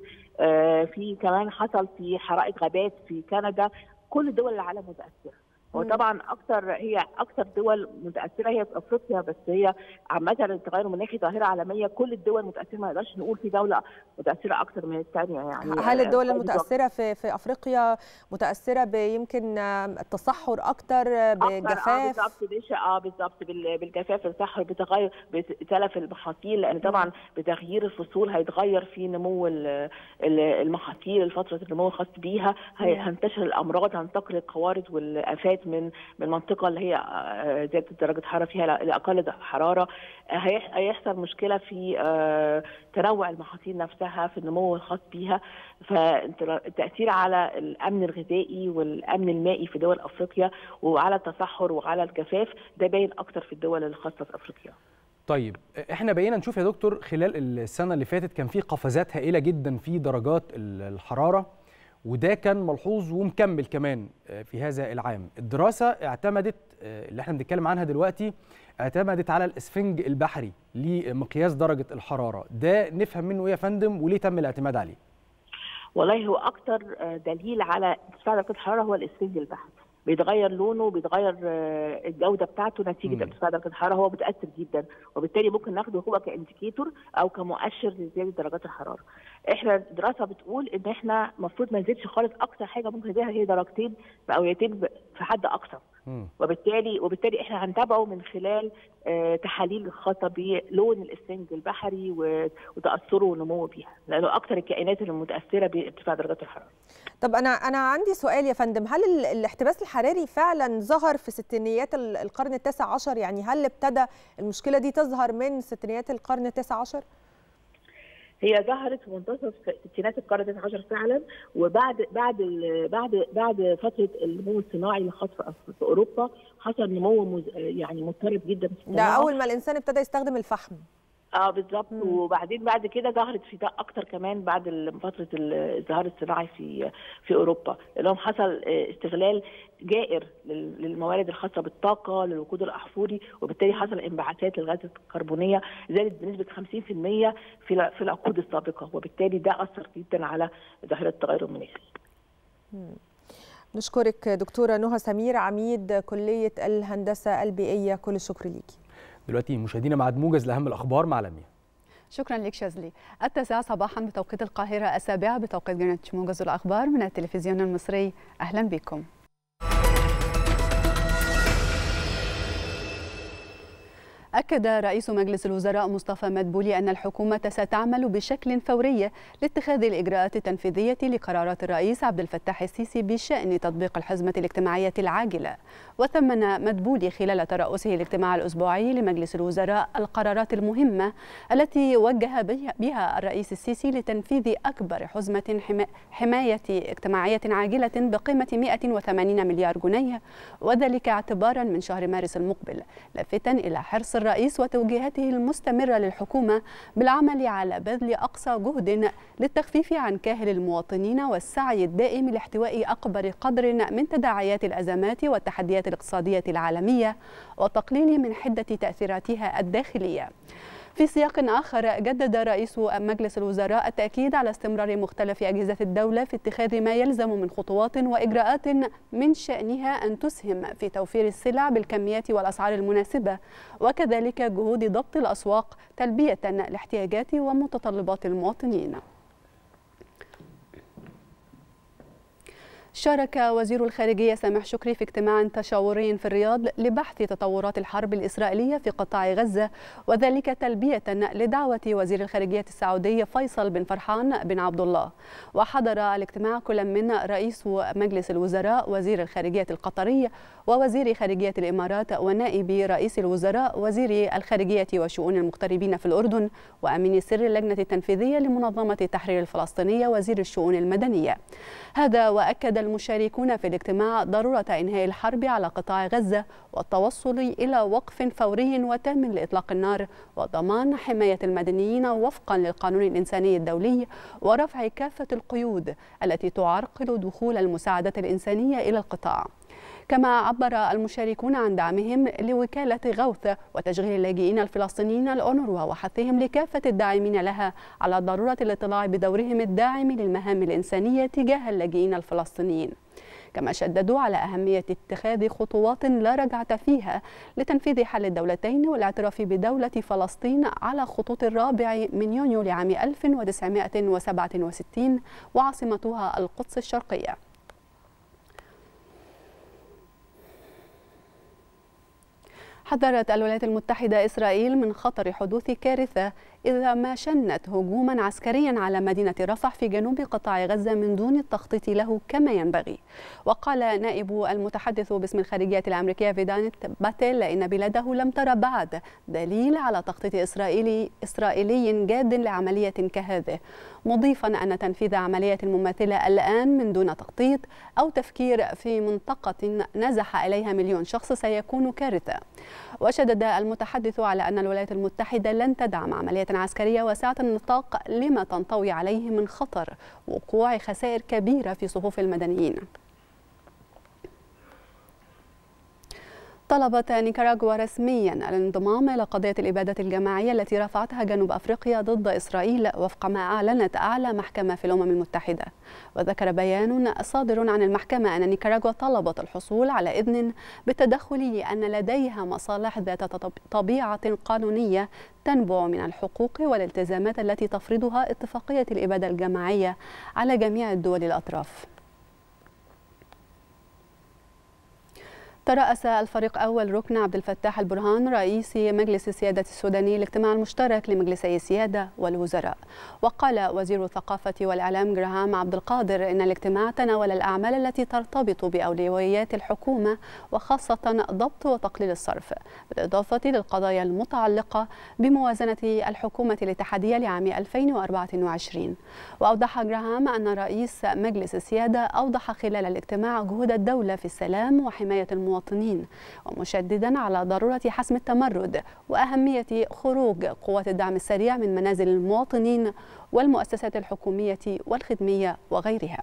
في كمان حصل في حرائق غابات في كندا. كل دول العالم متاثره. هو طبعا اكثر هي اكثر دول متاثره هي في افريقيا، بس هي عامه التغير المناخي ظاهره عالميه، كل الدول متاثره، ما نقدرش نقول في دوله متاثره اكثر من الثانيه. يعني هل الدول المتاثره في في افريقيا متاثره بيمكن التصحر اكثر، بجفاف؟ اه بالظبط اه بالظبط بالجفاف، التصحر، بتغير بتلف المحاصيل، لان طبعا بتغيير الفصول هيتغير في نمو المحاصيل، الفتره النمو الخاص بيها، هينتشر الامراض، هتنتقل القوارض والافات من من المنطقه اللي هي زياده درجه حراره فيها لاقل حراره، هيحصل مشكله في تنوع المحاصيل نفسها في النمو الخاص بيها، فالتاثير على الامن الغذائي والامن المائي في دول افريقيا وعلى التصحر وعلى الجفاف ده باين اكتر في الدول الخاصه في افريقيا. طيب احنا بقينا نشوف يا دكتور خلال السنه اللي فاتت كان في قفزات هائله جدا في درجات الحراره، وده كان ملحوظ ومكمل كمان في هذا العام. الدراسة اعتمدت اللي احنا بنتكلم عنها دلوقتي اعتمدت على الاسفنج البحري لمقياس درجة الحرارة، ده نفهم منه ايه يا فندم وليه تم الاعتماد عليه؟ والله هو اكتر دليل على ارتفاع درجة الحرارة هو الاسفنج البحري، بيتغير لونه، بيتغير الجوده بتاعته نتيجه ارتفاع درجه الحراره، هو بتاثر جدا، وبالتالي ممكن ناخده هو كانديكيتور او كمؤشر لزياده درجات الحراره. احنا الدراسه بتقول ان احنا المفروض ما نزيدش خالص، اكثر حاجه ممكن نزيدها هي درجتين مئويتين في حد اقصى. وبالتالي وبالتالي احنا هنتابعه من خلال آه تحاليل الخاصه بلون الاسفنج البحري وتاثره ونموه بيها، لانه اكثر الكائنات المتاثره بارتفاع درجات الحراره. طب انا انا عندي سؤال يا فندم، هل الاحتباس الحراري فعلا ظهر في ستينيات القرن التاسع عشر؟ يعني هل ابتدى المشكله دي تظهر من ستينيات القرن التاسع عشر؟ هي ظهرت في منتصف ستينات القرن التاسع عشر فعلا، وبعد بعد بعد بعد فتره النمو الصناعي اللي خاص في اوروبا حصل نمو يعني مضطرب جدا في الصناعه، ده اول ما الانسان ابتدى يستخدم الفحم. اه بالظبط، وبعدين بعد كده ظهرت في ده اكتر كمان بعد فتره الازدهار الصناعي في في اوروبا، لانهم حصل استغلال جائر للموارد الخاصه بالطاقه للوقود الاحفوري، وبالتالي حصل انبعاثات للغازات الكربونيه زادت بنسبه خمسين في المية في في العقود السابقه، وبالتالي ده اثر جدا على ظاهره التغير المناخي. نشكرك دكتوره نهى سمير، عميد كليه الهندسه البيئيه، كل الشكر ليكي. دلوقتي مشاهدينا مع موجز لاهم الاخبار مع لميا. شكرا لك شاذلي. التاسعة صباحا بتوقيت القاهرة، السابعة بتوقيت جرينتش، موجز الأخبار من التلفزيون المصري، أهلا بكم. أكد رئيس مجلس الوزراء مصطفى مدبولي أن الحكومة ستعمل بشكل فوري لاتخاذ الإجراءات التنفيذية لقرارات الرئيس عبد الفتاح السيسي بشأن تطبيق الحزمة الاجتماعية العاجلة. وثمن مدبولي خلال ترأسه الاجتماع الأسبوعي لمجلس الوزراء القرارات المهمة التي وجه بها الرئيس السيسي لتنفيذ أكبر حزمة حماية اجتماعية عاجلة بقيمة مئة وثمانين مليار جنيه، وذلك اعتبارا من شهر مارس المقبل، لافتا إلى حرص الرئيس وتوجيهاته المستمرة للحكومة بالعمل على بذل أقصى جهد للتخفيف عن كاهل المواطنين والسعي الدائم لاحتواء أكبر قدر من تداعيات الأزمات والتحديات الاقتصادية العالمية وتقليل من حدة تأثيراتها الداخلية. في سياق آخر، جدد رئيس مجلس الوزراء التأكيد على استمرار مختلف أجهزة الدولة في اتخاذ ما يلزم من خطوات وإجراءات من شأنها أن تسهم في توفير السلع بالكميات والأسعار المناسبة، وكذلك جهود ضبط الأسواق تلبية لاحتياجات ومتطلبات المواطنين. شارك وزير الخارجية سامح شكري في اجتماع تشاوري في الرياض لبحث تطورات الحرب الإسرائيلية في قطاع غزة، وذلك تلبية لدعوة وزير الخارجية السعودي فيصل بن فرحان بن عبد الله. وحضر الاجتماع كل من رئيس مجلس الوزراء وزير الخارجية القطري ووزير خارجية الإمارات ونائب رئيس الوزراء وزير الخارجية وشؤون المغتربين في الأردن وأمين سر اللجنة التنفيذية لمنظمة التحرير الفلسطينية وزير الشؤون المدنية. هذا وأكد المشاركون في الاجتماع ضرورة إنهاء الحرب على قطاع غزة والتوصل إلى وقف فوري وتام لإطلاق النار وضمان حماية المدنيين وفقا للقانون الإنساني الدولي ورفع كافة القيود التي تعرقل دخول المساعدات الإنسانية إلى القطاع. كما عبر المشاركون عن دعمهم لوكالة غوث وتشغيل اللاجئين الفلسطينيين الأونروا وحثهم لكافة الداعمين لها على ضرورة الاطلاع بدورهم الداعم للمهام الإنسانية تجاه اللاجئين الفلسطينيين. كما شددوا على أهمية اتخاذ خطوات لا رجعة فيها لتنفيذ حل الدولتين والاعتراف بدولة فلسطين على خطوط الرابع من يونيو لعام ألف وتسعمائة وسبعة وستين وعاصمتها القدس الشرقية. حذرت الولايات المتحدة إسرائيل من خطر حدوث كارثة إذا ما شنت هجوما عسكريا على مدينة رفح في جنوب قطاع غزة من دون التخطيط له كما ينبغي. وقال نائب المتحدث باسم الخارجية الأمريكية فيدانت باتيل إن بلاده لم ترى بعد دليل على تخطيط إسرائيلي إسرائيلي جاد لعملية كهذه، مضيفا أن تنفيذ عملية مماثلة الآن من دون تخطيط أو تفكير في منطقة نزح إليها مليون شخص سيكون كارثة. وشدد المتحدث على أن الولايات المتحدة لن تدعم عملية عسكرية واسعة النطاق لما تنطوي عليه من خطر وقوع خسائر كبيرة في صفوف المدنيين. طلبت نيكاراغوا رسميا الانضمام إلى قضية الإبادة الجماعية التي رفعتها جنوب أفريقيا ضد إسرائيل وفق ما أعلنت أعلى محكمة في الأمم المتحدة. وذكر بيان صادر عن المحكمة أن نيكاراغوا طلبت الحصول على إذن بالتدخل لأن لديها مصالح ذات طبيعة قانونية تنبع من الحقوق والالتزامات التي تفرضها اتفاقية الإبادة الجماعية على جميع الدول الأطراف. ترأس الفريق أول ركن عبد الفتاح البرهان رئيس مجلس السيادة السوداني الاجتماع المشترك لمجلسي السيادة والوزراء. وقال وزير الثقافة والإعلام جراهام عبد القادر إن الاجتماع تناول الأعمال التي ترتبط بأولويات الحكومة وخاصة ضبط وتقليل الصرف، بالإضافة للقضايا المتعلقة بموازنة الحكومة الاتحادية لعام ألفين وأربعة وعشرين. وأوضح جراهام أن رئيس مجلس السيادة أوضح خلال الاجتماع جهود الدولة في السلام وحماية المواطنين، ومشددا على ضرورة حسم التمرد وأهمية خروج قوات الدعم السريع من منازل المواطنين والمؤسسات الحكومية والخدمية وغيرها.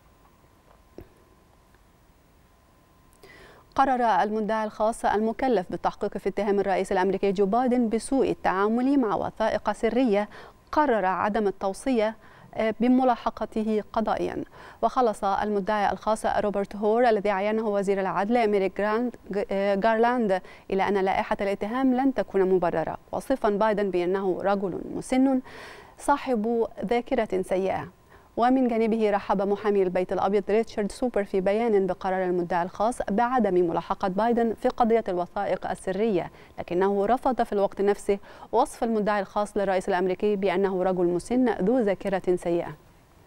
قرر المدعي الخاص المكلف بالتحقيق في اتهام الرئيس الأمريكي جو بايدن بسوء التعامل مع وثائق سرية قرر عدم التوصية بملاحقته قضائيا. وخلص المدعي الخاص روبرت هور الذي عينه وزير العدل ميريك غارلاند إلى أن لائحة الاتهام لن تكون مبررة، وصفا بايدن بأنه رجل مسن صاحب ذاكرة سيئة. ومن جانبه رحب محامي البيت الأبيض ريتشارد سوبر في بيان بقرار المدعي الخاص بعدم ملاحقة بايدن في قضية الوثائق السرية، لكنه رفض في الوقت نفسه وصف المدعي الخاص للرئيس الأمريكي بأنه رجل مسن ذو ذاكرة سيئة.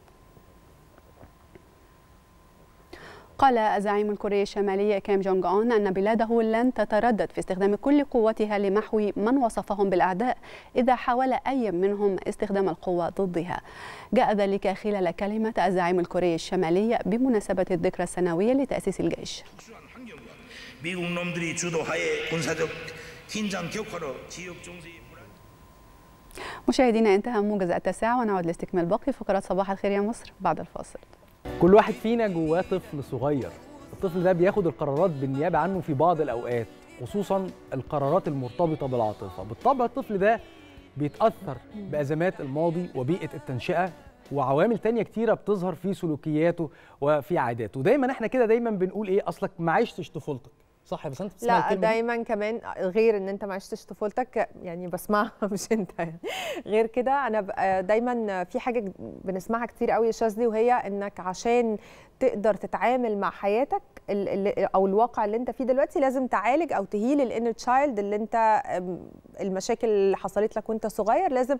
قال الزعيم الكوري الشمالي كيم جونغ أون أن بلاده لن تتردد في استخدام كل قوتها لمحو من وصفهم بالأعداء إذا حاول أي منهم استخدام القوة ضدها. جاء ذلك خلال كلمة الزعيم الكوري الشمالي بمناسبة الذكرى السنوية لتأسيس الجيش. مشاهدينا، انتهى موجز التاسعة ونعود لاستكمال باقي فقرات صباح الخير يا مصر بعد الفاصل. كل واحد فينا جواه طفل صغير، الطفل ده بياخد القرارات بالنيابة عنه في بعض الأوقات، خصوصا القرارات المرتبطة بالعاطفة. بالطبع الطفل ده بيتأثر بأزمات الماضي وبيئة التنشئة وعوامل تانية كتيرة بتظهر في سلوكياته وفي عاداته. ودايما احنا كده دايما بنقول ايه، اصلك ما عشتش طفولتك، صح يا بسنت؟ لا دايما كمان غير ان انت ما عشتش طفولتك، يعني بسمعها مش انت يعني. غير كده انا دايما في حاجه بنسمعها كتير قوي يا شاذلي، وهي انك عشان تقدر تتعامل مع حياتك او الواقع اللي انت فيه دلوقتي، لازم تعالج او تهيل الانر تشايلد اللي انت المشاكل اللي حصلت لك وانت صغير لازم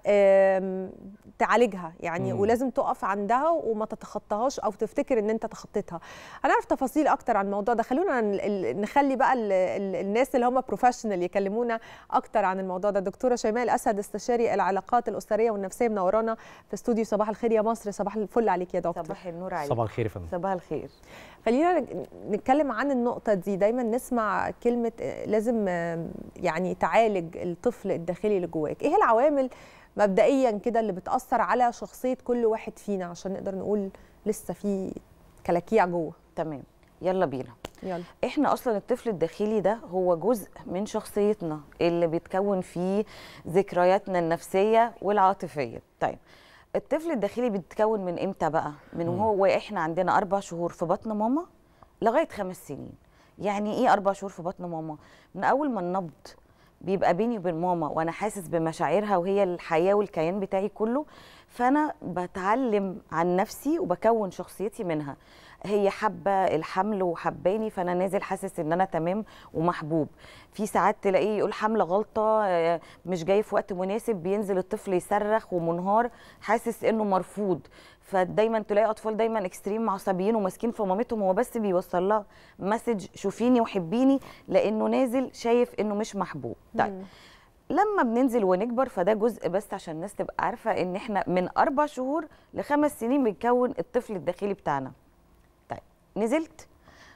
تعالجها يعني، مم. ولازم تقف عندها وما تتخطاهاش او تفتكر ان انت تخطيتها. هنعرف تفاصيل اكتر عن الموضوع ده، خلونا نخلي بقى ال ال الناس اللي هم بروفيشنال يكلمونا اكتر عن الموضوع ده. دكتوره شيماء الاسد، استشاري العلاقات الاسريه والنفسيه، منورانا في استوديو صباح الخير يا مصر. صباح الفل عليك يا دكتور. صباح النور عليك. صباح الخير يا فندم. صباح الخير. خلينا نتكلم عن النقطة دي. دايما نسمع كلمة لازم يعني تعالج الطفل الداخلي اللي جواك. ايه العوامل مبدئيا كده اللي بتأثر على شخصية كل واحد فينا عشان نقدر نقول لسه في كلاكيع جوه؟ تمام، يلا بينا. يلا. احنا اصلا الطفل الداخلي ده هو جزء من شخصيتنا اللي بيتكون فيه ذكرياتنا النفسية والعاطفية. طيب الطفل الداخلي بيتكون من امتى بقى؟ من وهو احنا عندنا اربع شهور في بطن ماما لغايه خمس سنين. يعني ايه اربع شهور في بطن ماما؟ من اول ما النبض بيبقى بيني وبين ماما وانا حاسس بمشاعرها وهي الحياه والكيان بتاعي كله، فانا بتعلم عن نفسي وبكون شخصيتي منها. هي حابه الحمل وحباني، فانا نازل حاسس ان انا تمام ومحبوب. في ساعات تلاقيه يقول حمله غلطه، مش جاي في وقت مناسب، بينزل الطفل يصرخ ومنهار حاسس انه مرفوض. فدايما تلاقي اطفال دايما اكستريم عصبيين وماسكين في مامتهم، هو بس بيوصل لها مسج شوفيني وحبيني، لانه نازل شايف انه مش محبوب. طيب لما بننزل ونكبر، فده جزء بس عشان الناس تبقى عارفه ان احنا من اربع شهور لخمس سنين بنكون الطفل الداخلي بتاعنا. طيب نزلت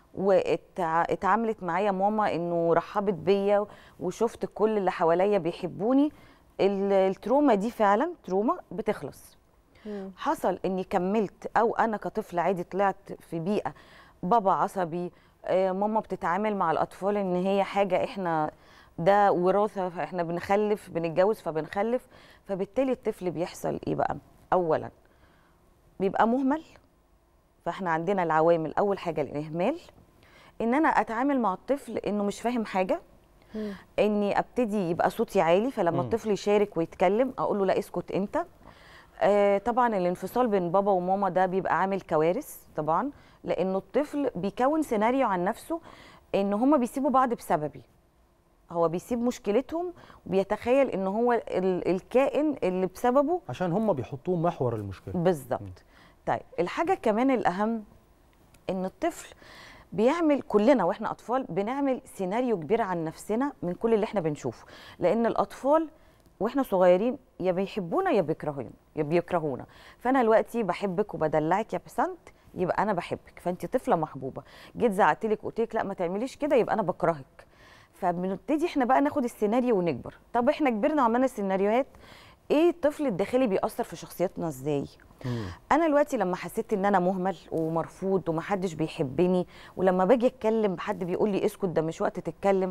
واتعاملت معايا ماما انه رحبت بيا وشفت كل اللي حواليا بيحبوني، التروما دي فعلا تروما بتخلص. مم. حصل اني كملت او انا كطفل عادي طلعت في بيئه بابا عصبي، ماما بتتعامل مع الاطفال ان هي حاجه احنا ده وراثه، فاحنا بنخلف بنتجوز فبنخلف، فبالتالي الطفل بيحصل ايه بقى؟ اولا بيبقى مهمل. فاحنا عندنا العوامل، اول حاجه الاهمال، ان انا اتعامل مع الطفل انه مش فاهم حاجه، مم. اني ابتدي يبقى صوتي عالي، فلما مم. الطفل يشارك ويتكلم اقول له لا اسكت انت. آه طبعا الانفصال بين بابا وماما ده بيبقى عامل كوارث طبعا، لانه الطفل بيكون سيناريو عن نفسه ان هما بيسيبوا بعض بسببي. هو بيسيب مشكلتهم وبيتخيل ان هو الكائن اللي بسببه، عشان هم بيحطوه محور المشكله. بالظبط. طيب الحاجه كمان الاهم ان الطفل بيعمل، كلنا واحنا اطفال بنعمل سيناريو كبير عن نفسنا من كل اللي احنا بنشوفه، لان الاطفال واحنا صغيرين يا بيحبونا يا بيكرهونا يا بيكرهونا. فانا دلوقتي بحبك وبدلعك يا بسنت، يبقى انا بحبك، فانت طفله محبوبه. جيت زعقت لك وقلت لك لا ما تعمليش كده، يبقى انا بكرهك. فبنبتدي احنا بقى ناخد السيناريو ونكبر. طب احنا كبرنا وعملنا السيناريوهات، ايه الطفل الداخلي بيأثر في شخصيتنا ازاي؟ مم. انا دلوقتي لما حسيت ان انا مهمل ومرفوض ومحدش بيحبني، ولما باجي اتكلم حد بيقول لي اسكت ده مش وقت تتكلم،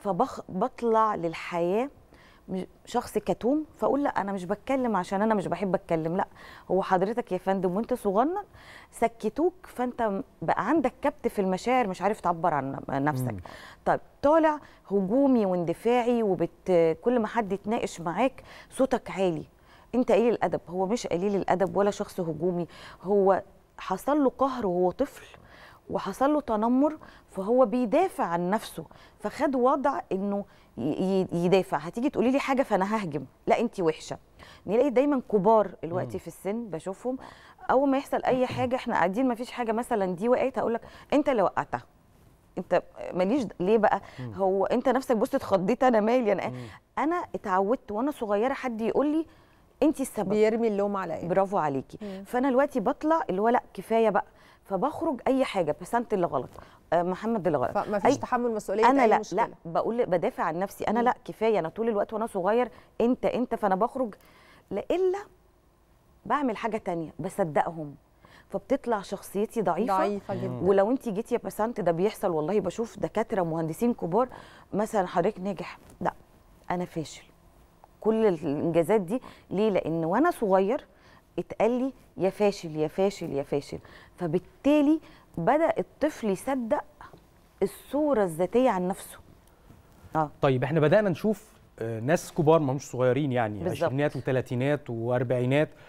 فبطلع للحياه شخص كتوم، فاقول لا انا مش بتكلم عشان انا مش بحب اتكلم، لا هو حضرتك يا فندم وانت صغنن سكتوك، فانت بقى عندك كبت في المشاعر مش عارف تعبر عن نفسك. مم. طيب طالع هجومي واندفاعي، وبت كل ما حد يتناقش معاك صوتك عالي، انت قليل الادب. هو مش قليل الادب ولا شخص هجومي، هو حصل له قهر وهو طفل وحصل له تنمر، فهو بيدافع عن نفسه، فخد وضع انه يدافع. هتيجي تقولي لي حاجه فانا ههجم، لا انت وحشه. نلاقي دايما كبار الوقت في السن بشوفهم اول ما يحصل اي حاجه، احنا قاعدين ما فيش حاجه مثلا دي وقعت، هقول لك انت اللي وقعتها، انت ماليش ليه بقى؟ مم. هو انت نفسك بص اتخضيت، انا مالي انا مم. انا اتعودت وانا صغيره حد يقول لي انت السبب، بيرمي اللوم عليا. برافو عليكي. مم. فانا دلوقتي بطلع اللي هو لا كفايه بقى، فبخرج اي حاجه بسنت اللي غلط، آه محمد اللي غلط، فما فيش تحمل مسؤوليه انا أي لا مشكلة. لا بقول بدافع عن نفسي انا. مم. لا كفايه، انا طول الوقت وانا صغير انت انت فانا بخرج، لا الا بعمل حاجه تانية بصدقهم، فبتطلع شخصيتي ضعيفه ضعيفه جدا. ولو انت جيتي يا بسنت ده بيحصل والله، بشوف دكاتره مهندسين كبار مثلا حضرتك ناجح، لا انا فاشل. كل الانجازات دي ليه؟ لان وانا صغير اتقال لي يا فاشل يا فاشل يا فاشل، فبالتالي بدأ الطفل يصدق الصورة الذاتية عن نفسه. آه. طيب احنا بدأنا نشوف ناس كبار ما مش صغيرين، يعني بالزبط. عشرينات وثلاثينات واربعينات،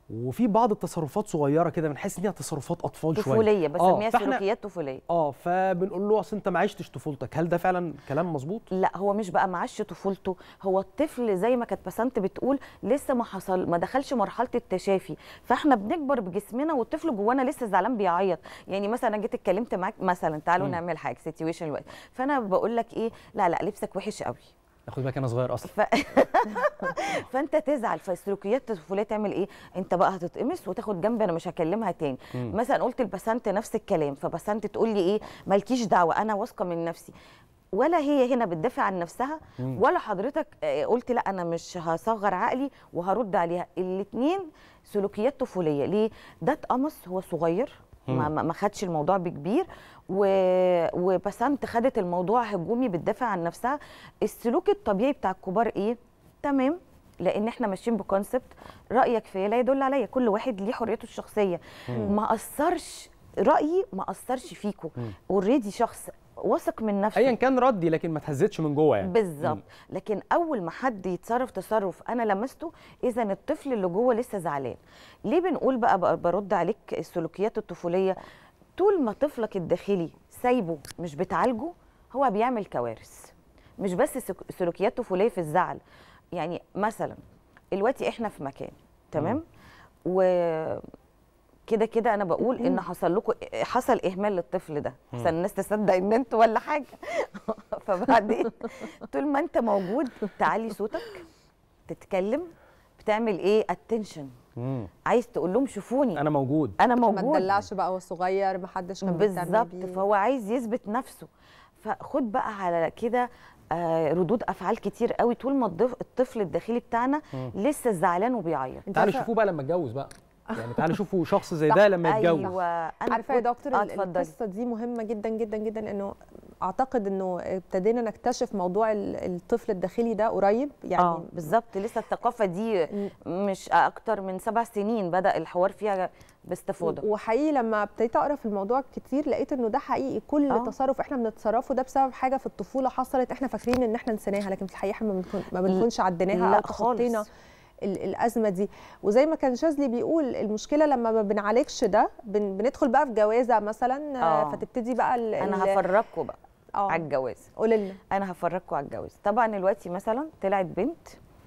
وفي بعض التصرفات صغيره كده بنحس ان هي تصرفات اطفال شويه طفوليه، بسميها سلوكيات طفوليه. اه فبنقول له اصل انت ما عشتش طفولتك. هل ده فعلا كلام مظبوط؟ لا، هو مش بقى ما عاش طفولته، هو الطفل زي ما كانت بسنت بتقول لسه ما حصل ما دخلش مرحله التشافي، فاحنا بنكبر بجسمنا والطفل جوانا لسه زعلان بيعيط. يعني مثلا انا جيت اتكلمت معاك مثلا تعالوا م. نعمل حاجه سيتويشن دلوقتي، فانا بقول لك ايه، لا لا لبسك وحش قوي، خد بالك انا صغير اصلا ف... فانت تزعل. فالسلوكيات الطفوليه تعمل ايه؟ انت بقى هتتقمص وتاخد جنب، انا مش هكلمها تاني. م. مثلا قلت لبسنت نفس الكلام، فبسنت تقول لي ايه، مالكيش دعوه، انا واثقه من نفسي. ولا هي هنا بتدافع عن نفسها م. ولا حضرتك قلت لا انا مش هصغر عقلي وهرد عليها. الاثنين سلوكيات طفوليه. ليه؟ ده اتقمص هو صغير، ما ما خدش الموضوع بكبير، و... وبسنت خدت الموضوع هجومي بتدافع عن نفسها. السلوك الطبيعي بتاع الكبار ايه؟ تمام، لان احنا ماشيين بكونسبت رايك فيا لا يدل عليا، كل واحد ليه حريته الشخصيه. مم. ما اثرش رايي، ما اثرش فيكم، اوريدي شخص واثق من نفسه ايا كان ردي، لكن ما تهزتش من جوه يعني. بالظبط. لكن اول ما حد يتصرف تصرف انا لمسته، اذا الطفل اللي جوه لسه زعلان. ليه بنقول بقى برد عليك السلوكيات الطفوليه؟ طول ما طفلك الداخلي سايبه مش بتعالجه هو بيعمل كوارث. مش بس سلوكيات طفوليه في الزعل، يعني مثلا دلوقتي احنا في مكان تمام، و كده كده انا بقول ان حصل لكم حصل اهمال للطفل ده عشان الناس تصدق ان انتوا ولا حاجه. فبعدين طول ما انت موجود تعلي صوتك، تتكلم، بتعمل ايه؟ اتنشن، عايز تقول لهم شوفوني انا موجود، انا موجود. ما تدلعش بقى هو صغير، ما حدش كان بيهتم بيه بالظبط. فهو عايز يثبت نفسه، فخد بقى على كده آه ردود افعال كتير قوي طول ما الطفل الداخلي بتاعنا مم. لسه زعلان وبيعيط. تعالوا شوفوه بقى لما اتجوز بقى، يعني تعالوا شوفوا شخص زي ده لما يتجوز. ايوه انا عارفه يا دكتور آه القصه دي مهمه جدا جدا جدا، لانه اعتقد انه ابتدينا نكتشف موضوع الطفل الداخلي ده قريب يعني. اه بالظبط، لسه الثقافه دي مش اكتر من سبع سنين بدا الحوار فيها باستفاضه. وحقيقي لما ابتديت اقرا في الموضوع كتير لقيت انه ده حقيقي، كل آه. تصرف احنا بنتصرفه ده بسبب حاجه في الطفوله حصلت احنا فاكرين ان احنا نسيناها، لكن في الحقيقه احنا ما بنكونش عديناها او تخطينا الازمه دي. وزي ما كان شاذلي بيقول، المشكله لما ما بنعالجش ده بن بندخل بقى في جوازه مثلا آه. فتبتدي بقى انا هفرجكم بقى آه. على الجواز. قولي لنا. انا هفرجكم على الجواز. طبعا دلوقتي مثلا طلعت بنت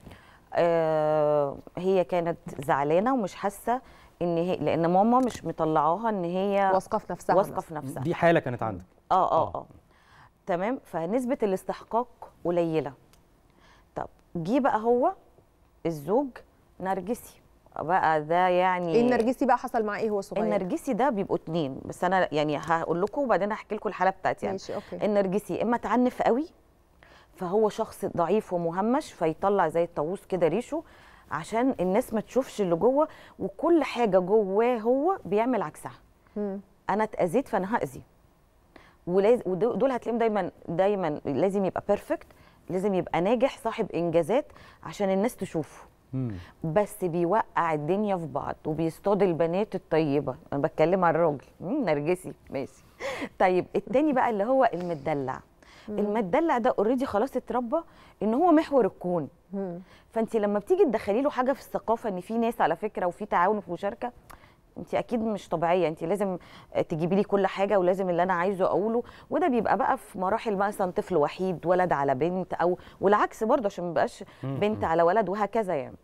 آه هي كانت زعلانه ومش حاسه ان هي، لان ماما مش مطلعاها ان هي واثقه في نفسها، واثقه في نفسها. دي حاله كانت عندك. اه اه اه تمام. فنسبه الاستحقاق قليله. طب جه بقى هو الزوج نرجسي بقى، ده يعني ايه النرجسي بقى؟ حصل معاه ايه هو صغير؟ النرجسي ده بيبقوا اتنين، بس انا يعني هقول لكم وبعدين هحكي لكم الحاله بتاعتي يعني. ماشي اوكي. النرجسي اما تعنف قوي فهو شخص ضعيف ومهمش، فيطلع زي الطاووس كده ريشه عشان الناس ما تشوفش اللي جوه، وكل حاجه جواه هو بيعمل عكسها. م. انا اتاذيت فانا هاذي، ولازم ودول هتلاقيهم دايما دايما لازم يبقى بيرفكت، لازم يبقى ناجح صاحب انجازات عشان الناس تشوفه. مم. بس بيوقع الدنيا في بعض وبيصطاد البنات الطيبه. انا بتكلم عن الراجل نرجسي ماشي. طيب التاني بقى اللي هو المدلع. مم. المدلع ده اوريدي خلاص اتربى ان هو محور الكون. فانت لما بتيجي تدخلي له حاجه في الثقافه ان في ناس على فكره وفي تعاون وفي مشاركه، انت اكيد مش طبيعيه، انت لازم تجيبي لي كل حاجه ولازم اللي انا عايزه اقوله. وده بيبقى بقى في مراحل مثلا طفل وحيد، ولد على بنت، او والعكس برضه عشان ما يبقاش بنت على ولد وهكذا يعني.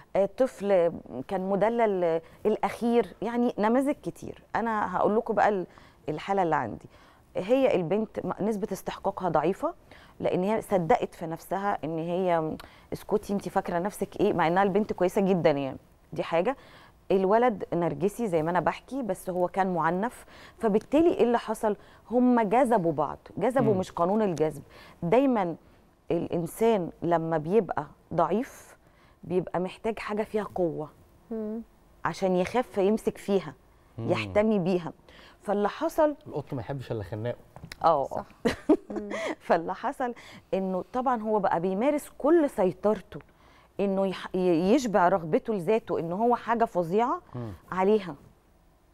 طفل كان مدلل الاخير، يعني نماذج كتير. انا هقول لكم بقى الحاله اللي عندي. هي البنت نسبه استحقاقها ضعيفه، لان هي صدقت في نفسها ان هي اسكتي انت فاكره نفسك ايه، مع انها البنت كويسه جدا يعني. دي حاجه. الولد نرجسي زي ما انا بحكي، بس هو كان معنف، فبالتالي ايه اللي حصل؟ هم جذبوا بعض، جذبوا مش قانون الجذب. دايما الانسان لما بيبقى ضعيف بيبقى محتاج حاجه فيها قوه مم. عشان يخاف يمسك فيها، مم. يحتمي بيها. فاللي حصل القط ما يحبش الا خناقه. اه صح. فاللي حصل انه طبعا هو بقى بيمارس كل سيطرته انه يشبع رغبته لذاته ان هو حاجه فظيعه عليها.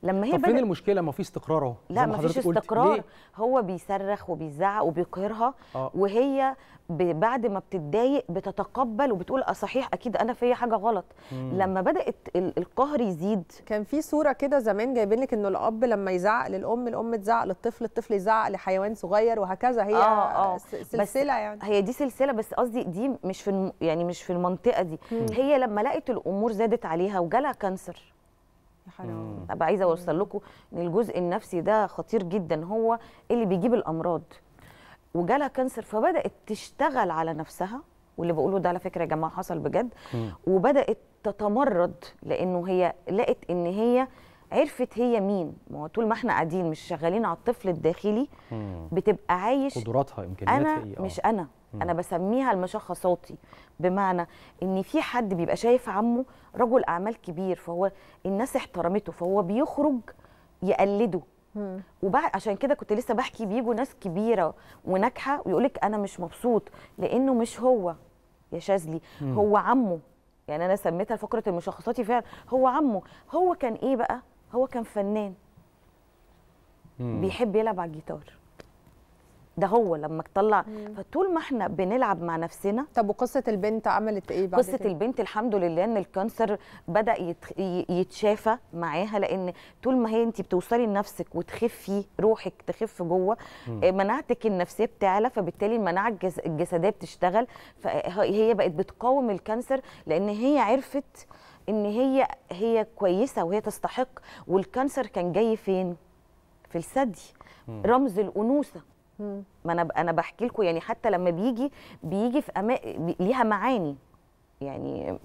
لما هي طب فين بدأ... المشكله؟ ما في استقرار اهو. لا ما فيش استقرار، هو بيصرخ وبيزعق وبيقهرها آه. وهي ب... بعد ما بتتضايق بتتقبل وبتقول اه صحيح اكيد انا فيا حاجه غلط. مم. لما بدات ال... القهر يزيد، كان في صوره كده زمان جايبين لك انه الاب لما يزعق للام، الام تزعق للطفل، الطفل يزعق لحيوان صغير وهكذا. هي آه آه. سلسله يعني. هي دي سلسله، بس قصدي دي مش في الم... يعني مش في المنطقه دي. مم. هي لما لقت الامور زادت عليها وجالها كانسر. يا حرام. ابقى عايزه اوصل لكم ان الجزء النفسي ده خطير جدا، هو اللي بيجيب الامراض. وجالها كانسر فبدات تشتغل على نفسها، واللي بقوله ده على فكره يا جماعه حصل بجد. مم. وبدات تتمرد لانه هي لقت ان هي عرفت هي مين. ما هو طول ما احنا قاعدين مش شغالين على الطفل الداخلي مم. بتبقى عايش قدراتها امكانياتها انا مش انا مم. انا بسميها المشخصاتي، بمعنى ان في حد بيبقى شايف عمه رجل اعمال كبير فهو الناس احترمته فهو بيخرج يقلده. وبعد عشان كده كنت لسه بحكي بيجوا ناس كبيره وناجحه ويقولك انا مش مبسوط لانه مش هو يا شاذلي، هو عمه. يعني انا سميتها فقره المشخصاتي فعلا، هو عمه. هو كان ايه بقى؟ هو كان فنان مم. بيحب يلعب على الجيتار. ده هو لما طلع. فطول ما احنا بنلعب مع نفسنا. طب وقصه البنت عملت ايه بعد قصه كده؟ البنت الحمد لله ان الكانسر بدا يتخ... يتشافى معاها، لان طول ما هي انت بتوصلي لنفسك وتخفي روحك تخف جوه مناعتك النفسيه بتعلى، فبالتالي المناعه الجس... الجسديه بتشتغل، فهي بقت بتقاوم الكانسر لان هي عرفت ان هي هي كويسه وهي تستحق. والكانسر كان جاي فين؟ في الثدي، رمز الانوثه. ما انا انا بحكي لكم يعني حتى لما بيجي بيجي في أما... ليها معاني يعني.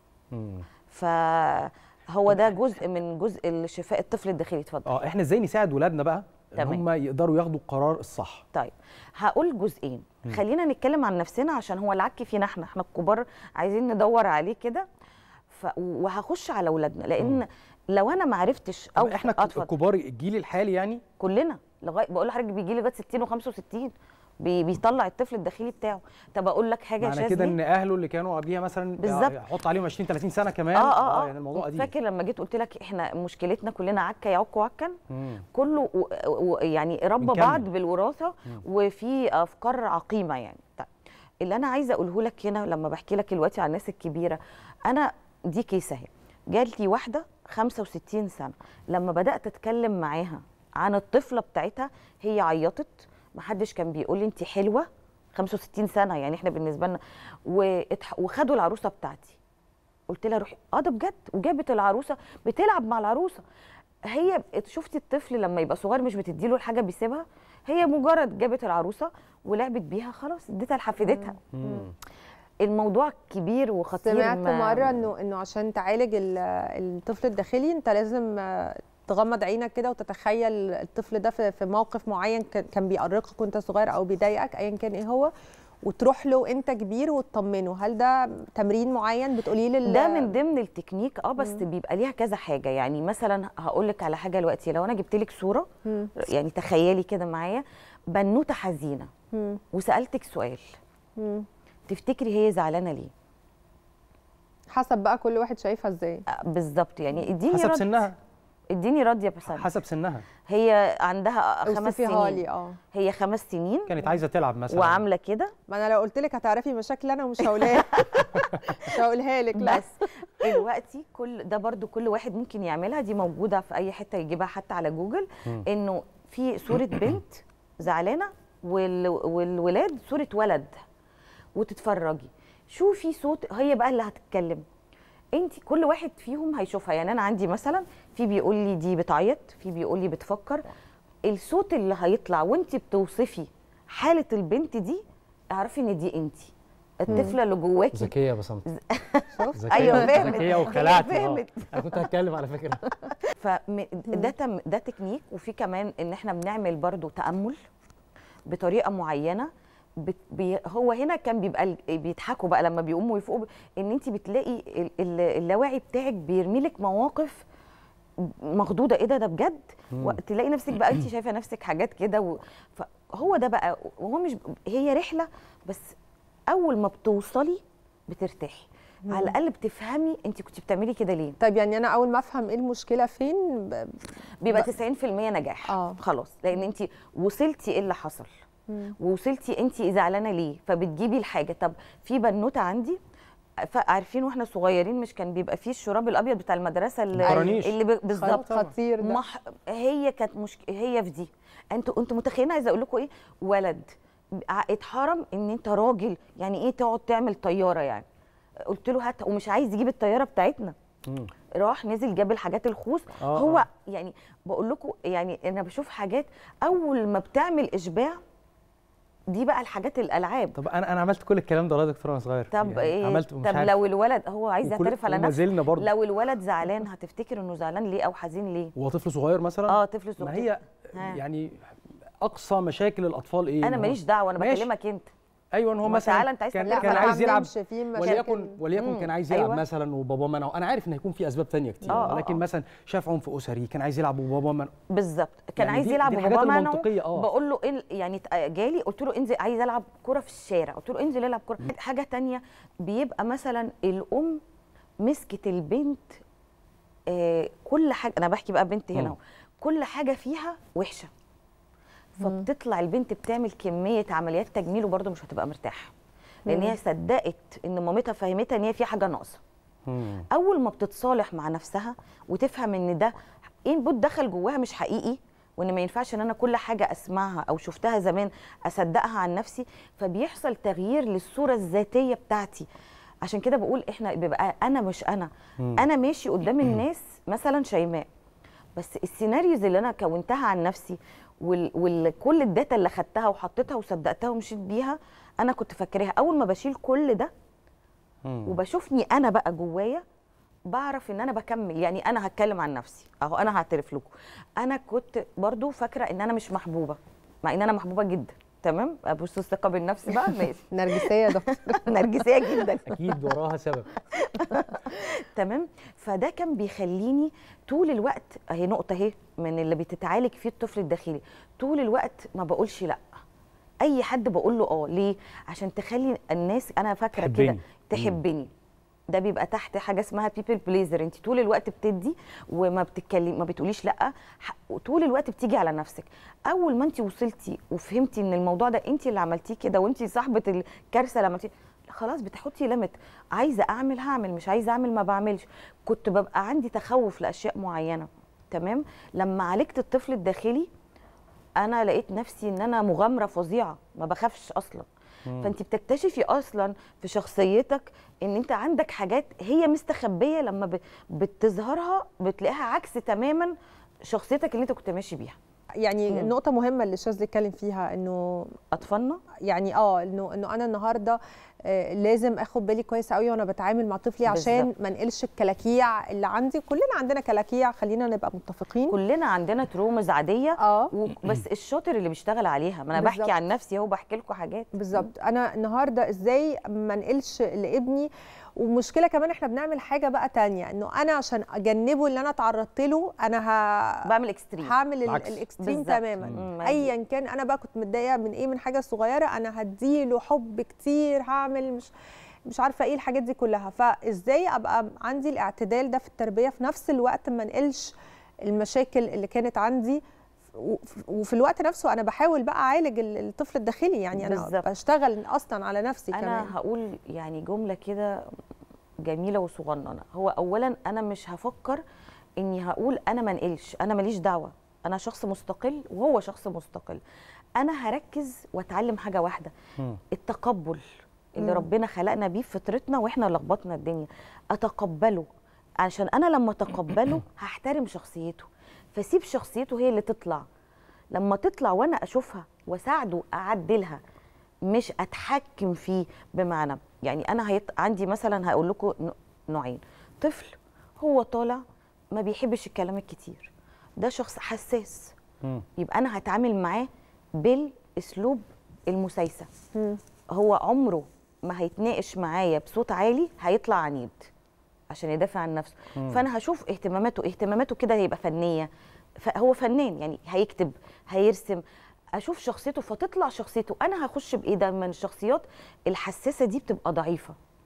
فهو ده جزء من جزء الشفاء الطفل الداخلي. اتفضل. اه احنا ازاي نساعد ولادنا بقى ان هم يقدروا ياخدوا القرار الصح؟ طيب هقول جزئين. مم. خلينا نتكلم عن نفسنا عشان هو العك فينا احنا احنا الكبار عايزين ندور عليه كده. ف... وهخش على اولادنا لان مم. لو انا ما عرفتش او احنا الكبار الجيل الحالي يعني كلنا لغايه بقول لحضرتك بيجي لي لغايه ستين وخمسة وستين بي بيطلع الطفل الداخلي بتاعه. طب اقول لك حاجه يا شاذلي، معنى كده ان اهله اللي كانوا قبليها مثلا يحط عليهم عشرين ثلاثين سنه كمان. اه اه, آه يعني الموضوع قديم. فاكر لما جيت قلت لك احنا مشكلتنا كلنا عكه يعك وعكن كله و و يعني ربى بعض بالوراثه مم. وفي افكار عقيمه يعني. طيب اللي انا عايزه اقوله لك هنا لما بحكي لك دلوقتي عن الناس الكبيره، انا دي كيسه اهي جات لي واحده خمسة وستين سنه، لما بدات اتكلم معاها عن الطفله بتاعتها هي عيطت. محدش كان بيقول لي انت حلوه. خمسة وستين سنه يعني احنا بالنسبه لنا. وخدوا العروسه بتاعتي. قلت لها روحي. اه ده بجد. وجابت العروسه بتلعب مع العروسه. هي شفتي الطفل لما يبقى صغير مش بتديله الحاجه بيسيبها، هي مجرد جابت العروسه ولعبت بيها خلاص اديتها لحفيدتها. الموضوع كبير وخطير. سمعت مره انه انه عشان تعالج الطفل الداخلي انت لازم تغمض عينك كده وتتخيل الطفل ده في موقف معين كان بيأرقك وانت صغير او بيضايقك ايا كان ايه هو، وتروح له انت كبير وتطمنه. هل ده تمرين معين بتقوليه لل ده من ضمن التكنيك؟ اه بس مم. بيبقى ليها كذا حاجه. يعني مثلا هقول لك على حاجه دلوقتي، لو انا جبت لك صوره مم. يعني تخيلي كده معايا بنوته حزينه مم. وسالتك سؤال مم. تفتكري هي زعلانه ليه؟ حسب بقى كل واحد شايفها ازاي. آه بالظبط. يعني اديني حسب رد. سنها. اديني رد يا بسام. حسب سنها. هي عندها خمس سنين. لي اه هي خمس سنين كانت عايزه تلعب مثلا وعامله كده. ما انا لو قلت لك هتعرفي مشاكل انا ومش هقولها مش هقولها لك. لا بس دلوقتي كل ده برضو كل واحد ممكن يعملها. دي موجوده في اي حته يجيبها حتى على جوجل. انه في صوره بنت زعلانه وال... والولاد صوره ولد وتتفرجي شوفي صوت. هي بقى اللي هتتكلم. انت كل واحد فيهم هيشوفها. يعني انا عندي مثلا في بيقول لي دي بتعيط، في بيقول لي بتفكر. الصوت اللي هيطلع وانت بتوصفي حاله البنت دي اعرفي ان دي انت الطفله اللي جواكي. ذكيه يا بسنت. شفت؟ ايوه فهمت. ذكيه وخلعتي. اه انا كنت هتكلم على فكره. فده تم... ده تكنيك. وفي كمان ان احنا بنعمل برضو تامل بطريقه معينه. بي هو هنا كان بيبقى بيضحكوا بقى لما بيقوموا يفوقوا ان انت بتلاقي اللاواعي بتاعك بيرمي لك مواقف مخضوضه. ايه ده ده بجد. تلاقي نفسك بقى انت شايفه نفسك حاجات كده و... فهو ده بقى. وهو مش هي رحله بس اول ما بتوصلي بترتاحي. مم. على الاقل بتفهمي انت كنت بتعملي كده ليه. طيب يعني انا اول ما افهم ايه المشكله فين ب... بيبقى تسعين في المية نجاح. اه خلاص، لان انت وصلتي ايه اللي حصل، مم. ووصلتي انت زعلانه ليه، فبتجيبي الحاجه. طب في بنوته عندي عارفين واحنا صغيرين مش كان بيبقى فيه الشراب الابيض بتاع المدرسه اللي, اللي بالظبط خطير ده. مح... هي كانت مش... هي في دي. انتوا انتوا متخيلين عايزه اقول لكم ايه؟ ولد اتحرم ان انت راجل يعني ايه تقعد تعمل طياره يعني. قلت له هات، ومش عايز يجيب الطياره بتاعتنا. مم. راح نزل جاب الحاجات الخوص. آه هو آه. يعني بقول لكم يعني انا بشوف حاجات اول ما بتعمل اشباع دي بقى الحاجات الالعاب. طب انا انا عملت كل الكلام ده يا دكتور وانا صغير. طب يعني ايه؟ عملت طب عارف. لو الولد هو عايز يعترف على نفسه، لو الولد زعلان هتفتكر انه زعلان ليه او حزين ليه؟ هو طفل صغير مثلا؟ اه طفل صغير. ما هي ها. يعني اقصى مشاكل الاطفال ايه؟ انا ماليش دعوه، انا بكلمك انت. ايوه هو مثلا انت عايز كان, كان عايز يلعب وليكن وليكن كان عايز يلعب أيوة. مثلا وبابا منعه. انا عارف ان هيكون في اسباب ثانيه كتير آه لكن آه. مثلا شاف عنف اسري، كان عايز يلعب وبابا منعه. بالظبط كان يعني عايز يلعب وبابا منعه. آه. بقول له إن يعني جالي قلت له انزل عايز العب كوره في الشارع، قلت له انزل العب كوره. حاجه ثانيه بيبقى مثلا الام مسكت البنت آه كل حاجه، انا بحكي بقى بنتي هنا، كل حاجه فيها وحشه، فبتطلع البنت بتعمل كميه عمليات تجميل وبرده مش هتبقى مرتاحه لان هي صدقت ان مامتها فهمتها ان هي في حاجه ناقصه. اول ما بتتصالح مع نفسها وتفهم ان ده انبوت دخل جواها مش حقيقي، وان ما ينفعش ان انا كل حاجه اسمعها او شفتها زمان اصدقها عن نفسي، فبيحصل تغيير للصوره الذاتيه بتاعتي. عشان كده بقول احنا بيبقى انا مش انا مم. انا ماشي قدام الناس مثلا شيماء، بس السيناريوز اللي انا كونتها عن نفسي وكل الداتا اللي خدتها وحطيتها وصدقتها ومشيت بيها انا كنت فاكراها. اول ما بشيل كل ده مم. وبشوفني انا بقى جوايا بعرف ان انا بكمل. يعني انا هتكلم عن نفسي اهو، انا هعترف لكم انا كنت برضو فاكره ان انا مش محبوبه، مع ان انا محبوبه جدا. تمام، ابص الثقه بالنفس بقى ماشي. نرجسيه يا دكتور. نرجسيه جدا اكيد وراها سبب. تمام، فده كان بيخليني طول الوقت اهي نقطه اهي من اللي بتتعالج فيه الطفل الداخلي، طول الوقت ما بقولش لا. اي حد بقول له اه، ليه؟ عشان تخلي الناس انا فاكره كده تحبني. ده بيبقى تحت حاجه اسمها بيبل بليزر، انت طول الوقت بتدي وما بتتكلم ما بتقوليش لا، طول الوقت بتيجي على نفسك. اول ما انت وصلتي وفهمتي ان الموضوع ده انت اللي عملتيه كده وانت صاحبه الكارثه اللي عملتيه، خلاص بتحطي ليميت. عايزه اعمل هعمل، مش عايزه اعمل ما بعملش. كنت ببقى عندي تخوف لاشياء معينه. تمام، لما عالجت الطفل الداخلي انا لقيت نفسي ان انا مغامره فظيعه، ما بخافش اصلا. مم. فانت بتكتشفي اصلا في شخصيتك ان انت عندك حاجات هي مستخبيه، لما بتظهرها بتلاقيها عكس تماما شخصيتك اللي انت كنت ماشي بيها. يعني مم. النقطة مهمة اللي شاذلي اتكلم فيها انه اطفالنا يعني اه انه انه انا النهارده آه لازم اخد بالي كويس قوي وانا بتعامل مع طفلي عشان ما انقلش الكلاكيع اللي عندي. كلنا عندنا كلاكيع، خلينا نبقى متفقين. كلنا عندنا ترومز عادية اه بس الشاطر اللي بيشتغل عليها. ما انا بالزبط. بحكي عن نفسي اهو، بحكي لكم حاجات بالظبط. انا النهارده ازاي ما انقلش لابني. ومشكله كمان احنا بنعمل حاجه بقى تانية، انه انا عشان اجنبه اللي انا اتعرضت له انا ه... بعمل اكستريم، هعمل الاكستريم تماما ايا كان. انا بقى كنت متضايقه من ايه، من حاجه صغيره، انا هديله حب كتير، هعمل مش مش عارفه ايه الحاجات دي كلها. فازاي ابقى عندي الاعتدال ده في التربيه، في نفس الوقت ما انقلش المشاكل اللي كانت عندي، وفي الوقت نفسه انا بحاول بقى اعالج الطفل الداخلي. يعني انا بالزبط. بشتغل اصلا على نفسي أنا كمان. انا هقول يعني جمله كده جميله وصغننه. هو اولا انا مش هفكر اني هقول انا ما انقلش، انا ماليش دعوه، انا شخص مستقل وهو شخص مستقل. انا هركز واتعلم حاجه واحده، م. التقبل اللي م. ربنا خلقنا بيه فطرتنا واحنا لخبطنا الدنيا. اتقبله عشان انا لما اتقبله هحترم شخصيته، فسيب شخصيته هي اللي تطلع. لما تطلع وانا اشوفها واساعده اعدلها، مش اتحكم فيه. بمعنى يعني انا هيط... عندي مثلا هقول لكم نوعين. طفل هو طالع ما بيحبش الكلام الكتير، ده شخص حساس، م. يبقى انا هتعامل معاه بالاسلوب المسايسه. م. هو عمره ما هيتناقش معايا بصوت عالي، هيطلع عنيد عشان يدافع عن نفسه. م. فانا هشوف اهتماماته اهتماماته كده هيبقى فنيه، هو فنان يعني هيكتب هيرسم. اشوف شخصيته فتطلع شخصيته. انا هخش بايه؟ ده من الشخصيات الحساسه دي بتبقى ضعيفه.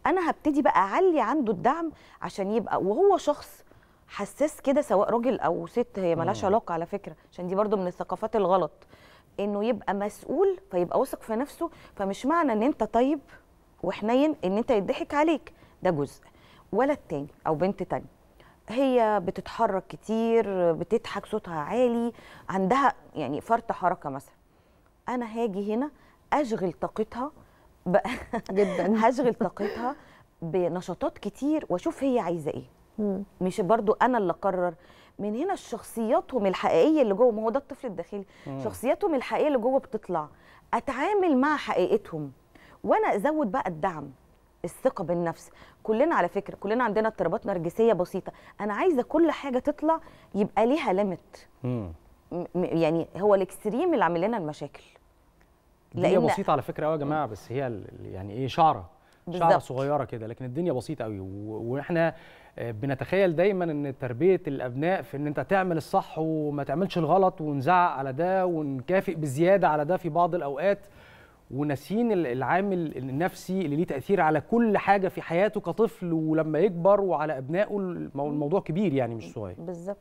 انا هبتدي بقى اعلي عنده الدعم عشان يبقى وهو شخص حساس كده، سواء راجل او ست، هي ملهاش علاقه على فكره، عشان دي برضو من الثقافات الغلط، انه يبقى مسؤول فيبقى واثق في نفسه. فمش معنى ان انت طيب وحنين ان انت يضحك عليك، ده جزء. ولد تاني او بنت تاني هي بتتحرك كتير، بتضحك، صوتها عالي، عندها يعني فرط حركه مثلا، انا هاجي هنا اشغل طاقتها جدا هشغل طاقتها بنشاطات كتير واشوف هي عايزه ايه. مم. مش برضو انا اللي اقرر. من هنا شخصياتهم الحقيقيه اللي جوه، ما هو ده الطفل الداخلي، شخصياتهم الحقيقيه اللي جوه بتطلع، اتعامل مع حقيقتهم وانا ازود بقى الدعم، الثقه بالنفس. كلنا على فكره كلنا عندنا اضطرابات نرجسيه بسيطه، انا عايزه كل حاجه تطلع يبقى ليها ليميت. يعني هو الاكستريم اللي عامل لنا المشاكل. الدنيا بسيطه على فكره قوي يا جماعه، بس هي يعني ايه، شعره شعره صغيره كده، لكن الدنيا بسيطه قوي. واحنا بنتخيل دايما ان تربيه الابناء في ان انت تعمل الصح وما تعملش الغلط، ونزعق على ده ونكافئ بزياده على ده في بعض الاوقات، وناسين العامل النفسي اللي ليه تاثير على كل حاجه في حياته كطفل ولما يكبر، وعلى ابنائه. الموضوع كبير يعني مش صغير. بالظبط.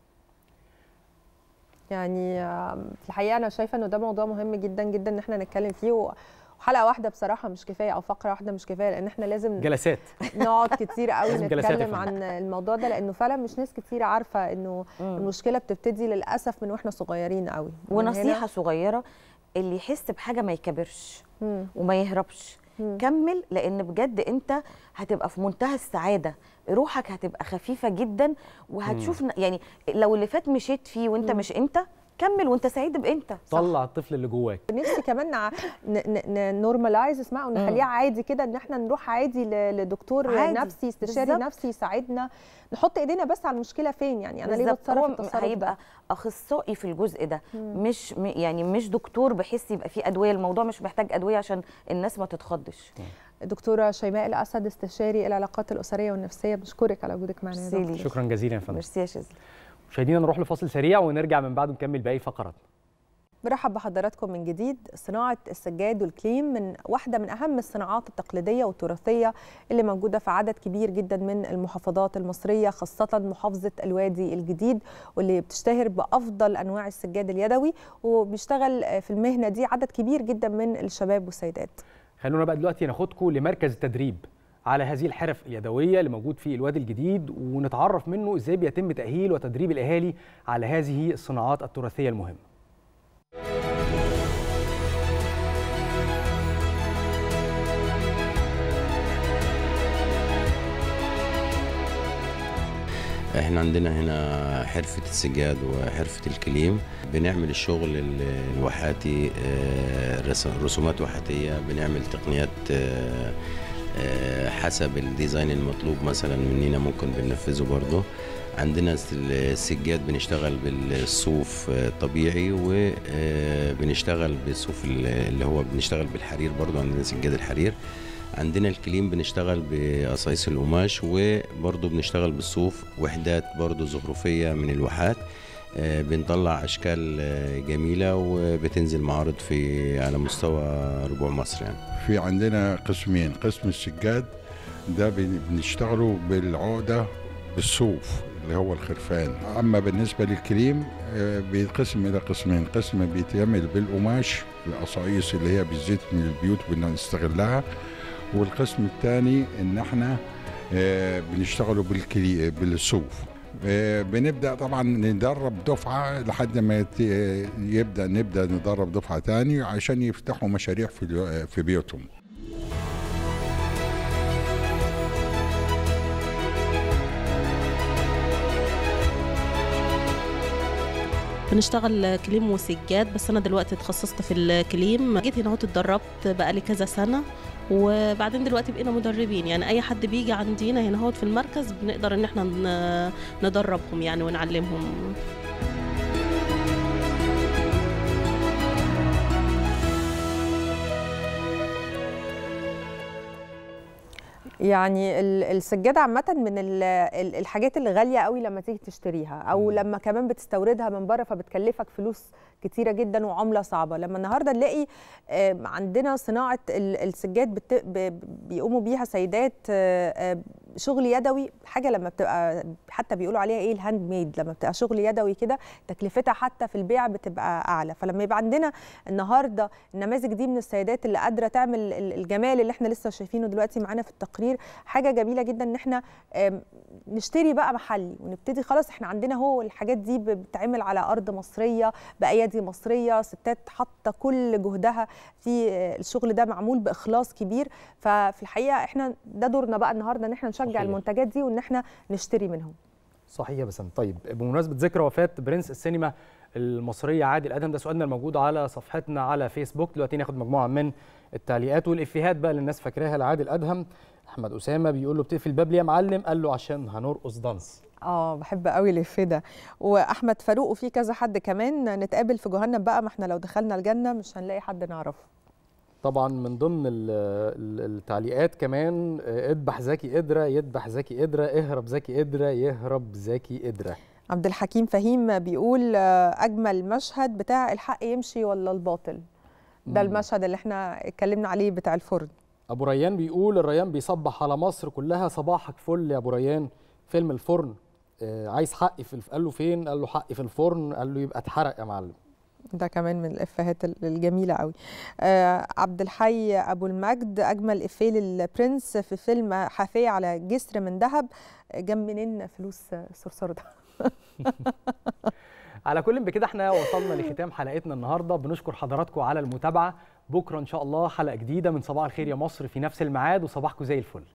يعني في الحقيقه انا شايفه انه ده موضوع مهم جدا جدا ان احنا نتكلم فيه، وحلقه واحده بصراحه مش كفايه، او فقره واحده مش كفايه، لان احنا لازم جلسات نقعد كتير قوي نتكلم عن الموضوع ده، لانه فعلا مش ناس كتير عارفه انه مم. المشكله بتبتدي للاسف من واحنا صغيرين قوي. ونصيحه صغيره، اللي يحس بحاجه ما يكبرش مم. وما يهربش، مم. كمل، لان بجد انت هتبقى في منتهى السعاده، روحك هتبقى خفيفه جدا، وهتشوف مم. يعني لو اللي فات مشيت فيه وانت مم. مش انت، كمل وانت سعيد بانت. طلع الطفل اللي جواك. نفسي كمان نورمالايز اسمها ونخليها عادي كده، ان احنا نروح عادي لدكتور عادي. نفسي، استشاري بالزبط. نفسي يساعدنا، نحط ايدينا بس على المشكله فين. يعني انا ليه بتصرف التصرف هيبقى ده؟ اخصائي في الجزء ده، مم. مش يعني مش دكتور بحس يبقى فيه ادويه. الموضوع مش محتاج ادويه عشان الناس ما تتخضش. دكتوره شيماء الاسد، استشاري العلاقات الاسريه والنفسيه، بشكرك على وجودك معنا يا دكتور. شكرا جزيلا يا فندم. ميرسي يا شاذلي. مشاهدينا نروح لفاصل سريع ونرجع من بعده نكمل باقي فقراتنا. برحب بحضراتكم من جديد. صناعة السجاد والكليم من واحدة من أهم الصناعات التقليدية والتراثية اللي موجودة في عدد كبير جدا من المحافظات المصرية، خاصة محافظة الوادي الجديد، واللي بتشتهر بأفضل أنواع السجاد اليدوي، وبيشتغل في المهنة دي عدد كبير جدا من الشباب والسيدات. خلونا بقى دلوقتي ناخدكم لمركز التدريب على هذه الحرف اليدويه اللي موجود في الوادي الجديد، ونتعرف منه ازاي بيتم تاهيل وتدريب الاهالي على هذه الصناعات التراثيه المهمه. احنا عندنا هنا حرفة السجاد وحرفة الكليم، بنعمل الشغل الواحاتي، رسومات واحاتية، بنعمل تقنيات حسب الديزاين المطلوب مثلا مننا، ممكن بننفذه برضه. عندنا السجاد بنشتغل بالصوف طبيعي، وبنشتغل بالصوف اللي هو بنشتغل بالحرير برضه، عندنا سجاد الحرير. عندنا الكليم بنشتغل بقصايص القماش، وبرضه بنشتغل بالصوف، وحدات برضه زخرفية من الواحات. بنطلع أشكال جميلة وبتنزل معارض في على مستوى ربوع مصر. يعني في عندنا قسمين، قسم السجاد ده بنشتغله بالعقدة بالصوف اللي هو الخرفان. أما بالنسبة للكليم بيتقسم إلى قسمين، قسم بيتعمل بالقماش القصايص اللي هي بالزيت من البيوت بنستغلها، والقسم الثاني ان احنا بنشتغلوا بالكلي بالصوف. بنبدا طبعا ندرب دفعه لحد ما يبدا نبدا ندرب دفعه ثاني عشان يفتحوا مشاريع في في بيوتهم. بنشتغل كليم وسجاد، بس انا دلوقتي اتخصصت في الكليم. جيت هنا اهوت اتدربت بقالي كذا سنه، وبعدين دلوقتي بقينا مدربين. يعني اي حد بيجي عندنا هنا اهوت في المركز بنقدر ان احنا ندربهم يعني ونعلمهم. يعني السجاده عامه من الحاجات اللي غاليه قوي لما تيجي تشتريها، او لما كمان بتستوردها من بره فبتكلفك فلوس كتيره جدا وعمله صعبه. لما النهارده نلاقي عندنا صناعه السجاد بيقوموا بيها سيدات شغل يدوي، حاجه لما بتبقى حتى بيقولوا عليها ايه الهاند ميد، لما بتبقى شغل يدوي كده تكلفتها حتى في البيع بتبقى اعلى. فلما يبقى عندنا النهارده النماذج دي من السيدات اللي قادره تعمل الجمال اللي احنا لسه شايفينه دلوقتي معانا في التقرير، حاجه جميله جدا ان احنا نشتري بقى محلي ونبتدي خلاص احنا عندنا هو الحاجات دي بتتعمل على ارض مصريه بايادي مصريه، ستات حاطه كل جهدها في الشغل ده معمول باخلاص كبير. ففي الحقيقه احنا ده دورنا بقى النهارده ان احنا نشجع صحيح. المنتجات دي وان احنا نشتري منهم. صحيح يا بسنت. طيب بمناسبه ذكرى وفاه برنس السينما المصريه عادل ادهم، ده سؤالنا الموجود على صفحتنا على فيسبوك. دلوقتي ناخد مجموعه من التعليقات والافيهات بقى اللي الناس فاكراها لعادل ادهم. احمد اسامه بيقول له بتقفل الباب ليه يا معلم؟ قال له عشان هنرقص دانس. اه بحب قوي الافيه ده. واحمد فاروق وفي كذا حد كمان، نتقابل في جهنم بقى، ما احنا لو دخلنا الجنه مش هنلاقي حد نعرفه. طبعا من ضمن التعليقات كمان اذبح زكي قدره، يذبح زكي قدره، اهرب زكي قدره، يهرب زكي قدره. عبد الحكيم فهيم بيقول اجمل مشهد بتاع الحق يمشي ولا الباطل، ده المشهد اللي احنا اتكلمنا عليه بتاع الفرن. ابو ريان بيقول الريان بيصبح على مصر كلها صباحك فل يا ابو ريان. فيلم الفرن آه عايز حقي في الف... قال له فين؟ قال له حقي في الفرن. قال له يبقى اتحرق يا معلم. ده كمان من الافيهات الجميله قوي. آه عبد الحي ابو المجد اجمل افيه للبرنس في فيلم حافيه على جسر من ذهب، جنب منين فلوس الصرصار ده. على كل بكده احنا وصلنا لختام حلقتنا النهارده. بنشكر حضراتكم على المتابعه. بكره ان شاء الله حلقه جديده من صباح الخير يا مصر في نفس الميعاد، وصباحكم زي الفل.